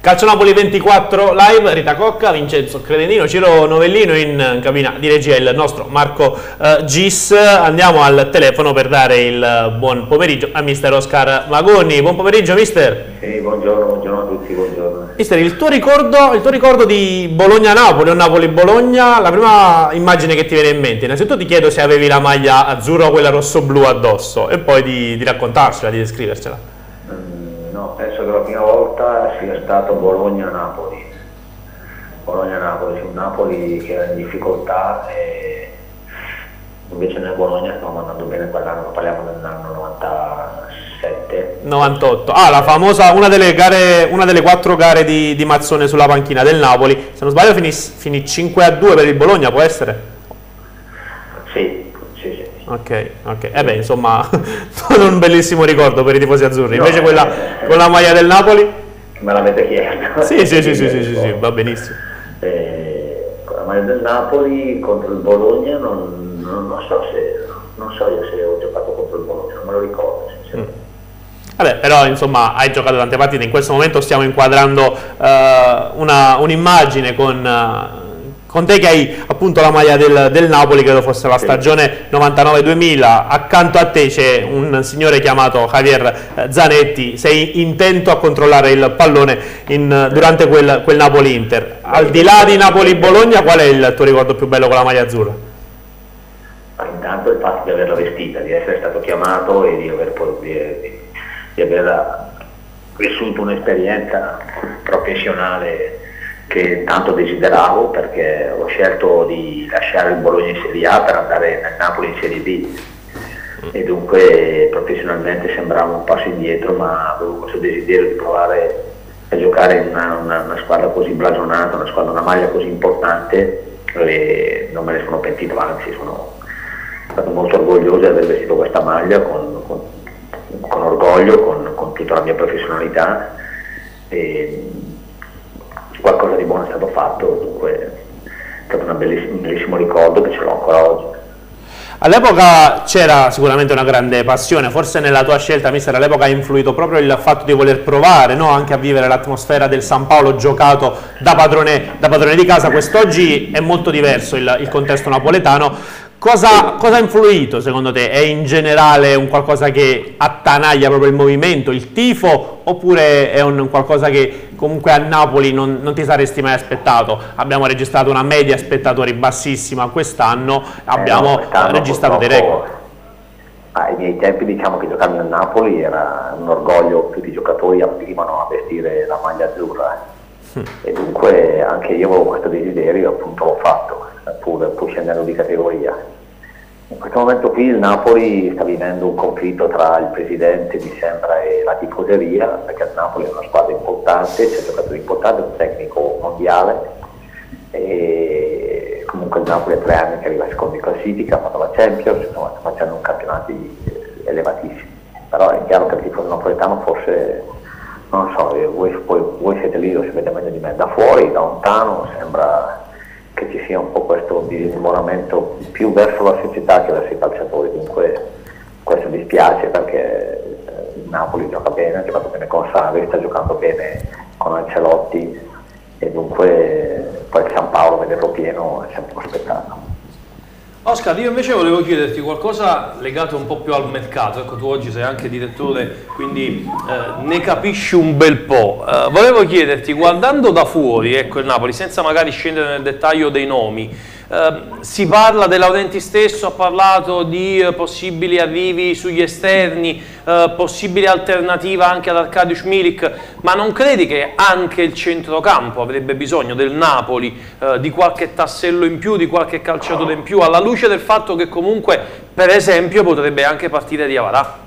Calcio Napoli ventiquattro live, Rita Cocca, Vincenzo Credendino, Ciro Novellino, in cabina di regia il nostro Marco uh, Gis. Andiamo al telefono per dare il buon pomeriggio a mister Oscar Magoni. Buon pomeriggio mister. Sì, buongiorno, buongiorno a tutti, buongiorno. Mister, il tuo ricordo, il tuo ricordo di Bologna-Napoli o Napoli-Bologna, la prima immagine che ti viene in mente, innanzitutto ti chiedo se avevi la maglia azzurra o quella rosso-blu addosso e poi di, di raccontarcela, di descrivercela. No, penso che la prima volta sia stato Bologna-Napoli. Bologna-Napoli, su Napoli che era in difficoltà e invece nel Bologna stiamo andando bene quell'anno, parliamo dell'anno novantasette. novantotto. Ah, la famosa, una delle gare, una delle quattro gare di, di Mazzone sulla panchina del Napoli. Se non sbaglio finì, finì cinque a due per il Bologna, può essere? Sì. Ok, ok. Eh beh, insomma, non un bellissimo ricordo per i tifosi azzurri. Invece no, quella eh, con la maglia del Napoli? Me l'avete chiesto. Sì, sì, sì, sì, sì, sì, sì, va benissimo. Eh, con la maglia del Napoli contro il Bologna non, non, non so se non so io se ho giocato contro il Bologna, non me lo ricordo. Mm. Vabbè, però insomma hai giocato tante partite, in questo momento stiamo inquadrando uh, un'immagine con... Uh, con te che hai appunto la maglia del, del Napoli, credo fosse la stagione novantanove duemila, accanto a te c'è un signore chiamato Javier Zanetti, sei intento a controllare il pallone in, durante quel, quel Napoli-Inter. Al di là di Napoli-Bologna, qual è il tuo ricordo più bello con la maglia azzurra? Intanto il fatto di averla vestita, di essere stato chiamato e di aver, di, di aver vissuto un'esperienza professionale che tanto desideravo, perché ho scelto di lasciare il Bologna in Serie A per andare nel Napoli in Serie B e dunque professionalmente sembrava un passo indietro, ma avevo questo desiderio di provare a giocare in una, una, una squadra così blasonata, una squadra, una maglia così importante, e non me ne sono pentito, anzi sono stato molto orgoglioso di aver vestito questa maglia con, con, con orgoglio, con, con tutta la mia professionalità. E, qualcosa di buono è stato fatto, dunque è stato un bellissimo, un bellissimo ricordo che ce l'ho ancora oggi. All'epoca c'era sicuramente una grande passione, forse nella tua scelta, mister, all'epoca ha influito proprio il fatto di voler provare, no? Anche a vivere l'atmosfera del San Paolo giocato da padrone, da padrone di casa. Quest'oggi è molto diverso il, il contesto napoletano. Cosa, cosa ha influito secondo te? È in generale un qualcosa che attanaglia proprio il movimento, il tifo, oppure è un qualcosa che comunque a Napoli non, non ti saresti mai aspettato? Abbiamo registrato una media spettatori bassissima quest'anno, abbiamo eh no, quest'anno registrato dei record. Ai miei tempi diciamo che giocando a Napoli era un orgoglio, tutti i giocatori aspirano a vestire la maglia azzurra hm. e dunque anche io avevo questo desiderio, appunto l'ho fatto. Pur, pur scendendo di categoria. In questo momento qui il Napoli sta vivendo un conflitto tra il presidente, mi sembra, e la tifoseria, perché il Napoli è una squadra importante, c'è un giocatore importante, un tecnico mondiale, e comunque il Napoli è tre anni che arriva secondo in classifica, ha fatto la Champions, insomma, sta facendo un campionato elevatissimo. Però è chiaro che il tifoso napoletano forse, non so, voi, voi, voi siete lì, lo sapete meglio di me, da fuori, da lontano, sembra che ci sia un po' questo disinnamoramento più verso la società che verso i calciatori, dunque questo dispiace perché il Napoli gioca bene, ha giocato bene con Sarri, sta giocando bene con Ancelotti e dunque poi il San Paolo vederlo pieno è sempre uno spettacolo. Oscar, io invece volevo chiederti qualcosa legato un po' più al mercato. Ecco, tu oggi sei anche direttore, quindi eh, ne capisci un bel po'. Eh, volevo chiederti, guardando da fuori, ecco, il Napoli, senza magari scendere nel dettaglio dei nomi, eh, si parla De Laurenti stesso, ha parlato di eh, possibili arrivi sugli esterni, eh, possibili alternative anche ad Arkadiusz Milik, ma non credi che anche il centrocampo avrebbe bisogno del Napoli eh, di qualche tassello in più, di qualche calciatore in più, alla luce del fatto che comunque, per esempio, potrebbe anche partire Diawara?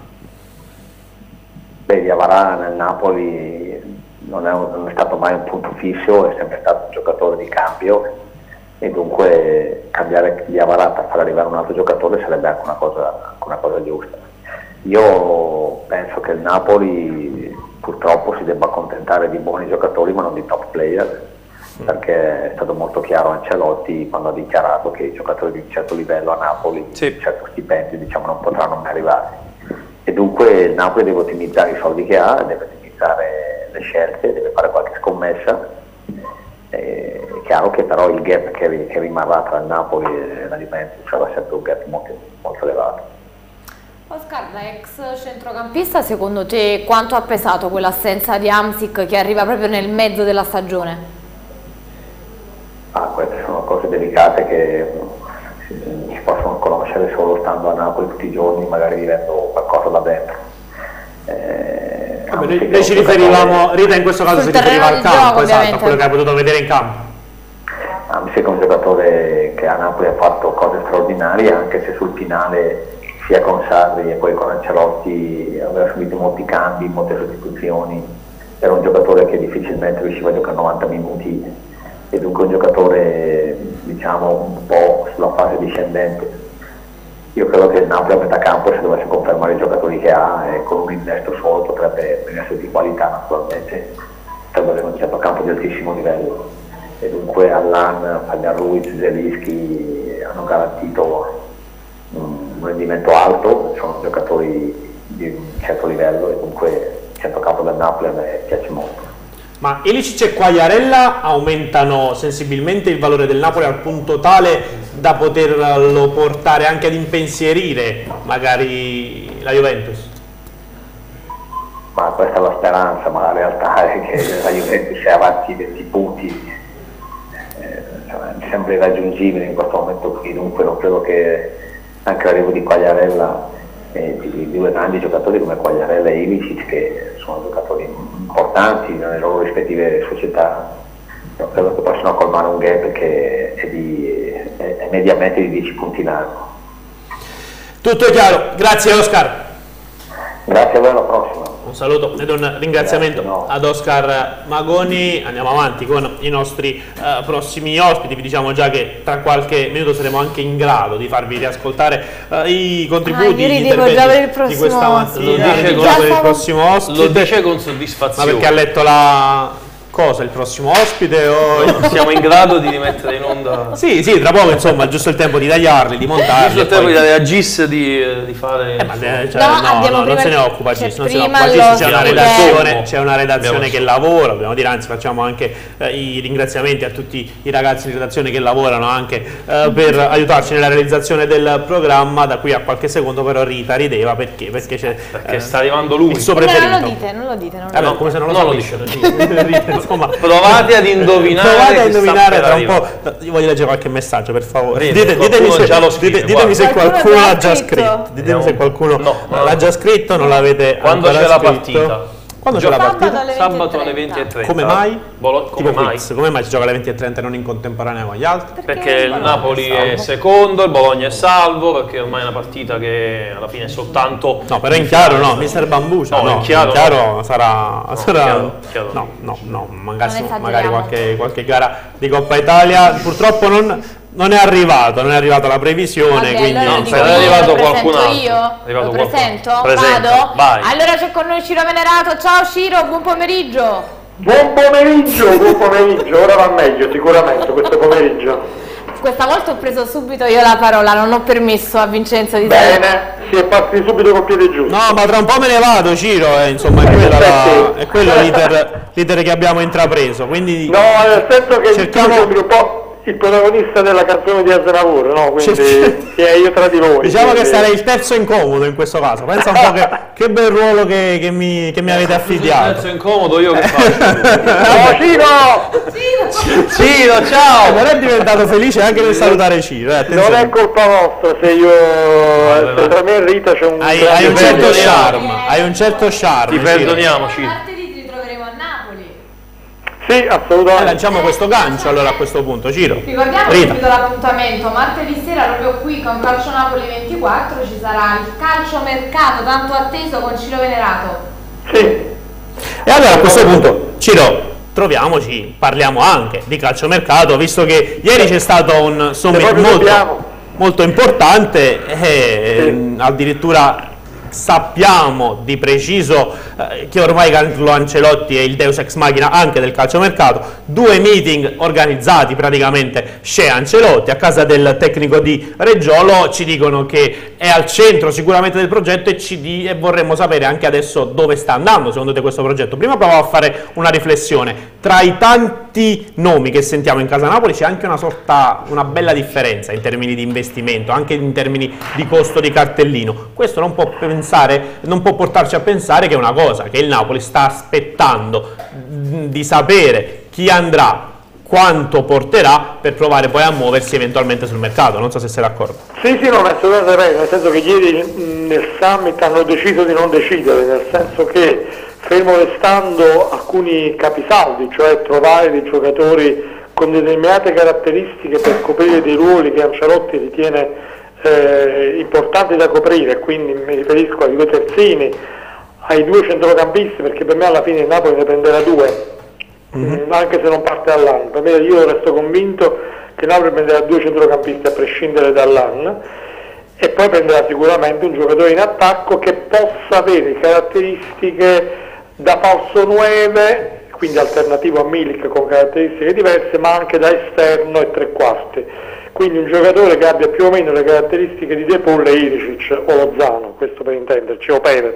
Beh, Diawara nel Napoli non è, un, non è stato mai un punto fisso, è sempre stato un giocatore di cambio e dunque cambiare Diawara per far arrivare un altro giocatore sarebbe anche una cosa, una cosa giusta. Io penso che il Napoli purtroppo si debba accontentare di buoni giocatori ma non di top player, perché è stato molto chiaro Ancelotti quando ha dichiarato che i giocatori di un certo livello a Napoli, sì. di un certo stipendio, diciamo, non potranno mai arrivare. E dunque il Napoli deve ottimizzare i soldi che ha, deve ottimizzare le scelte, deve fare qualche scommessa. È chiaro che però il gap che, che rimarrà tra il Napoli e la Juventus sarà sempre un gap molto, molto elevato. Oscar, da ex centrocampista, secondo te quanto ha pesato quell'assenza di Hamsik che arriva proprio nel mezzo della stagione? Ah, queste sono cose delicate che si possono conoscere solo stando a Napoli tutti i giorni, magari vivendo qualcosa da dentro. Eh, Vabbè, noi, noi ci riferivamo, Rita in questo caso si riferiva al campo, esatto, a quello che hai potuto vedere in campo. Hamsik è un giocatore che a Napoli ha fatto cose straordinarie, anche se sul finale sia con Sarri e poi con Ancelotti aveva subito molti cambi, molte sostituzioni. Era un giocatore che difficilmente riusciva a giocare novanta minuti e dunque un giocatore, diciamo, un po' sulla fase discendente. Io credo che il Napoli a metà campo, se dovesse confermare i giocatori che ha e con un innesto solo, potrebbe essere di qualità, naturalmente potrebbe avere un certo campo di altissimo livello e dunque Allan, Fabian Ruiz, Zelinski hanno garantito un rendimento alto, sono giocatori di un certo livello e dunque il centrocampo del Napoli a me piace molto. Ma Ilicic e Quagliarella aumentano sensibilmente il valore del Napoli al punto tale da poterlo portare anche ad impensierire magari la Juventus? Ma questa è la speranza, ma la realtà è che la Juventus è avanti venti punti, eh, cioè, sembra irraggiungibile in questo momento qui, dunque non credo che anche l'arrivo di Quagliarella e di, di due grandi giocatori come Quagliarella e Ilicic, che sono giocatori importanti nelle loro rispettive società, io credo che possano colmare un gap che è, di, è, è mediamente di dieci punti largo. Tutto è chiaro, grazie Oscar. Grazie a voi, alla prossima. Un saluto ed un ringraziamento Grazie, no. ad Oscar Magoni. Andiamo avanti con i nostri uh, prossimi ospiti. Vi diciamo già che tra qualche minuto saremo anche in grado di farvi riascoltare uh, i contributi, ah, gli interventi di questa mattina. Lo dice, con, il prossimo ospite. Lo dice con soddisfazione. Ma perché ha letto la... cosa? Il prossimo ospite? O... siamo in grado di rimettere in onda? Sì, sì, tra poco insomma, giusto il tempo di tagliarli, di montarli. Giusto il tempo poi... di dare a Gis di, di fare... Eh, ma, cioè, no, no, no non se ne occupa Gis, non se ne occupa Gis, c'è una redazione, c'è una redazione che lavora, dobbiamo dire, anzi facciamo anche eh, i ringraziamenti a tutti i ragazzi di redazione che lavorano anche eh, per aiutarci nella realizzazione del programma. Da qui a qualche secondo però Rita rideva perché? Perché, c'è, perché eh, sta arrivando lui. Il suo preferito. Non lo dite, non lo dite. Non lo eh, no, come se non lo non sapessero. Insomma, provate ad indovinare, provate a indovinare tra un po'. Io voglio leggere qualche messaggio, per favore. Dite, ditemi se, già lo scrive, dite, ditemi se qualcuno l'ha già scritto. Ditemi se qualcuno no, no. l'ha già scritto, non l'avete quando c'è la partita. Quando c'è la partita? Sabato alle venti e trenta. Come mai? Bolo come mai? Quiz. Come mai si gioca alle venti e trenta e non in contemporanea con gli altri? Perché, perché il Napoli è, è secondo, il Bologna è salvo, perché ormai è una partita che alla fine è soltanto... No, però in chiaro no, mister Bambucia, no, no, in chiaro, in chiaro no. sarà... No, sarà chiaro, chiaro. no, no, no, magari, magari qualche, qualche gara di Coppa Italia, purtroppo non... Non è arrivato, non è arrivata la previsione, Vabbè, quindi allora non dico, è arrivato lo qualcun altro. Io? È arrivato lo qualcuno. presento? Presenta, Vado? vai. Allora c'è con noi Ciro Venerato. Ciao Ciro, buon pomeriggio. Buon pomeriggio, buon pomeriggio. Ora va meglio sicuramente questo pomeriggio. Questa volta ho preso subito io la parola, non ho permesso a Vincenzo di dire. Bene, si è partiti subito col piede giusto. No, ma tra un po' me ne vado, Ciro, eh, insomma, è, quella la, è quello l'iter che abbiamo intrapreso, quindi... No, nel senso che cerchiamo... il un po' il protagonista della canzone di Aznavour, no? Quindi che è io tra di voi. Diciamo quindi... che sarei il terzo incomodo in questo caso. Pensa un po' che, che bel ruolo che, che, mi, che mi avete affibbiato. Il terzo incomodo io che faccio? Ciao Ciro! Ciro! Ciro, ciao! Non è diventato felice anche nel salutare Ciro. Eh, non è colpa vostra se io se tra me e Rita c'è un hai, hai un certo charme, hai un certo charme. Ti perdoniamo, Ciro. Sì, assolutamente. Eh, lanciamo questo gancio allora a questo punto, Ciro. Ricordiamo subito l'appuntamento, martedì sera proprio qui con Calcio Napoli ventiquattro ci sarà il calciomercato tanto atteso con Ciro Venerato. Sì. E allora a questo punto, Ciro, troviamoci, parliamo anche di calciomercato, visto che ieri c'è stato un summit molto, molto importante e sì. addirittura sappiamo di preciso eh, che ormai Carlo Ancelotti è il deus ex machina anche del calciomercato, due meeting organizzati praticamente c'è Ancelotti a casa del tecnico di Reggiolo, ci dicono che è al centro sicuramente del progetto e, ci di, e vorremmo sapere anche adesso dove sta andando secondo te questo progetto. Prima provo a fare una riflessione, tra i tanti nomi che sentiamo in casa Napoli c'è anche una sorta, una bella differenza in termini di investimento, anche in termini di costo di cartellino. Questo non può pensare, non può portarci a pensare che è una cosa, che il Napoli sta aspettando di sapere chi andrà, quanto porterà per provare poi a muoversi eventualmente sul mercato. Non so se sei d'accordo. Sì, sì, no, assolutamente vero, nel senso che ieri nel summit hanno deciso di non decidere, nel senso che fermo restando alcuni capisaldi, cioè trovare dei giocatori con determinate caratteristiche per coprire dei ruoli che Ancelotti ritiene eh, importanti da coprire, quindi mi riferisco ai due terzini, ai due centrocampisti, perché per me alla fine il Napoli ne prenderà due, mm-hmm. anche se non parte dall'anno. Per me, io resto convinto che il Napoli prenderà due centrocampisti a prescindere dall'anno, e poi prenderà sicuramente un giocatore in attacco che possa avere caratteristiche da falso nove, quindi alternativo a Milik con caratteristiche diverse, ma anche da esterno e tre quarti. Quindi un giocatore che abbia più o meno le caratteristiche di De Paul e Ilicic o Lozano, questo per intenderci, o Perez.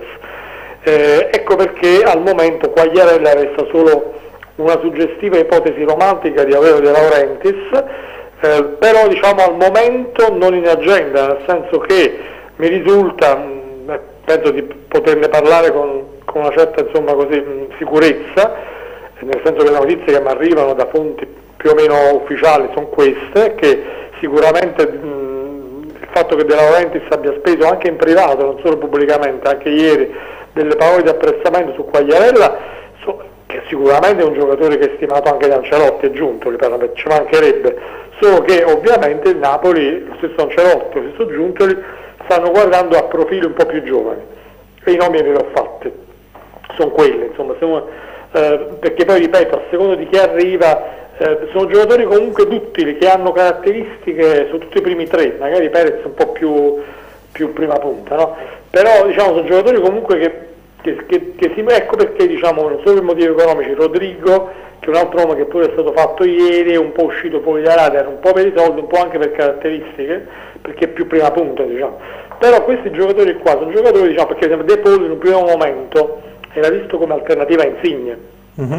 Eh, ecco perché al momento Quagliarella resta solo una suggestiva ipotesi romantica di Aurelio De Laurentiis, eh, però diciamo al momento non in agenda, nel senso che mi risulta, mh, penso di poterne parlare con, con una certa insomma così, mh, sicurezza, nel senso che le notizie che mi arrivano da fonti più o meno ufficiali sono queste, che sicuramente mh, il fatto che De Laurentiis abbia speso anche in privato, non solo pubblicamente, anche ieri, delle parole di apprezzamento su Quagliarella, so, che sicuramente è un giocatore che è stimato anche da Ancelotti, è giunto, ci mancherebbe, solo che ovviamente il Napoli, lo stesso Ancelotti, lo stesso Giuntoli, stanno guardando a profili un po' più giovani, e i nomi ve li ho fatti, sono quelli, insomma, se uno, eh, perché poi ripeto, a seconda di chi arriva, eh, sono giocatori comunque duttili, che hanno caratteristiche, sono tutti i primi tre, magari Perez un po' più, più prima punta, no? Però diciamo sono giocatori comunque che, che, che, che si, ecco perché diciamo non solo per motivi economici, Rodrigo, che è un altro nome che pure è stato fatto ieri, è un po' uscito fuori da radar, un po' per i soldi, un po' anche per caratteristiche, perché è più prima punta, diciamo. Però questi giocatori qua sono giocatori, diciamo, perché De Paul in un primo momento era visto come alternativa a Insigne. Mm-hmm.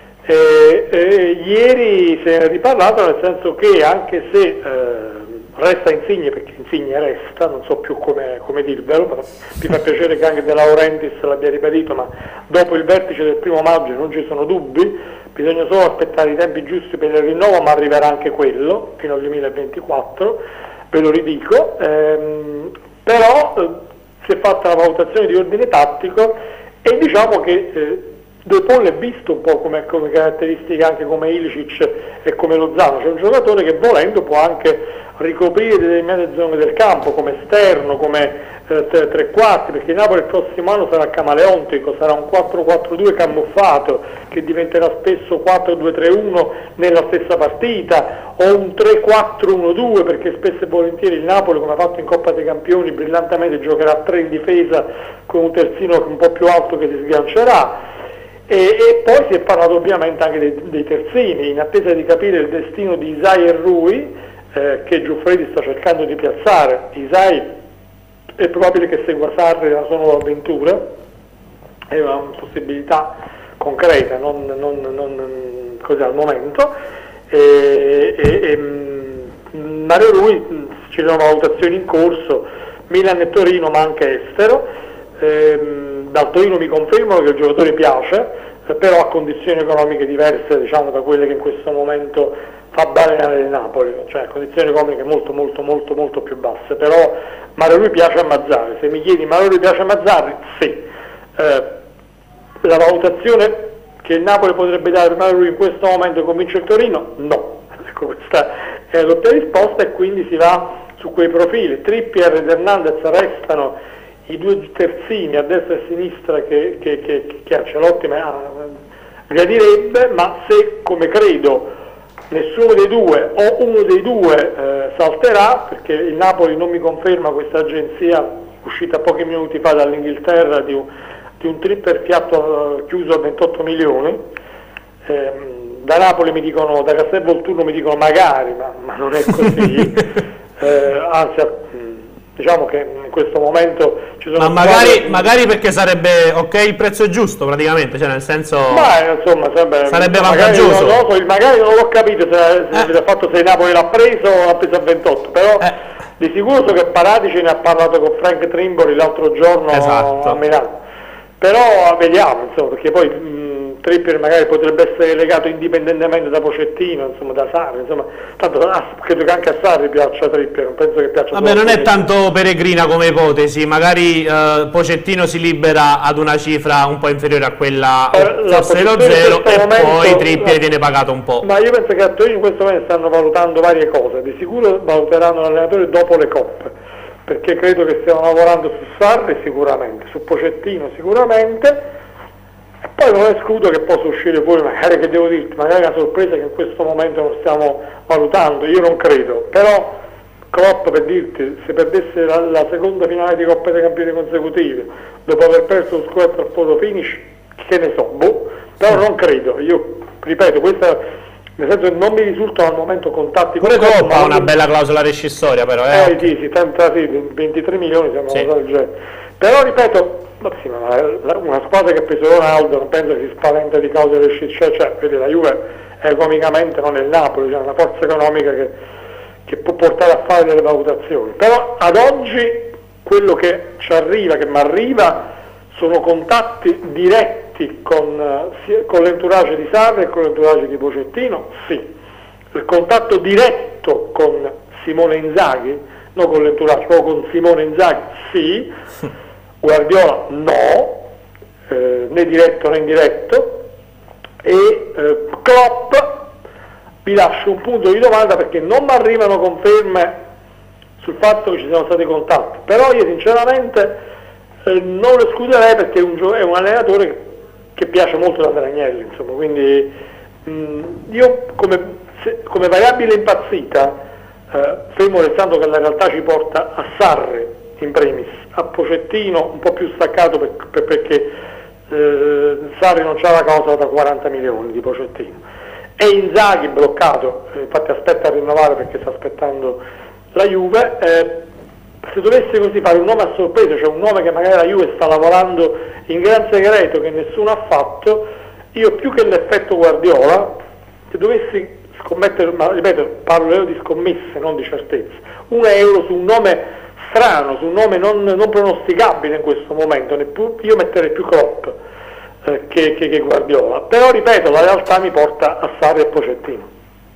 E, e, ieri se ne è riparlato, nel senso che anche se eh, resta Insigne, perché Insigne resta, non so più come, come dirvelo, però mi fa piacere che anche De Laurentiis l'abbia ripetuto, ma dopo il vertice del primo maggio non ci sono dubbi, bisogna solo aspettare i tempi giusti per il rinnovo, ma arriverà anche quello fino al duemilaventiquattro, ve lo ridico, ehm, però eh, si è fatta la valutazione di ordine tattico e diciamo che eh, De Paul è visto un po' come, come caratteristiche anche come Ilicic e come Lozano, c'è un giocatore che volendo può anche ricoprire determinate zone del campo come esterno, come eh, tre, tre quarti, perché il Napoli il prossimo anno sarà camaleontico, sarà un quattro quattro due camuffato che diventerà spesso quattro due tre uno nella stessa partita, o un tre quattro uno due, perché spesso e volentieri il Napoli, come ha fatto in Coppa dei Campioni, brillantemente giocherà a tre in difesa con un terzino un po' più alto che si sgancerà. E, e poi si è parlato ovviamente anche dei, dei terzini, in attesa di capire il destino di Isai e Rui, eh, che Giuffredi sta cercando di piazzare. Isai è probabile che segua Sarri nella sua nuova avventura, è una possibilità concreta, non, non, non così al momento, e, e, e Mario Rui ci sono valutazioni in corso, Milan e Torino, ma anche estero. Ehm, dal Torino mi confermano che il giocatore piace, eh, però a condizioni economiche diverse, diciamo, da quelle che in questo momento fa balenare il Napoli, cioè a condizioni economiche molto molto molto molto più basse. Però Mario Rui piace a Mazzarri, se mi chiedi Mario Rui piace a Mazzarri, sì. Eh, la valutazione che il Napoli potrebbe dare per Mario Rui in questo momento convince il Torino? No. Ecco, questa è la doppia risposta, e quindi si va su quei profili. Trippier ed Hernandez restano i due terzini a destra e a sinistra che, che, che, che Ancelotti gradirebbe, ma se, come credo, nessuno dei due o uno dei due eh, salterà, perché il Napoli non mi conferma questa agenzia, uscita pochi minuti fa dall'Inghilterra di un, di un tripper fiato chiuso a ventotto milioni. Eh, da Napoli mi dicono, da Castel Volturno mi dicono magari, ma, ma non è così. eh, anzi, diciamo che in questo momento ci sono... Ma magari, squadre... magari perché sarebbe ok il prezzo è giusto praticamente, cioè nel senso... Ma insomma sarebbe, sarebbe magari vantaggioso. Non, non so, magari non l'ho capito se, se, eh. se, fatto, se Napoli l'ha preso o l'ha preso a ventotto, però eh. di sicuro so che Paratici ne ha parlato con Frank Trimboli l'altro giorno esatto. a Milano. Però vediamo, insomma, perché poi mh, Trippier magari potrebbe essere legato indipendentemente da Pochettino, insomma, da Sarri, insomma, tanto ah, credo che anche a Sarri piaccia Trippier, non penso che piaccia. Vabbè, non è tanto peregrina come ipotesi, magari eh, Pochettino si libera ad una cifra un po' inferiore a quella, eh, forse lo zero, e momento, poi Trippier la... viene pagato un po'. Ma io penso che a Torino in questo momento stanno valutando varie cose, di sicuro valuteranno l'allenatore dopo le coppe, perché credo che stiano lavorando su Sarri sicuramente, su Pochettino sicuramente, e poi non escludo che possa uscire fuori, magari che devo dirti, magari una sorpresa che in questo momento non stiamo valutando, io non credo, però Klopp, per dirti, se perdesse la, la seconda finale di Coppa dei Campioni consecutive, dopo aver perso lo scudetto al photo finish, che ne so, boh, però non credo, io ripeto, questa... nel senso che non mi risultano al momento contatti con Klopp ha una bella clausola rescissoria però eh, eh sì, sì, trenta, sì, ventitré milioni siamo sì. del genere. Però ripeto, sì, ma una squadra che ha preso Ronaldo non penso che si spaventa di cause rescissorie, cioè, vedi, la Juve è economicamente non è il Napoli, c'è cioè una forza economica che, che può portare a fare delle valutazioni, però ad oggi quello che ci arriva, che mi arriva sono contatti diretti con, con l'entourage di Sarri e con l'entourage di Pochettino, sì. Il contatto diretto con Simone Inzaghi, non con l'entourage, proprio con Simone Inzaghi, sì. Guardiola no, eh, né diretto né indiretto. E eh, Klopp vi lascio un punto di domanda perché non mi arrivano conferme sul fatto che ci siano stati contatti, però io sinceramente non lo escluderei perché è un, è un allenatore che, che piace molto ad Andrea Agnelli, insomma, quindi mh, io come, se, come variabile impazzita, eh, fermo restando che la realtà ci porta a Sarri in primis, a Pochettino un po' più staccato per, per, perché eh, Sarri non c'ha la causa da quaranta milioni di Pochettino, e Inzaghi bloccato, eh, infatti aspetta a rinnovare perché sta aspettando la Juve. eh, Se dovesse così fare un nome a sorpresa, cioè un nome che magari la Juve sta lavorando in gran segreto, che nessuno ha fatto, io più che l'effetto Guardiola, se dovessi scommettere, ma ripeto, parlo di scommesse, non di certezze, un euro su un nome strano, su un nome non, non pronosticabile in questo momento, neppure, io metterei più Klopp eh, che, che, che Guardiola, però ripeto, la realtà mi porta a Sarri e Pochettino.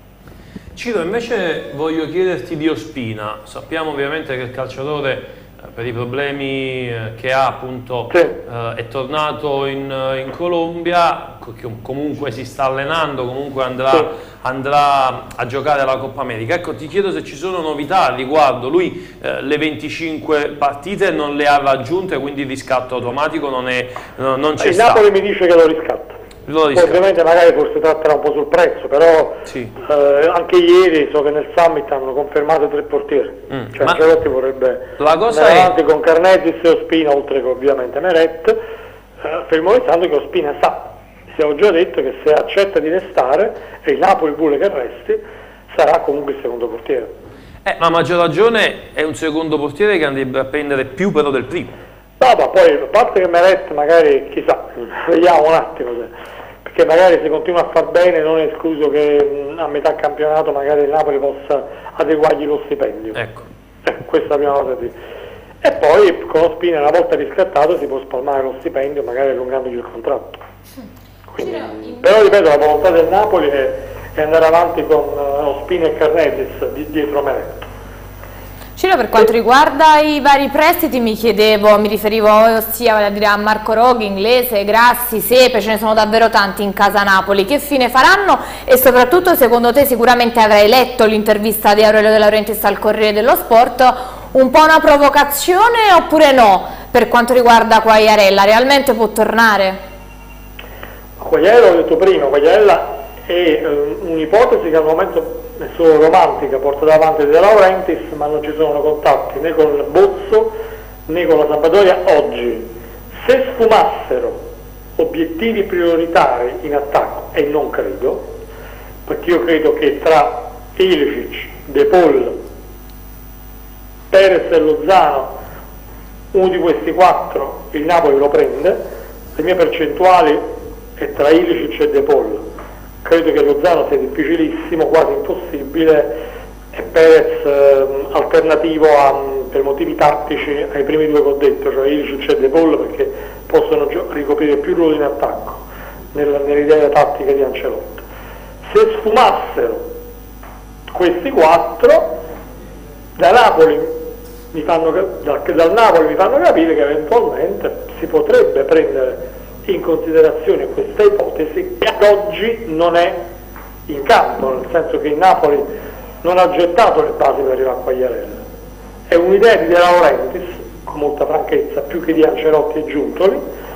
Ciro, invece voglio chiederti di Ospina. Sappiamo ovviamente che il calciatore eh, per i problemi eh, che ha appunto sì. eh, è tornato in, in Colombia, che comunque si sta allenando, comunque andrà, sì. andrà a giocare alla Coppa America. Ecco, ti chiedo se ci sono novità al riguardo. Lui eh, le venticinque partite non le ha raggiunte, quindi il riscatto automatico non, è, no, non c'è stato. Il Napoli mi dice che lo riscatta. Ovviamente magari forse tratterà un po' sul prezzo, però sì. eh, anche ieri so che nel Summit hanno confermato tre portieri, mm. cioè Ancelotti vorrebbe andare avanti con Carnetis e Ospina, oltre che ovviamente Meret, eh, fermo restando che Ospina sa, siamo già detto che se accetta di restare e il Napoli vuole che resti, sarà comunque il secondo portiere. Eh, ma a maggior ragione è un secondo portiere che andrebbe a prendere più però del primo. No, ma poi a parte che Meret magari, chissà, vediamo un attimo, se, perché magari se continua a far bene non è escluso che a metà campionato magari il Napoli possa adeguargli lo stipendio. Ecco. Eh, questa è la prima cosa da dire. E poi con Ospina una volta riscattato si può spalmare lo stipendio magari allungandogli il contratto. Quindi, però ripeto, la volontà del Napoli è, è andare avanti con uh, Ospina e Carnetis di, dietro Meret. Ciro, per quanto riguarda i vari prestiti mi chiedevo, mi riferivo sia a, dire, a Marco Roghi, Inglese, Grassi, Sepe, ce ne sono davvero tanti in casa Napoli, che fine faranno e soprattutto secondo te sicuramente avrai letto l'intervista di Aurelio De Laurentiis al Corriere dello Sport, un po' una provocazione oppure no per quanto riguarda Quagliarella, realmente può tornare? Quagliarella l'ho detto prima, Quagliarella è um, un'ipotesi che al momento è solo romantica, porta davanti De Laurentiis, ma non ci sono contatti né con Bozzo né con la Sampdoria oggi, se sfumassero obiettivi prioritari in attacco, e non credo, perché io credo che tra Ilicic, De Paul, Perez e Lozano, uno di questi quattro il Napoli lo prende, le mie percentuali è tra Ilicic e De Paul. Credo che Lozano sia difficilissimo, quasi impossibile, e Perez eh, alternativo a, per motivi tattici ai primi due che ho detto, cioè Ilicic e De Paul, perché possono ricoprire più ruoli in attacco nell'idea tattica di Ancelotti. Se sfumassero questi quattro, da Napoli mi fanno, da, dal Napoli mi fanno capire che eventualmente si potrebbe prendere in considerazione questa ipotesi, che ad oggi non è in campo, nel senso che il Napoli non ha gettato le basi per arrivare a Quagliarella. È un'idea di De Laurentiis, con molta franchezza, più che di Ancelotti e Giuntoli.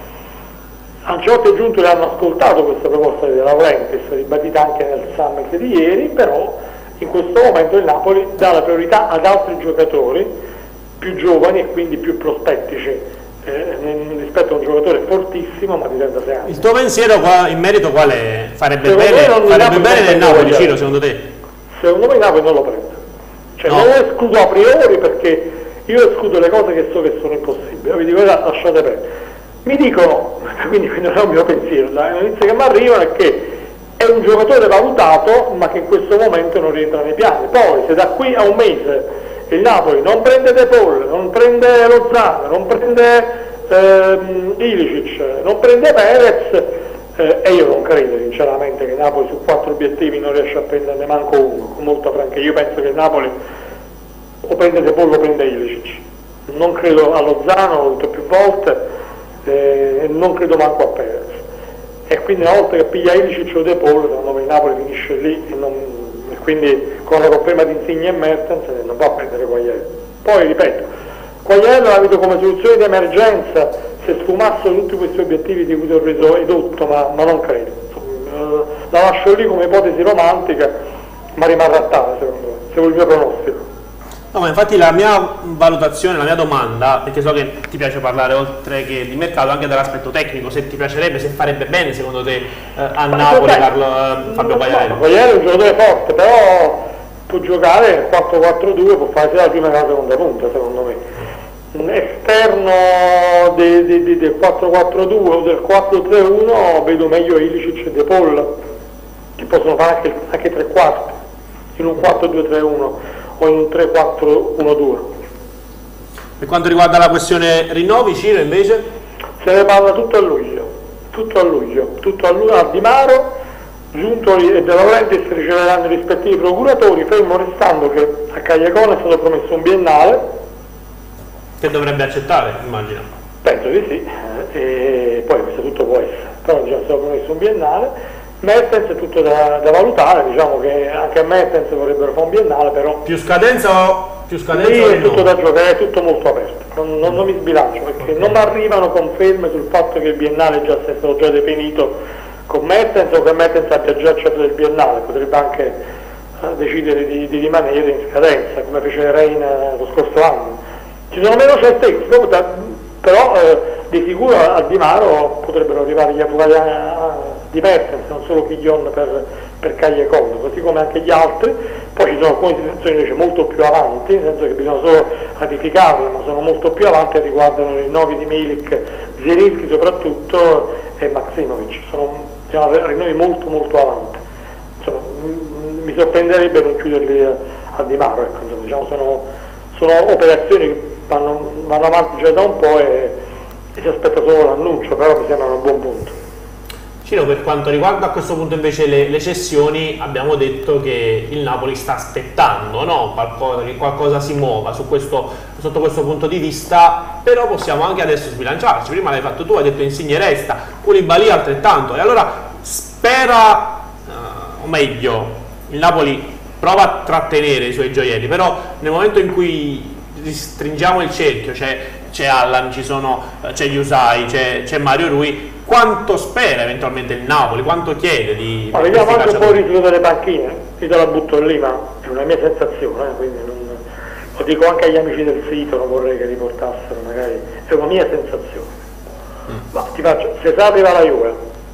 Ancelotti e Giuntoli hanno ascoltato questa proposta di De Laurentiis, ribadita anche nel summit di ieri, però in questo momento il Napoli dà la priorità ad altri giocatori più giovani e quindi più prospettici eh, rispetto a un giocatore fortissimo ma di trentasei anni. Il tuo pensiero qua, in merito quale farebbe Secondo bene, me farebbe bene del Napoli, Ciro, secondo te? Secondo me il Napoli non lo prende. Cioè No. non lo escludo a priori, perché io escludo le cose che so che sono impossibili. Io vi dico, lasciate perdere. Mi dicono, quindi non è un mio pensiero, la notizia che mi arrivano è che è un giocatore valutato ma che in questo momento non rientra nei piani. Poi se da qui a un mese il Napoli non prende De Paul, non prende Lozano, non prende ehm, Ilicic, non prende Perez, eh, e io non credo sinceramente che il Napoli su quattro obiettivi non riesce a prenderne manco uno, con molta franchezza. Io penso che il Napoli o prende De Paul o prende Ilicic, non credo a Lozano, l'ho detto più volte, eh, e non credo manco a Perez. E quindi una volta che piglia Ilicic o De Paul, secondo me il Napoli finisce lì e, non, e quindi con la conferma di Insigne e Mertens non va a prendere Quagliarella. Poi ripeto, Quagliarella la vedo come soluzione di emergenza se sfumassero tutti questi obiettivi di cui ti ho reso edotto, ma, ma non credo. La lascio lì come ipotesi romantica, ma rimarrà tale secondo me, se vuoi il mio pronostico. No, ma infatti la mia valutazione, la mia domanda, perché so che ti piace parlare oltre che di mercato anche dall'aspetto tecnico, se ti piacerebbe, se farebbe bene secondo te eh, a Ma Napoli sai, Carlo, eh, Fabio Quagliarella? Quagliarella è un giocatore forte, però può giocare nel quattro quattro due, può fare sia la prima che la seconda punta secondo me. Esterno de, de, de, del quattro quattro due o del quattro tre uno vedo meglio Ilicic e De Paul, che possono fare anche, anche tre quarti in un quattro due tre uno o in un tre quattro uno due. Per quanto riguarda la questione rinnovi, Ciro invece? Se ne parla tutto a luglio, tutto a luglio, tutto a luglio, a Di Maro, Giuntoli e De Laurentiis riceveranno i rispettivi procuratori, fermo restando che a Cagliacone è stato promesso un biennale. Che dovrebbe accettare, immagino. Penso di sì, e poi questo tutto può essere, però diciamo, è stato promesso un biennale. Mertens è tutto da, da valutare, diciamo che anche a Mertens vorrebbero fare un biennale, però più scadenza o più scadenza lì o è tutto no? da giocare, è tutto molto aperto, non, non, non mi sbilancio perché non mi arrivano conferme sul fatto che il biennale già sia stato già definito con Mertens o che Mertens abbia già accettato il biennale, potrebbe anche eh, decidere di, di rimanere in scadenza come fece Rein eh, lo scorso anno. Ci sono meno certezze, però eh, di sicuro a Di Maro potrebbero arrivare gli avvocati di Mertens, non solo Chiglion per, per Cagliacone, così come anche gli altri. Poi ci sono alcune situazioni invece molto più avanti, nel senso che bisogna solo ratificarle, ma sono molto più avanti e riguardano i rinnovi di Milik, Zielinski soprattutto e Maksimovic, sono diciamo, rinnovi molto molto avanti. Insomma, mi sorprenderebbe non chiuderli a, a Di Maro, ecco, insomma, diciamo, sono, sono operazioni che vanno, vanno avanti già da un po' e, e si aspetta solo l'annuncio, però mi sembra un buon punto. Ciro, per quanto riguarda a questo punto invece le, le cessioni, abbiamo detto che il Napoli sta aspettando, no? qualcosa, che qualcosa si muova su questo, sotto questo punto di vista, però possiamo anche adesso sbilanciarci. Prima l'hai fatto tu, hai detto Insigne resta, Koulibaly altrettanto, e allora spera, uh, o meglio, il Napoli prova a trattenere i suoi gioielli, però nel momento in cui stringiamo il cerchio, c'è Allan, ci sono, c'è Yusai, c'è Mario Rui, quanto spera eventualmente il Napoli, quanto chiede di... Ma vediamo anche un po' il rifiuto delle panchine, io te la butto lì, ma è una mia sensazione, eh, quindi non, lo dico anche agli amici del sito, non vorrei che riportassero, magari è una mia sensazione. Ma ti faccio, se Sarri va alla Juve,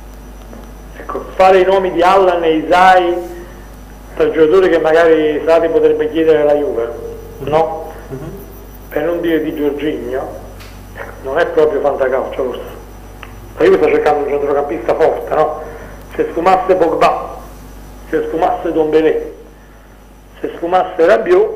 ecco, fare i nomi di Allan e Isai tra i giocatori che magari Sarri potrebbe chiedere alla Juve, no? Per non dire di Jorginho, ecco, non è proprio fantacalcio lo stesso. La Juve sta cercando un centrocampista forte, no? Se sfumasse Pogba, se sfumasse Dombele, se sfumasse Rabiot,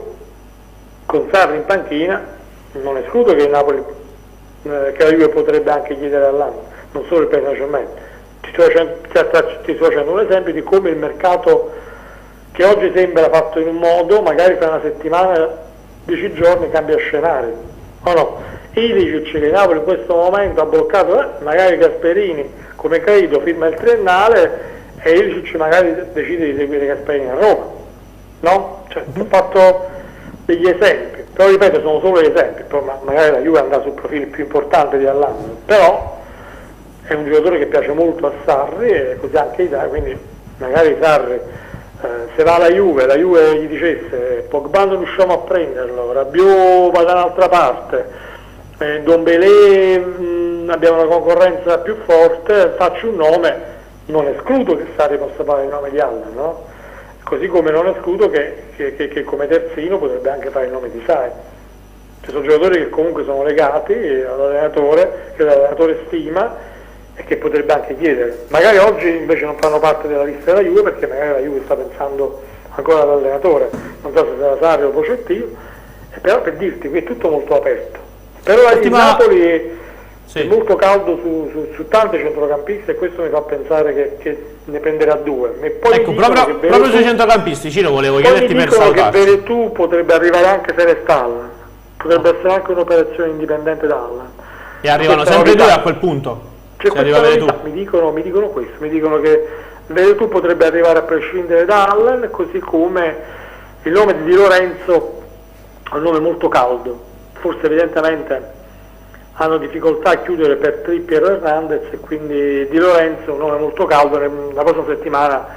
con Sarri in panchina, non escludo che il Napoli, eh, che la Juve potrebbe anche chiedere all'anno, non solo il Paris Saint-Germain. Ti sto facendo, ti sto facendo un esempio di come il mercato, che oggi sembra fatto in un modo, magari fra una settimana, dieci giorni cambia scenario, o no? Ilicic, che Napoli in questo momento ha bloccato, eh, magari Gasperini, come credo, firma il triennale e Ilicic magari decide di seguire Gasperini a Roma, no? Cioè, mm-hmm. ho fatto degli esempi, però ripeto, sono solo gli esempi, poi magari la Juve andrà sul profilo più importante di Allan, però è un giocatore che piace molto a Sarri e così anche Italia, quindi magari Sarri, eh, se va alla Juve, la Juve gli dicesse Pogba non riusciamo a prenderlo, Rabiot va da un'altra parte, eh, Dombele mh, abbiamo una concorrenza più forte, faccio un nome, non escludo che Sarri possa fare il nome di Allan, no? Così come non escludo che, che, che, che come terzino potrebbe anche fare il nome di Sai. Ci sono giocatori che comunque sono legati all'allenatore, che l'allenatore stima e che potrebbe anche chiedere. Magari oggi invece non fanno parte della lista della Juve perché magari la Juve sta pensando ancora all'allenatore, non so se sarà Sarri o Pochettino, e però per dirti qui è tutto molto aperto. Però il Napoli sì. è molto caldo su, su, su tanti centrocampisti e questo mi fa pensare che, che ne prenderà due. E poi ecco, proprio, Veretù, proprio sui centrocampisti, Ciro, volevo chiederti per salutarci. Che Veretù potrebbe arrivare anche se resta Allan, potrebbe essere anche un'operazione indipendente da Allan. E arrivano questa sempre due a quel punto? Cioè, mi, dicono, mi dicono questo, mi dicono che Veretù potrebbe arrivare a prescindere da Allan, così come il nome di Di Lorenzo è un nome molto caldo, forse evidentemente hanno difficoltà a chiudere per Trippier e Hernandez e quindi Di Lorenzo è un nome molto caldo, la prossima settimana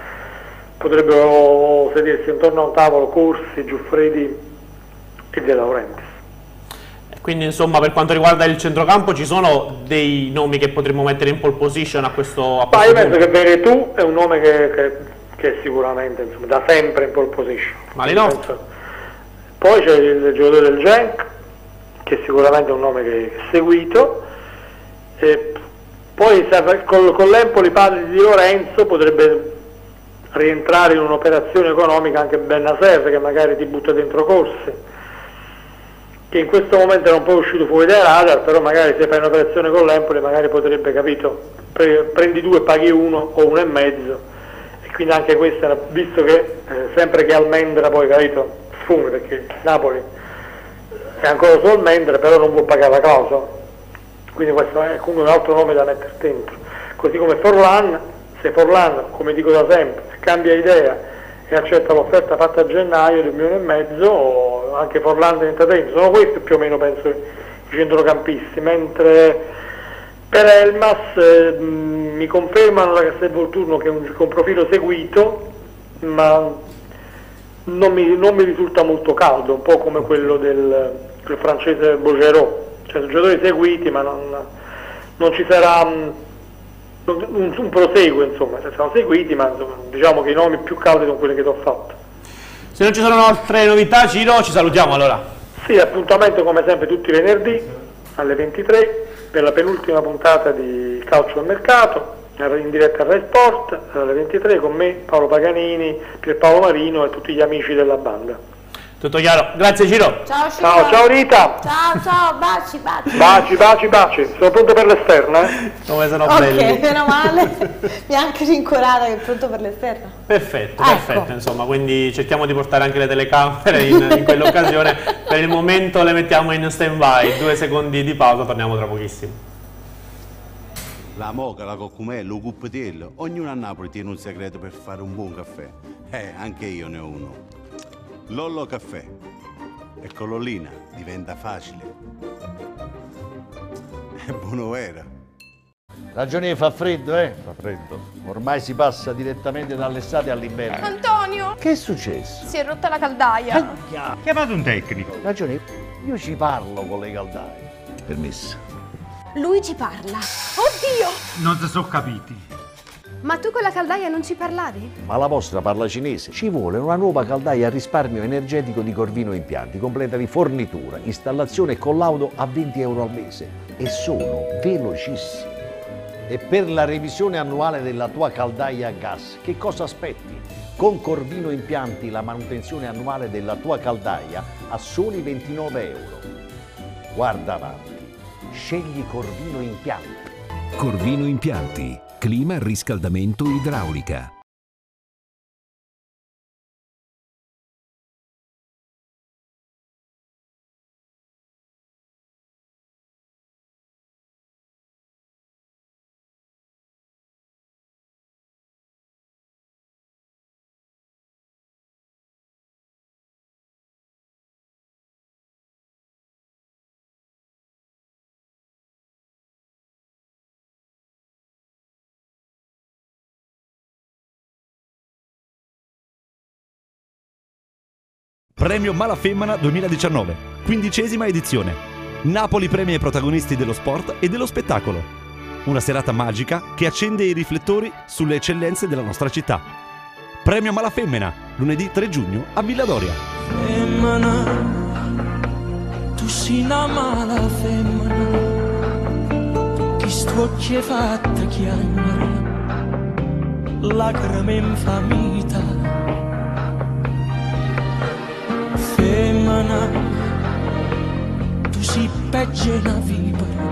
potrebbero sedersi intorno a un tavolo Corsi, Giuffredi e De Laurentiis. Quindi insomma per quanto riguarda il centrocampo ci sono dei nomi che potremmo mettere in pole position a questo, a questo Ma io penso punto. che Veretù è un nome che, che, che è sicuramente insomma, da sempre in pole position. Malinowski. Poi c'è il giocatore del Genk, che è sicuramente un nome che è seguito, e poi con, con l'Empoli parli di Di Lorenzo, potrebbe rientrare in un'operazione economica anche Bennacer che magari ti butta dentro Corsi, che in questo momento non è uscito fuori dai radar, però magari se fai un'operazione con l'Empoli magari potrebbe, capito, pre, prendi due, paghi uno o uno e mezzo, e quindi anche questa, visto che eh, sempre che Almendra poi, capito, sfumi, perché Napoli è ancora su Almendra, però non può pagare la clausola, quindi questo è comunque un altro nome da mettere dentro, così come Forlan, se Forlan, come dico da sempre, cambia idea e accetta l'offerta fatta a gennaio di un milione e mezzo, anche Forlan diventa dentro. Sono questi più o meno penso i centrocampisti, mentre per Elmas eh, mi confermano la Castelvolturno che è un, un profilo seguito, ma non mi, non mi risulta molto caldo, un po' come quello del, del francese Bougereau, cioè sono giocatori seguiti ma non, non ci sarà un, un, un proseguo, insomma, cioè, sono seguiti ma insomma, diciamo che i nomi più caldi sono quelli che ti ho fatto. Se non ci sono altre novità, Ciro, ci salutiamo allora. Sì, appuntamento come sempre tutti i venerdì alle ventitré per la penultima puntata di Calcio al Mercato, in diretta a Rai Sport alle ventitré con me, Paolo Paganini, Pierpaolo Marino e tutti gli amici della banda. Tutto chiaro, grazie Ciro. Ciao Ciro. Ciao, ciao Rita. Ciao, ciao, baci, baci. Baci, baci, baci. Sono pronto per l'esterna, eh? Come sono Ok, belli. meno male. Mi ha anche rincuorata che è pronto per l'esterna. Perfetto, Ecco. perfetto, insomma, quindi cerchiamo di portare anche le telecamere in, in quell'occasione. Per il momento le mettiamo in stand by, due secondi di pausa, torniamo tra pochissimo. La moca, la coccumello, il cuppatello, ognuno a Napoli tiene un segreto per fare un buon caffè. Eh, anche io ne ho uno. Lollo Caffè. E con Lollina diventa facile. È buono vero. Ragione fa freddo, eh? Fa freddo. Ormai si passa direttamente dall'estate all'inverno. Antonio! Che è successo? Si è rotta la caldaia. Chiamate un tecnico. Ragione, io ci parlo con le caldaie. Permesso. Lui ci parla. Oddio! Non si sono capiti. Ma tu con la caldaia non ci parlavi? Ma la vostra parla cinese. Ci vuole una nuova caldaia a risparmio energetico di Corvino Impianti, completa di fornitura, installazione e collaudo a venti euro al mese. E sono velocissimi. E per la revisione annuale della tua caldaia a gas, che cosa aspetti? Con Corvino Impianti la manutenzione annuale della tua caldaia a soli ventinove euro. Guarda avanti, scegli Corvino Impianti. Corvino Impianti, clima, riscaldamento, idraulica. Premio Mala Femmina duemiladiciannove, quindicesima edizione. Napoli premia i protagonisti dello sport e dello spettacolo. Una serata magica che accende i riflettori sulle eccellenze della nostra città. Premio Mala Femmina, lunedì tre giugno a Villa Doria. Femmina, tu sei una mala femmina, chi stuocchi fatta chiamare, lacrime infamita. Femmina, tu sei peggio una vipera.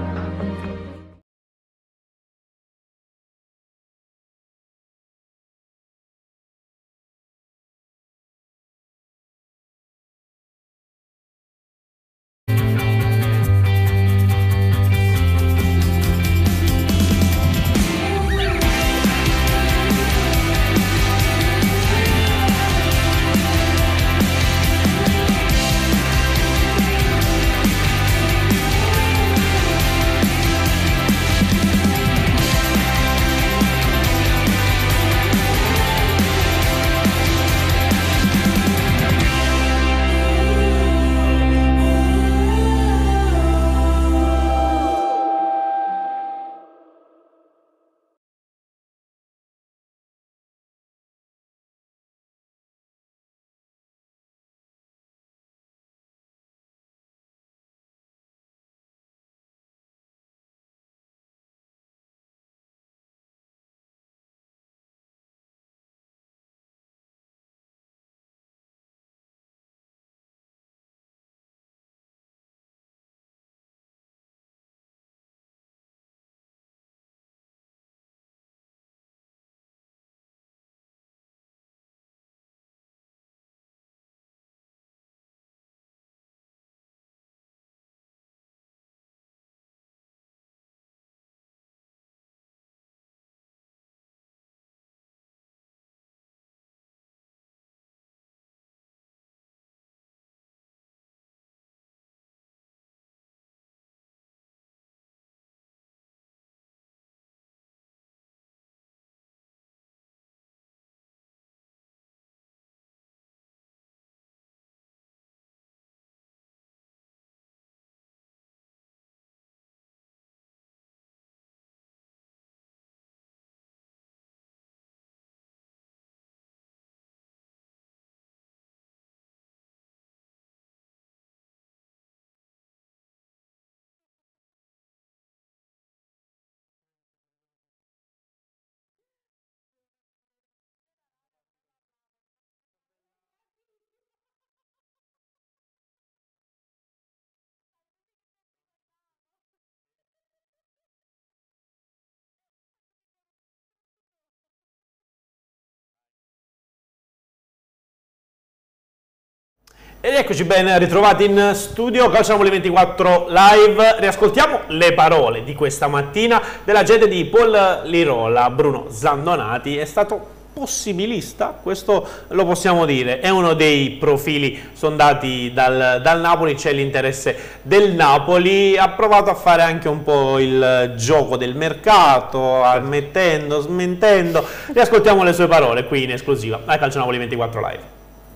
Ed eccoci ben ritrovati in studio, Calciopoli ventiquattro Live. Riascoltiamo le parole di questa mattina dell'agente di Paul Lirola, Bruno Zandonati. È stato possibilista, questo lo possiamo dire, è uno dei profili sondati dal, dal Napoli, c'è l'interesse del Napoli, ha provato a fare anche un po' il gioco del mercato, ammettendo, smentendo, riascoltiamo le sue parole qui in esclusiva a Calcio Napoli ventiquattro Live.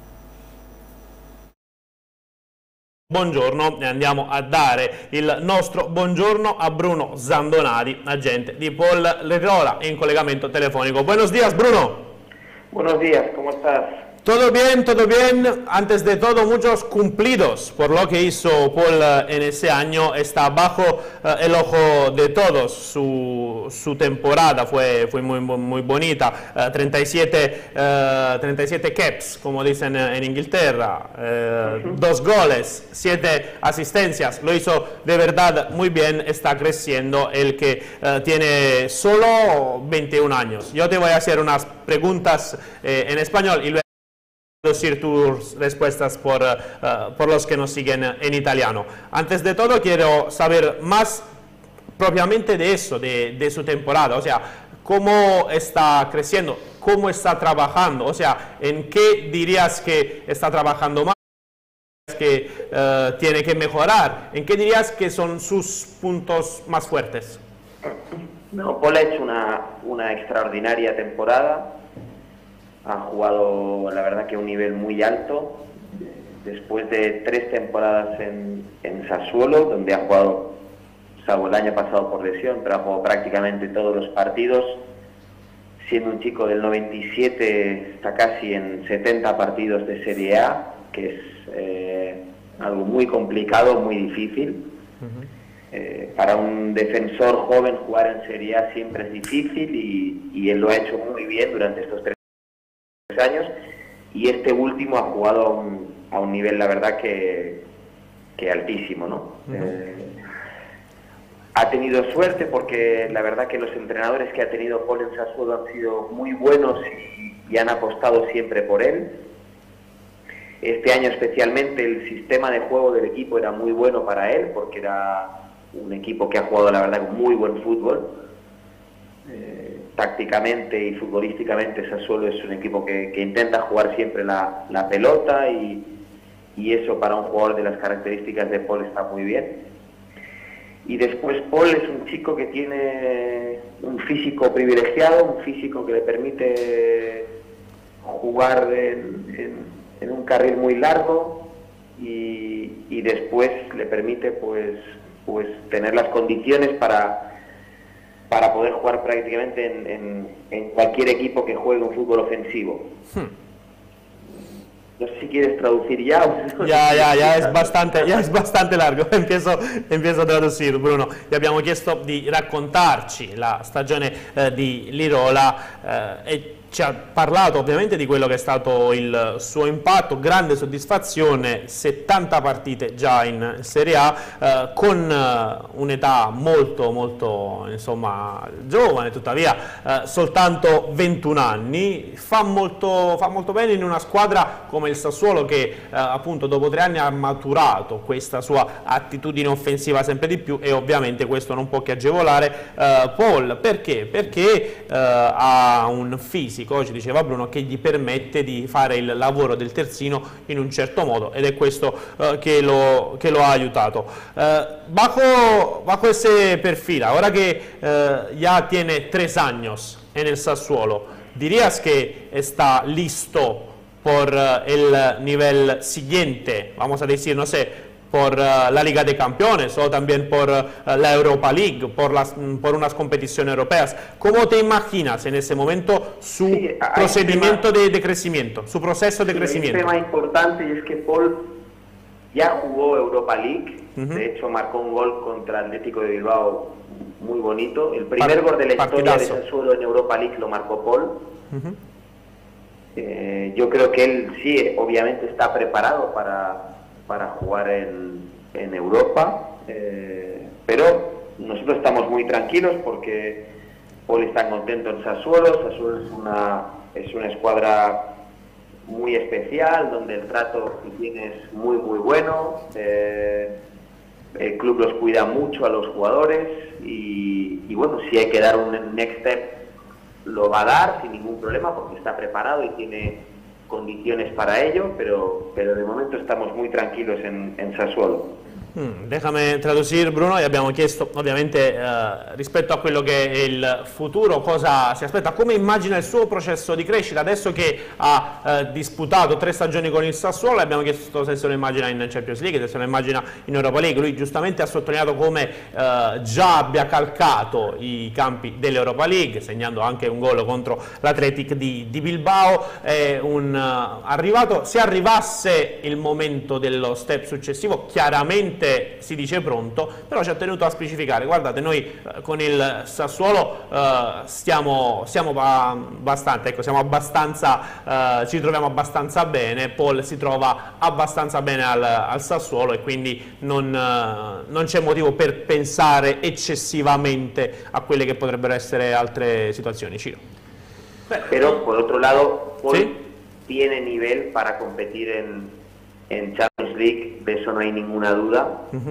Buongiorno e andiamo a dare il nostro buongiorno a Bruno Zandonati, agente di Paul Lirola, in collegamento telefonico. Buenos días, Bruno. Buenos días, ¿cómo estás? Todo bien, todo bien. Antes de todo, muchos cumplidos por lo que hizo Paul en ese año. Está bajo uh, el ojo de todos. Su, su temporada fue, fue muy, muy bonita. Uh, treinta y siete, uh, treinta y siete caps, como dicen en Inglaterra. Uh, uh-huh. Dos goles, siete asistencias. Lo hizo de verdad muy bien. Está creciendo el que uh, tiene solo veintiún años. Yo te voy a hacer unas preguntas eh, en español y luego decir tus respuestas por, uh, por los que nos siguen en italiano. Antes de todo quiero saber más propiamente de eso, de, de su temporada, o sea, cómo está creciendo, cómo está trabajando, o sea, en qué dirías que está trabajando más, que uh, tiene que mejorar, en qué dirías que son sus puntos más fuertes. No, Paul ha hecho una, una extraordinaria temporada. Ha jugado, la verdad, que a un nivel muy alto. Después de tres temporadas en, en Sassuolo, donde ha jugado, salvo el año pasado por lesión, pero ha jugado prácticamente todos los partidos. Siendo un chico del noventa y siete, está casi en setenta partidos de Serie A, que es eh, algo muy complicado, muy difícil. Uh-huh. Eh, para un defensor joven jugar en Serie A siempre es difícil y, y él lo ha hecho muy bien durante estos tres años, y este último ha jugado a un, a un nivel, la verdad, que, que altísimo, ¿no? Uh-huh. eh, ha tenido suerte porque la verdad que los entrenadores que ha tenido Paul en Sassuolo han sido muy buenos y, y han apostado siempre por él. Este año especialmente el sistema de juego del equipo era muy bueno para él, porque era un equipo que ha jugado, la verdad, con muy buen fútbol. Eh, tácticamente y futbolísticamente Sassuolo es un equipo que, que intenta jugar siempre la, la pelota y, y eso para un jugador de las características de Paul está muy bien. Y después Paul es un chico que tiene un físico privilegiado, un físico que le permite jugar en, en, en un carril muy largo y, y después le permite pues, pues tener las condiciones para para poder jugar prácticamente en, en, en cualquier equipo que juegue un fútbol ofensivo. Hmm. No sé si quieres traducir ya o... Ya, ya, ya è bastante, ya è bastante largo, empiezo, empiezo a tradurre, Bruno. Gli abbiamo chiesto di raccontarci la stagione eh, di Lirola eh, e ci ha parlato ovviamente di quello che è stato il suo impatto, grande soddisfazione, settanta partite già in Serie A, eh, con eh, un'età molto molto insomma giovane, tuttavia eh, soltanto ventuno anni, fa molto, fa molto bene in una squadra come il Sassuolo che eh, appunto dopo tre anni ha maturato questa sua attitudine offensiva sempre di più, e ovviamente questo non può che agevolare eh, Paul. Perché? Perché eh, ha un fisico, ci diceva Bruno, che gli permette di fare il lavoro del terzino in un certo modo, ed è questo uh, que, lo, que lo ha ayudado. Uh, bajo, bajo ese perfil, ahora que uh, ya tiene tres años en el Sassuolo, ¿dirías que está listo por uh, el nivel siguiente? Vamos a decir, no sé, por uh, la Liga de Campeones o también por uh, la Europa League, por, las, por unas competiciones europeas. ¿Cómo te imaginas en ese momento su sí, procedimiento tema, de, de crecimiento, su proceso de sí, crecimiento? Hay un tema importante, y es que Paul ya jugó Europa League, uh-huh. De hecho marcó un gol contra Atlético de Bilbao muy bonito. El primer Part, gol de la historia de Sassuolo en Europa League lo marcó Paul. Uh-huh. eh, yo creo que él sí, obviamente está preparado para... para jugar en, en Europa, eh, pero nosotros estamos muy tranquilos porque Paul está contento en Sassuolo. Sassuolo es una, es una escuadra muy especial, donde el trato que tiene es muy muy bueno, eh, el club los cuida mucho a los jugadores y, y bueno, si hay que dar un next step lo va a dar sin ningún problema porque está preparado y tiene condiciones para ello, pero, pero de momento estamos muy tranquilos en, en Sassuolo. Mm, déjame traducir, Bruno, e abbiamo chiesto ovviamente eh, rispetto a quello che è il futuro, cosa si aspetta, come immagina il suo processo di crescita adesso che ha eh, disputato tre stagioni con il Sassuolo. Abbiamo chiesto se se lo immagina in Champions League, se se lo immagina in Europa League. Lui giustamente ha sottolineato come eh, già abbia calcato i campi dell'Europa League, segnando anche un gol contro l'Athletic di, di Bilbao. È un, uh, arrivato, se arrivasse il momento dello step successivo, chiaramente si dice pronto, però ci ha tenuto a specificare: guardate, noi eh, con il Sassuolo eh, stiamo, stiamo abbastanza, ecco, siamo abbastanza, eh, ci troviamo abbastanza bene, Paul si trova abbastanza bene al, al Sassuolo e quindi non, eh, non c'è motivo per pensare eccessivamente a quelle che potrebbero essere altre situazioni. Ciro. Pero por otro lado, Paul ¿Sí? tiene nivel para competir en En Champions League, de eso no hay ninguna duda. Uh-huh.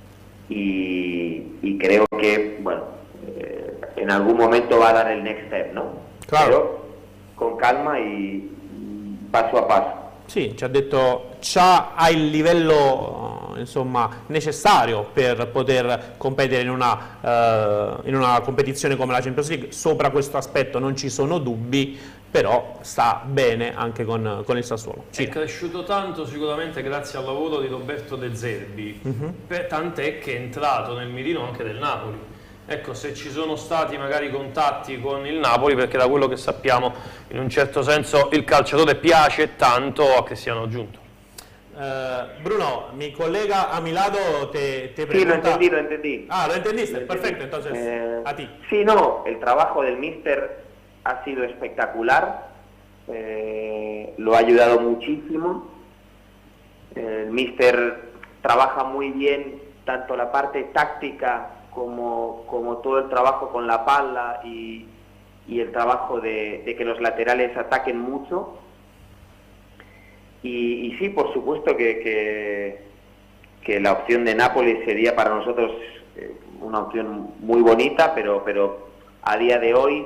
y, y creo que, bueno, eh, en algún momento va a dar el next step, ¿no? Claro. Pero con calma y paso a paso. Sì, ci ha detto già ha il livello insomma necessario per poter competere in una, uh, in una competizione come la Champions League. Sopra questo aspetto non ci sono dubbi, però sta bene anche con, con il Sassuolo. È cresciuto tanto sicuramente grazie al lavoro di Roberto De Zerbi, uh-huh. per, tant'è che è entrato nel mirino anche del Napoli. Ecco, se ci sono stati magari contatti con il Napoli, perché da quello che sappiamo in un certo senso il calciatore piace tanto a Cristiano Giunto. Uh, Bruno, mi collega a mi lado, te, te pregunta... Sí, lo entendí, lo entendí. Ah, lo entendiste, lo perfecto, entendí. entonces eh, a ti. Sí, no, el trabajo del míster ha sido espectacular, eh, lo ha ayudado muchísimo. El míster trabaja muy bien tanto la parte táctica como, como todo el trabajo con la pala y, y el trabajo de, de que los laterales ataquen mucho. Y, y sí, por supuesto que, que, que la opción de Nápoles sería para nosotros eh, una opción muy bonita, pero, pero a día de hoy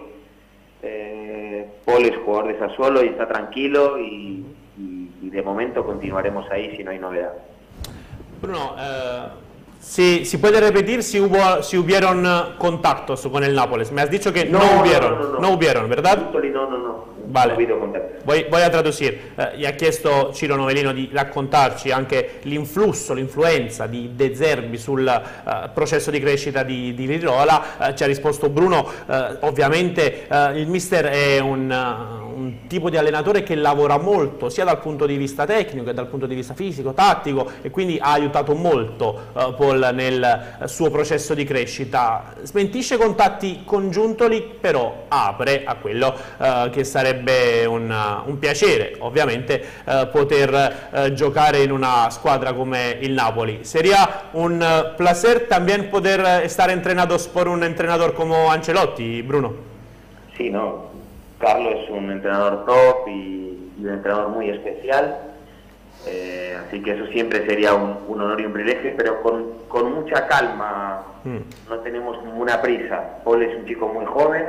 eh, Paul es jugador de Sassuolo y está tranquilo y, y, y de momento continuaremos ahí si no hay novedad. Bruno, eh... Si, si puede repetir si, hubo, si hubieron contactos con el Nápoles. Me has dicho que no, no hubieron, no, no, no. no hubieron, ¿verdad? No, no, no. Vale. Voy, voy a traducire. Eh, gli ha chiesto Ciro Novellino di raccontarci anche l'influsso, l'influenza di De Zerbi sul eh, processo di crescita di, di Lirola. Eh, ci ha risposto Bruno, eh, ovviamente eh, il mister è un, uh, un tipo di allenatore che lavora molto sia dal punto di vista tecnico che dal punto di vista fisico, tattico, e quindi ha aiutato molto uh, Paul nel suo processo di crescita. Smentisce contatti con Giuntoli, però apre a quello uh, che sarebbe un, un piacere ovviamente uh, poter uh, giocare in una squadra come il Napoli. Sería un uh, placer también poder estar entrenados por un entrenador como Ancelotti, Bruno. Sí, no, Carlo es un entrenador top y, y un entrenador muy especial. Eh, así que eso siempre sería un, un honor y un privilegio, pero con, con mucha calma, mm. no tenemos ninguna prisa. Paul es un chico muy joven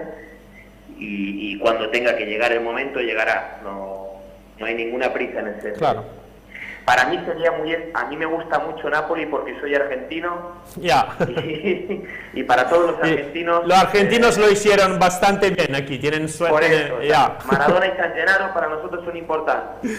y, y cuando tenga que llegar el momento llegará, no, no hay ninguna prisa en ese sentido. Claro. Para mí sería muy, a mí me gusta mucho Napoli porque soy argentino. Ya. Y, y para todos los argentinos. Los argentinos eh, lo hicieron bastante bien aquí, tienen suerte. Por eso, de, ya. Maradona y San Gennaro para nosotros son importantes.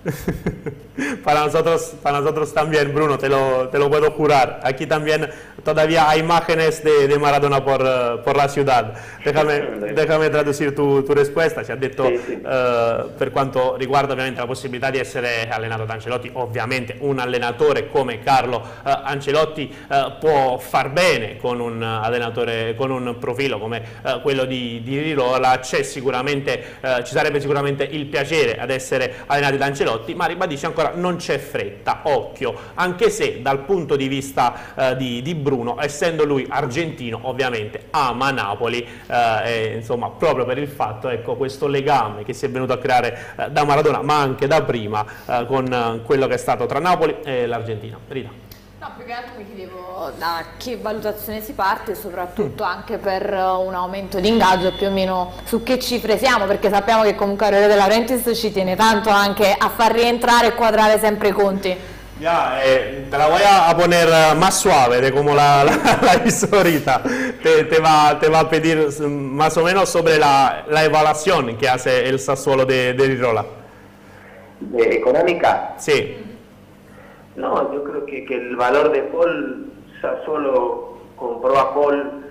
Para nosotros, para nosotros también, Bruno, te lo, te lo puedo jurar. Aquí también todavía hay imágenes de, de Maradona por, uh, por la ciudad. Déjame, déjame traducir tu, tu risposta. Ci ha detto, sì, sì. Uh, per quanto riguarda ovviamente la possibilità di essere allenato da Ancelotti, ovviamente un allenatore come Carlo uh, Ancelotti uh, può far bene con un allenatore, con un profilo come uh, quello di, di Lirola. C'è sicuramente, uh, ci sarebbe sicuramente il piacere ad essere allenati da Ancelotti, ma ribadisce ancora non c'è fretta, occhio, anche se dal punto di vista uh, di, di Bruno, essendo lui argentino, ovviamente ama Napoli, uh, e, insomma, proprio per il fatto, ecco, questo legame che si è venuto a creare uh, da Maradona, ma anche da prima, uh, con uh, quello che è stato tra Napoli e l'Argentina. Rita. No, No, più che altro mi chiedevo da che valutazione si parte, soprattutto anche per un aumento di ingaggio, più o meno su che cifre siamo, perché sappiamo che comunque Aurelio De Laurentiis ci tiene tanto anche a far rientrare e quadrare sempre i conti. Ya, eh, te la voy a poner más suave de como la, la, la hizo ahorita. Te, te, va, te va a pedir más o menos sobre la, la evaluación que hace el Sassuolo de, de Lirola. ¿De económica? Sí. No, yo creo que, que el valor de Paul, Sassuolo compró a Paul,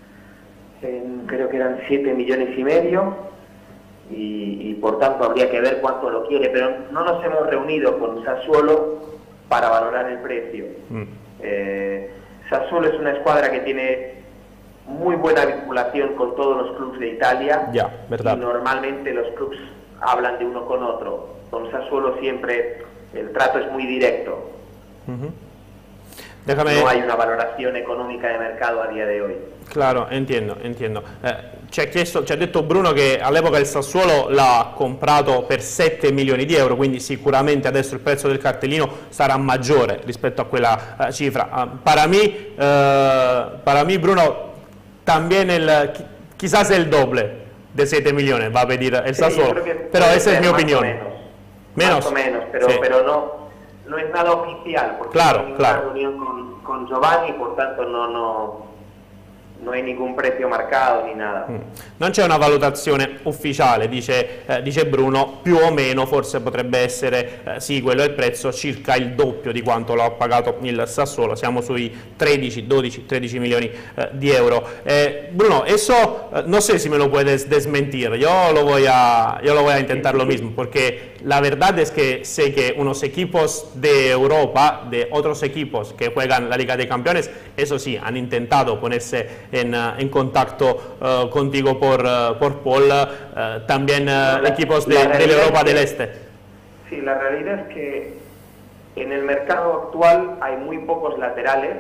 en, creo que eran siete millones y medio, y, y por tanto habría que ver cuánto lo quiere, pero no nos hemos reunido con Sassuolo para valorar el precio. Mm. Eh, Sassuolo es una escuadra que tiene muy buena vinculación con todos los clubes de Italia, ya, verdad. Y normalmente los clubes hablan de uno con otro. Con Sassuolo siempre el trato es muy directo. Uh-huh. Déjame... No hay una valorazione economica di mercato a día de hoy. Claro, entiendo, entiendo. Eh, ci, ha chiesto, ci ha detto Bruno che all'epoca il Sassuolo l'ha comprato per sette milioni di euro, quindi sicuramente adesso il prezzo del cartellino sarà maggiore rispetto a quella uh, cifra. Uh, para mí, uh, para mí, Bruno, también el, quizás el doble de siete millones va a pedir el Sassuolo, sí, pero esa es mi opinión. Menos. Menos. Más o menos, pero, sí. pero no, no es nada oficial, porque claro, no hay claro. una reunión con, con Giovanni, por tanto no, no, non hai nessun prezzo marcato ni nada. Mm. Non c'è una valutazione ufficiale, dice, eh, dice Bruno, più o meno forse potrebbe essere, eh, sì, quello è il prezzo, circa il doppio di quanto lo ha pagato il Sassuolo, siamo sui tredici, dodici, tredici milioni eh, di euro. Eh, Bruno, eso eh, no sé si me lo puedes desmentir, yo lo voy a, yo lo voy a intentar lo mismo, porque la verdad es que sé que unos equipos de Europa, de otros equipos que juegan la Liga de Campeones, eso sí, han intentado ponerse en, en contacto uh, contigo por, uh, por Paul, uh, también uh, la, equipos de, de la Europa del Este. Sí, la realidad es que en el mercado actual hay muy pocos laterales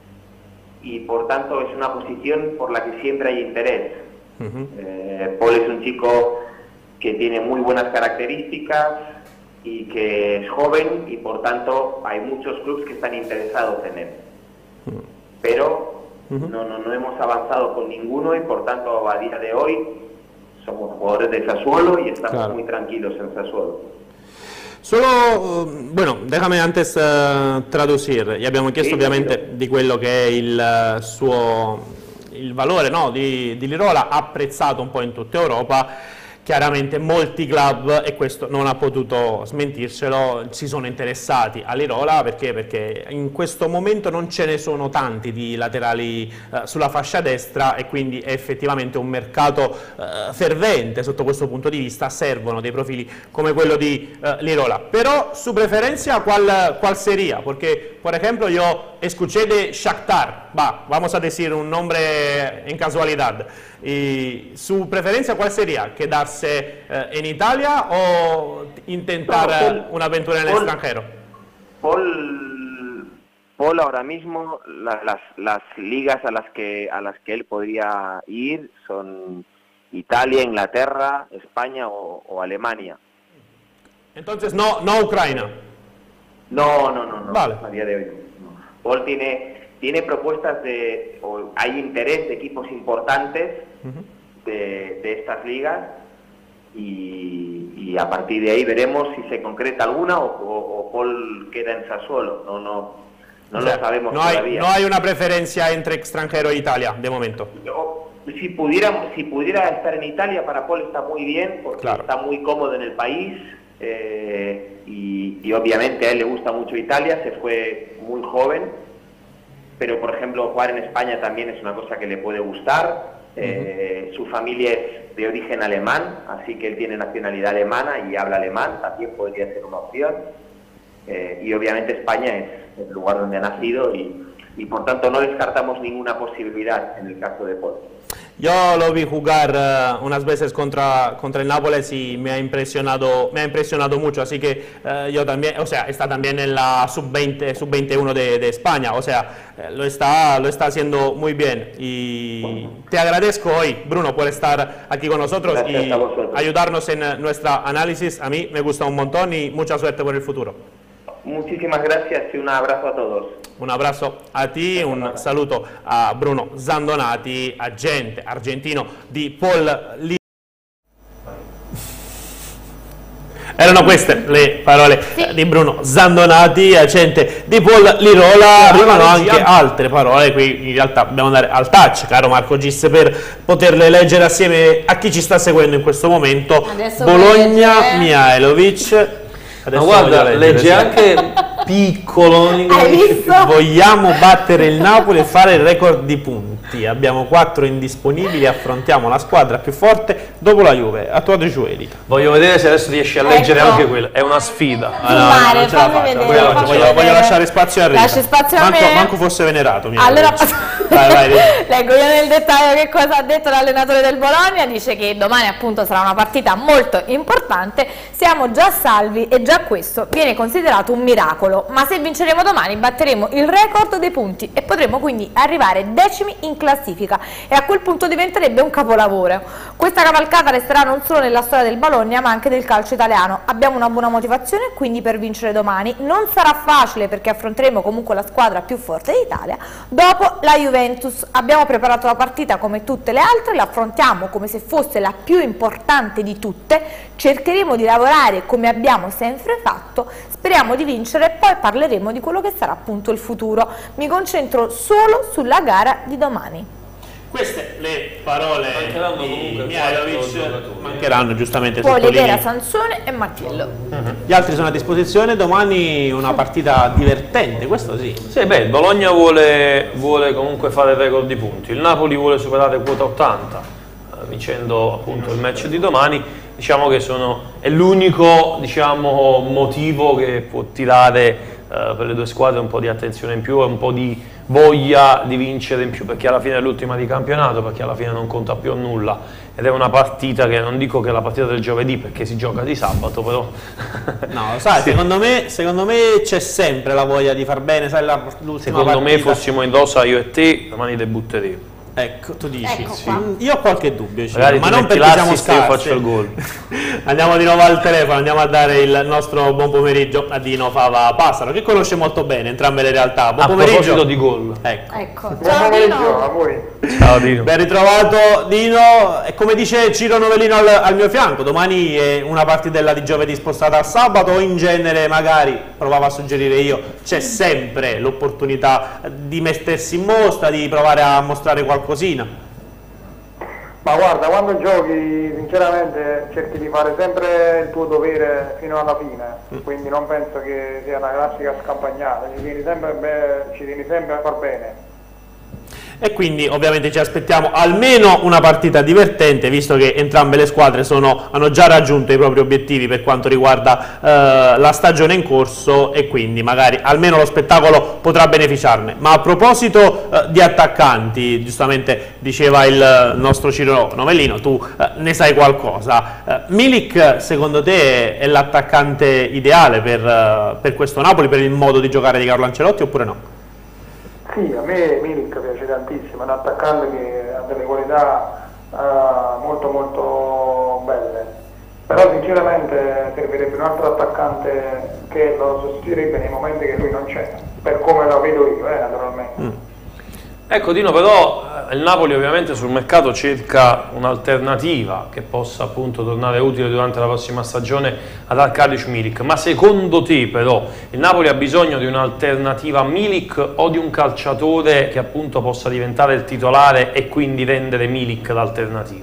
y por tanto es una posición por la que siempre hay interés. Uh-huh. eh, Paul es un chico que tiene muy buenas características y que es joven y por tanto hay muchos clubes que están interesados en él. Uh-huh. Pero uh-huh. no, no, no hemos avanzado con ninguno y por tanto a día de hoy somos jugadores de Sassuolo y estamos claro. muy tranquilos en Sassuolo. Solo, bueno, déjame antes uh, traducir, gli abbiamo chiesto sì, ovviamente sì. di quello che è il uh, suo il valore no, di, di Lirola, apprezzato un po' in tutta Europa. Chiaramente molti club, e questo non ha potuto smentircelo, si sono interessati a Lirola perché? Perché in questo momento non ce ne sono tanti di laterali eh, sulla fascia destra e quindi è effettivamente un mercato eh, fervente sotto questo punto di vista, servono dei profili come quello di eh, Lirola. Pero su preferencia, ¿cuál, cuál sería? Porque, por ejemplo, yo escuché de Shakhtar, va, vamos a decir un nombre en casualidad. Y su preferencia, ¿cuál sería? ¿Quedarse eh, en Italia o intentar no, Paul, una aventura en el Paul, extranjero? Paul, Paul ahora mismo la, las, las ligas a las que a las que él podría ir son Italia, Inglaterra, España o, o Alemania. Entonces no, no Ucrania. No, no, no, no. Vale. A día de hoy no. Paul tiene tiene propuestas de, o hay interés de equipos importantes uh-huh. de, de estas ligas y, y a partir de ahí veremos si se concreta alguna o, o, o Paul queda en Sassuolo, no, no, no o sea, lo sabemos no hay, todavía. No hay una preferencia entre extranjero e Italia de momento. Yo, si, pudiera, si pudiera estar en Italia para Paul está muy bien porque claro. está muy cómodo en el país eh, y, y obviamente a él le gusta mucho Italia, se fue muy joven. Pero, por ejemplo, jugar en España también es una cosa que le puede gustar. Eh, uh-huh. Su familia es de origen alemán, así que él tiene nacionalidad alemana y habla alemán, también podría ser una opción. Eh, y obviamente España es el lugar donde ha nacido y, y por tanto no descartamos ninguna posibilidad en el caso de Paul. Yo lo vi jugar uh, unas veces contra, contra el Nápoles y me ha impresionado, me ha impresionado mucho, así que uh, yo también, o sea, está también en la sub veinte, sub veintiuno de, de España, o sea, eh, lo, está, lo está haciendo muy bien y te agradezco hoy, Bruno, por estar aquí con nosotros Gracias y ayudarnos en uh, nuestro análisis. A mí me gusta un montón y mucha suerte por el futuro. muchísimas gracias y un abrazo a todos. Un abbraccio a te, un saluto a Bruno Zandonati, agente argentino di Paul Li. Erano queste le parole sì. di Bruno Zandonati, agente di Paul Lirola. Arrivano anche altre parole, qui in realtà dobbiamo andare al touch, caro Marco Gis, per poterle leggere assieme a chi ci sta seguendo in questo momento. Adesso Bologna, Mihajlovic. Ma guarda, legge anche piccolo. Hai visto? Vogliamo battere il Napoli e fare il record di punti. Abbiamo quattro indisponibili, affrontiamo la squadra più forte dopo la Juve. A tua De Gioeli. Voglio vedere se adesso riesci a leggere ecco. anche quella. È una sfida. Ah, no, Mare, non ce la faccio. Vedere, voglio, voglio, vedere. voglio lasciare spazio a Rita. Lasci spazio a manco, me. manco fosse venerato. Allora, vai, vai, leggo io nel dettaglio che cosa ha detto l'allenatore del Bologna. Dice che domani appunto sarà una partita molto importante. Siamo già salvi e già questo viene considerato un miracolo. Ma se vinceremo domani batteremo il record dei punti e potremo quindi arrivare decimi in classifica e a quel punto diventerebbe un capolavoro. Questa cavalcata resterà non solo nella storia del Bologna ma anche del calcio italiano. Abbiamo una buona motivazione quindi per vincere domani. Non sarà facile perché affronteremo comunque la squadra più forte d'Italia dopo la Juventus. Abbiamo preparato la partita come tutte le altre, la affrontiamo come se fosse la più importante di tutte, cercheremo di lavorare come abbiamo sempre fatto, speriamo di vincere e poi parleremo di quello che sarà appunto il futuro. Mi concentro solo sulla gara di domani. Queste le parole di Mihajlovic, mancheranno giustamente Polighiera, Sansone e Mattiello. Uh-huh. Gli altri sono a disposizione, domani una partita divertente, questo sì. Sì, beh, il Bologna vuole, vuole comunque fare il record di punti, il Napoli vuole superare quota ottanta, eh, vincendo appunto il match di domani. Diciamo che sono, è l'unico diciamo, motivo che può tirare eh, per le due squadre un po' di attenzione in più e un po' di voglia di vincere in più, perché alla fine è l'ultima di campionato, perché alla fine non conta più nulla ed è una partita che non dico che è la partita del giovedì perché si gioca di sabato, però no, sai, sì. secondo me secondo me c'è sempre la voglia di far bene, sai, la, secondo partita. me fossimo in rosa io e te domani debutteremo. Ecco, tu dici, ecco sì. Io ho qualche dubbio, magari ma non perché siamo scarsi. Io faccio il gol. Andiamo di nuovo al telefono, andiamo a dare il nostro buon pomeriggio a Dino Fava Passaro, che conosce molto bene entrambe le realtà. Buon a pomeriggio. proposito di gol. Ecco. ecco. Ciao Dino. A voi. Ciao Dino. Ben ritrovato Dino, e come dice Ciro Novellino al, al mio fianco, domani è una partitella di giovedì spostata al sabato, o in genere magari, provavo a suggerire io, c'è sempre l'opportunità di mettersi in mostra, di provare a mostrare qualcosina. Ma guarda, quando giochi sinceramente cerchi di fare sempre il tuo dovere fino alla fine, quindi non penso che sia una classica scampagnata, ci tieni sempre, beh, ci tieni sempre a far bene. E quindi ovviamente ci aspettiamo almeno una partita divertente, visto che entrambe le squadre sono, hanno già raggiunto i propri obiettivi per quanto riguarda eh, la stagione in corso, e quindi magari almeno lo spettacolo potrà beneficiarne. Ma a proposito eh, di attaccanti, giustamente diceva il nostro Ciro Novellino, tu eh, ne sai qualcosa. Eh, Milik secondo te è l'attaccante ideale per, eh, per questo Napoli, per il modo di giocare di Carlo Ancelotti, oppure no? Sì, a me Milik piace tantissimo, è un attaccante che ha delle qualità uh, molto molto belle, però sinceramente servirebbe un altro attaccante che lo sostituirebbe nei momenti che lui non c'è, per come lo vedo io, eh, naturalmente. Mm. Ecco Dino, però il Napoli ovviamente sul mercato cerca un'alternativa che possa appunto tornare utile durante la prossima stagione ad Arkadiusz Milik, ma secondo te però il Napoli ha bisogno di un'alternativa a Milik o di un calciatore che appunto possa diventare il titolare e quindi rendere Milik l'alternativa?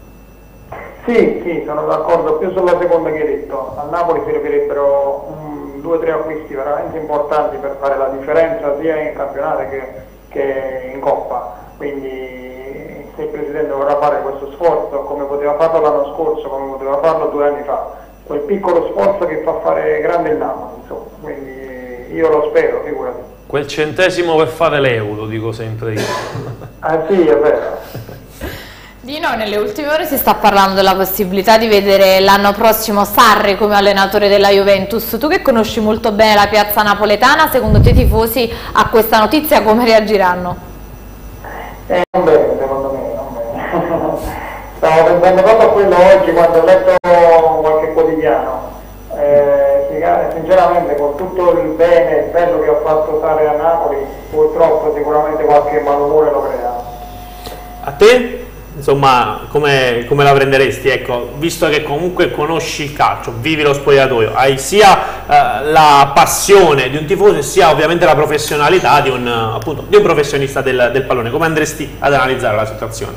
Sì, sì, sono d'accordo più sulla seconda che hai detto. Al Napoli servirebbero um, due o tre acquisti veramente importanti per fare la differenza sia in campionato che che in Coppa, quindi se il Presidente vorrà fare questo sforzo come poteva farlo l'anno scorso, come poteva farlo due anni fa, quel piccolo sforzo che fa fare grande il Napoli, insomma, quindi io lo spero, figurati. Quel centesimo per fare l'euro, dico sempre io. Ah sì, è vero. Dino, nelle ultime ore si sta parlando della possibilità di vedere l'anno prossimo Sarri come allenatore della Juventus. Tu che conosci molto bene la piazza napoletana, secondo te i tifosi a questa notizia come reagiranno? Eh, non bene, secondo me, non bene. Stavo pensando proprio a quello oggi quando ho letto qualche quotidiano. Eh, si eh, sinceramente con tutto il bene e il bello che ho fatto stare a Napoli, purtroppo sicuramente qualche malumore lo crea. A te? Insomma, come, come la prenderesti? Ecco, visto che comunque conosci il calcio, vivi lo spogliatoio, hai sia eh, la passione di un tifoso sia ovviamente la professionalità di un, appunto, di un professionista del, del pallone, come andresti ad analizzare la situazione?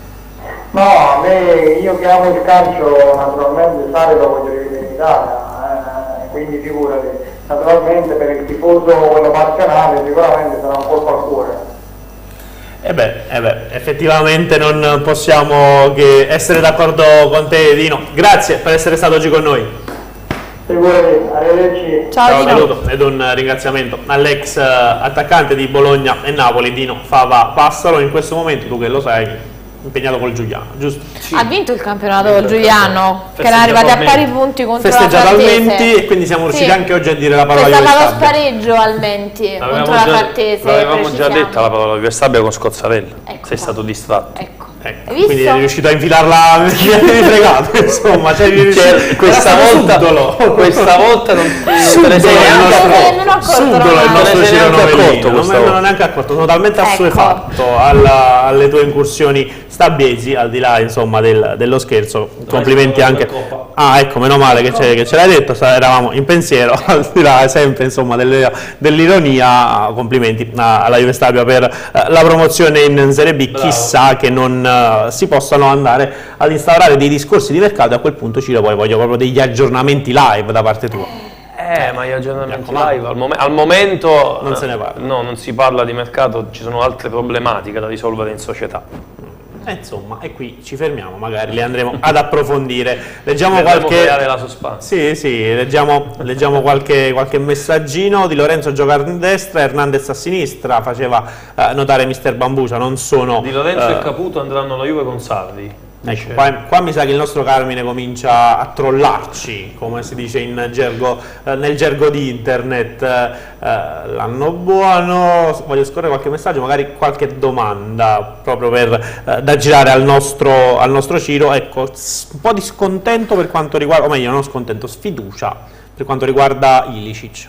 No, a me, io che amo il calcio, naturalmente Sarri lo voglio rivedere in Italia, eh, quindi figurati, naturalmente per il tifoso, quello passionale, sicuramente sarà un colpo al cuore. Eh beh, eh beh, effettivamente non possiamo che essere d'accordo con te, Dino. Grazie per essere stato oggi con noi. Figurati, arrivederci. Ciao, Ciao saluto ed un ringraziamento all'ex attaccante di Bologna e Napoli, Dino Fava Passaro. In questo momento, tu che lo sai, impegnato col Giuliano, giusto? Sì. Ha vinto il campionato col Giuliano, che erano arrivati a pari punti contro la Festeggiato al Frattese. Menti e quindi siamo riusciti sì. anche oggi a dire la parola C'è di stato lo Stabia. spareggio al Menti contro la già, Frattese. l'avevamo già detta la parola di Stabia con Scozzarella, ecco, sei stato distratto. Ecco. Ecco, quindi è riuscito a infilarla, mi hai fregato, insomma, cioè, cioè, questa, volta, questa volta non te ne sei neanche accorto. Subdolo il nostro Ciro Novellino, non me ne ho neanche accorto, sono talmente ecco. assuefatto alla, alle tue incursioni stabiesi, al di là insomma del, dello scherzo, complimenti anche. Ah, ecco, meno male che ce, che ce l'hai detto, eravamo in pensiero, al di là sempre insomma dell'ironia, complimenti alla Juve Stabia per la promozione in Serie B. Bravo. Chissà che non uh, si possano andare ad instaurare dei discorsi di mercato, a quel punto Ciro poi voglio proprio degli aggiornamenti live da parte tua. Eh, ma gli aggiornamenti live al, mom al momento non se ne parla. No, non si parla di mercato, ci sono altre problematiche da risolvere in società. Eh, insomma, e qui ci fermiamo, magari le andremo ad approfondire. Leggiamo Dovremmo qualche creare la suspense. Sì, sì, leggiamo, leggiamo qualche, qualche messaggino. Di Lorenzo gioca a destra, Hernandez a sinistra, faceva uh, notare mister Bambucia, non sono Di Lorenzo uh, e Caputo andranno alla Juve con Sarri. Ecco, qua, qua mi sa che il nostro Carmine comincia a trollarci, come si dice in gergo, eh, nel gergo di internet. Eh, l'anno buono, voglio scorrere qualche messaggio, magari qualche domanda proprio per eh, da girare al nostro, al nostro Ciro. Ecco, un po' di scontento per quanto riguarda, o meglio non scontento, sfiducia per quanto riguarda Ilicic.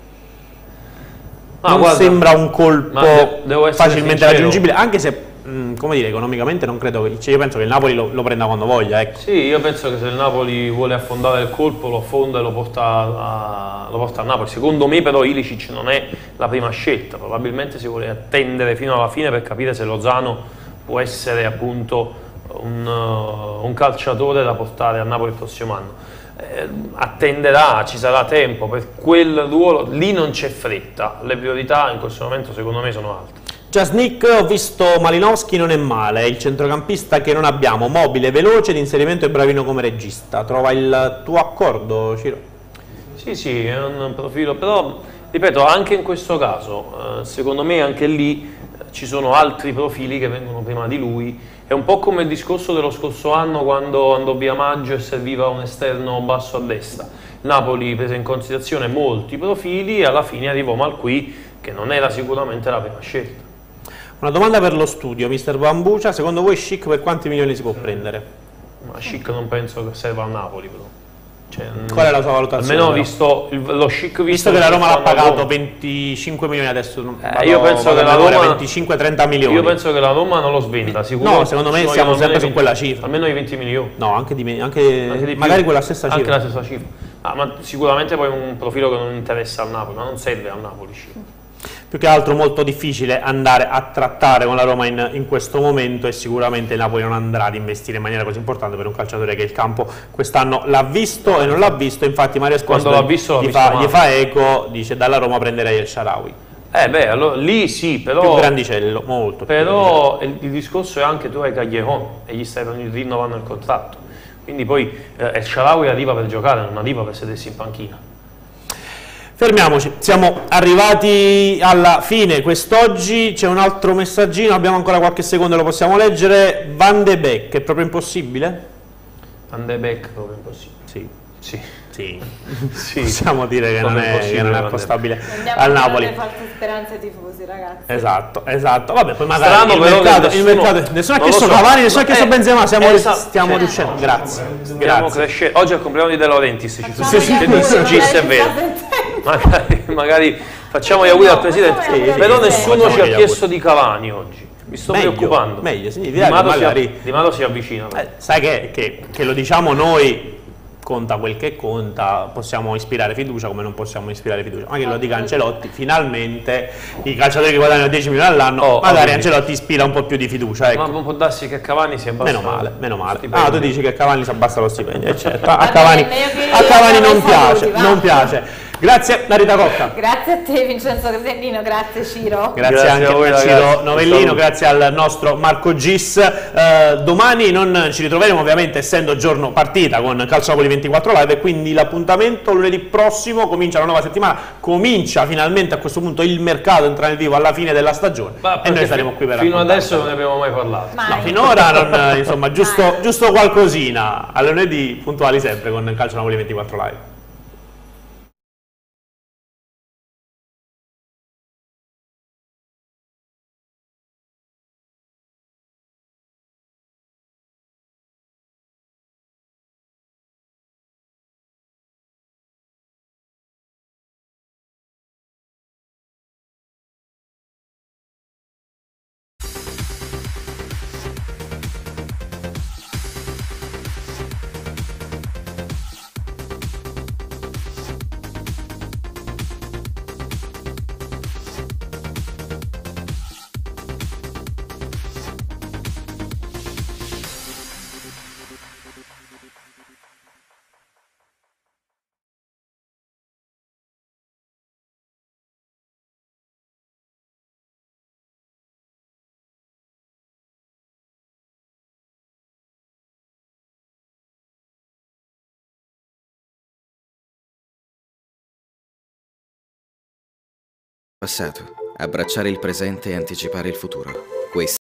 Ah, non guarda, sembra un colpo de devo facilmente sincero. raggiungibile, anche se come dire, economicamente non credo che, cioè io penso che il Napoli lo, lo prenda quando voglia, ecco. Sì, io penso che se il Napoli vuole affondare il colpo lo affonda e lo porta a, lo porta a Napoli. Secondo me però Ilicic non è la prima scelta, probabilmente si vuole attendere fino alla fine per capire se Lozano può essere appunto un, uh, un calciatore da portare a Napoli il prossimo anno. Eh, attenderà, ci sarà tempo per quel ruolo, lì non c'è fretta, le priorità in questo momento secondo me sono altre. Jasnik, ho visto Malinowski, non è male, è il centrocampista che non abbiamo, mobile, veloce, di inserimento e bravino come regista. Trova il tuo accordo, Ciro? Sì, sì, è un profilo, però ripeto, anche in questo caso, eh, secondo me anche lì eh, ci sono altri profili che vengono prima di lui. È un po' come il discorso dello scorso anno quando andò via Maggio e serviva un esterno basso a destra. Napoli prese in considerazione molti profili e alla fine arrivò Malqui, che non era sicuramente la prima scelta. Una domanda per lo studio, mister Bambucia, secondo voi Schick per quanti milioni si può prendere? Ma Schick non penso che serva a Napoli però. Cioè, qual è la sua valutazione? Almeno visto il, lo Schick visto, visto che la Roma l'ha pagato venticinque milioni adesso, non, eh, vado, io penso che la Roma venticinque trenta milioni. Io penso che la Roma non lo svenda, sicuro. No, secondo me siamo sempre su quella cifra. Almeno i venti milioni. No, anche di me, anche, anche di magari più, quella stessa anche cifra. Anche la stessa cifra. Ah, ma sicuramente poi un profilo che non interessa al Napoli, ma non serve al Napoli Schick. Più che altro molto difficile andare a trattare con la Roma in, in questo momento, e sicuramente il Napoli non andrà ad investire in maniera così importante per un calciatore che il campo quest'anno l'ha visto e non l'ha visto. Infatti Mario Esposito l'ha visto, gli, visto fa, gli fa eco, dice dalla Roma prenderei El Shaarawy. Eh beh, allora, lì sì, però... Più grandicello, molto più Però il, il discorso è anche tu hai Callejon e gli stai rinnovando il contratto. Quindi poi eh, El Shaarawy arriva per giocare, non arriva per sedersi in panchina. Fermiamoci, siamo arrivati alla fine quest'oggi, c'è un altro messaggino, abbiamo ancora qualche secondo, lo possiamo leggere. Van de Beek, è proprio impossibile? Van de Beek è proprio impossibile. Sì. Sì. Sì. Sì. Possiamo dire che non è, che non è accostabile al Napoli. Andiamo a false speranze ai tifosi, ragazzi. Esatto, esatto. Vabbè, poi magari Strano, il però, mercato, che il nessuno- mercato, nessuno ha non lo chiesto so. Cavani, nessuno ha chiesto Eh, Benzema, stiamo, esatto, stiamo certo. riuscendo. Grazie. Stiamo Grazie. crescendo. Oggi è il compleanno di De Laurentiis, ci Sì, sì, quindi sì, G S è vero. Magari, magari facciamo gli auguri al presidente. Sì, sì, Però sì, nessuno facciamo ci ha gli chiesto di Cavani oggi. Mi sto Meglio, preoccupando. meglio, sì, Di direi che Mato, magari- si, Di Mato si avvicina. Eh, sai che, che, che lo diciamo noi, conta quel che conta, possiamo ispirare fiducia come non possiamo ispirare fiducia, ma che lo dica Ancelotti, finalmente i calciatori che guadagnano dieci milioni all'anno, Oh, magari oh, Ancelotti ispira un po' più di fiducia, ecco. Ma non può darsi che Cavani si abbassa. Meno male, meno male. stipendio. Ah, tu dici che Cavani si abbassa lo stipendio, eh, certo. A Va Cavani, bene, io che- a Cavani non saluti, piace, va. non piace. Grazie, Narita Cocca. Grazie a te Vincenzo Cresellino, grazie Ciro. Grazie, Grazie anche a voi, a Ciro ragazzi. Novellino, Saluto. grazie al nostro Marco Gis. Eh, domani non ci ritroveremo ovviamente essendo giorno partita con Calcio Napoli ventiquattro Live e quindi l'appuntamento lunedì prossimo, comincia la nuova settimana, comincia finalmente a questo punto il mercato, entra nel vivo alla fine della stagione Ma e perché noi saremo qui per fino raccontare. adesso non ne abbiamo mai parlato. No, finora non, insomma, giusto, giusto qualcosina. A lunedì puntuali sempre con Calcio Napoli ventiquattro Live. Passato, abbracciare il presente e anticipare il futuro. Questo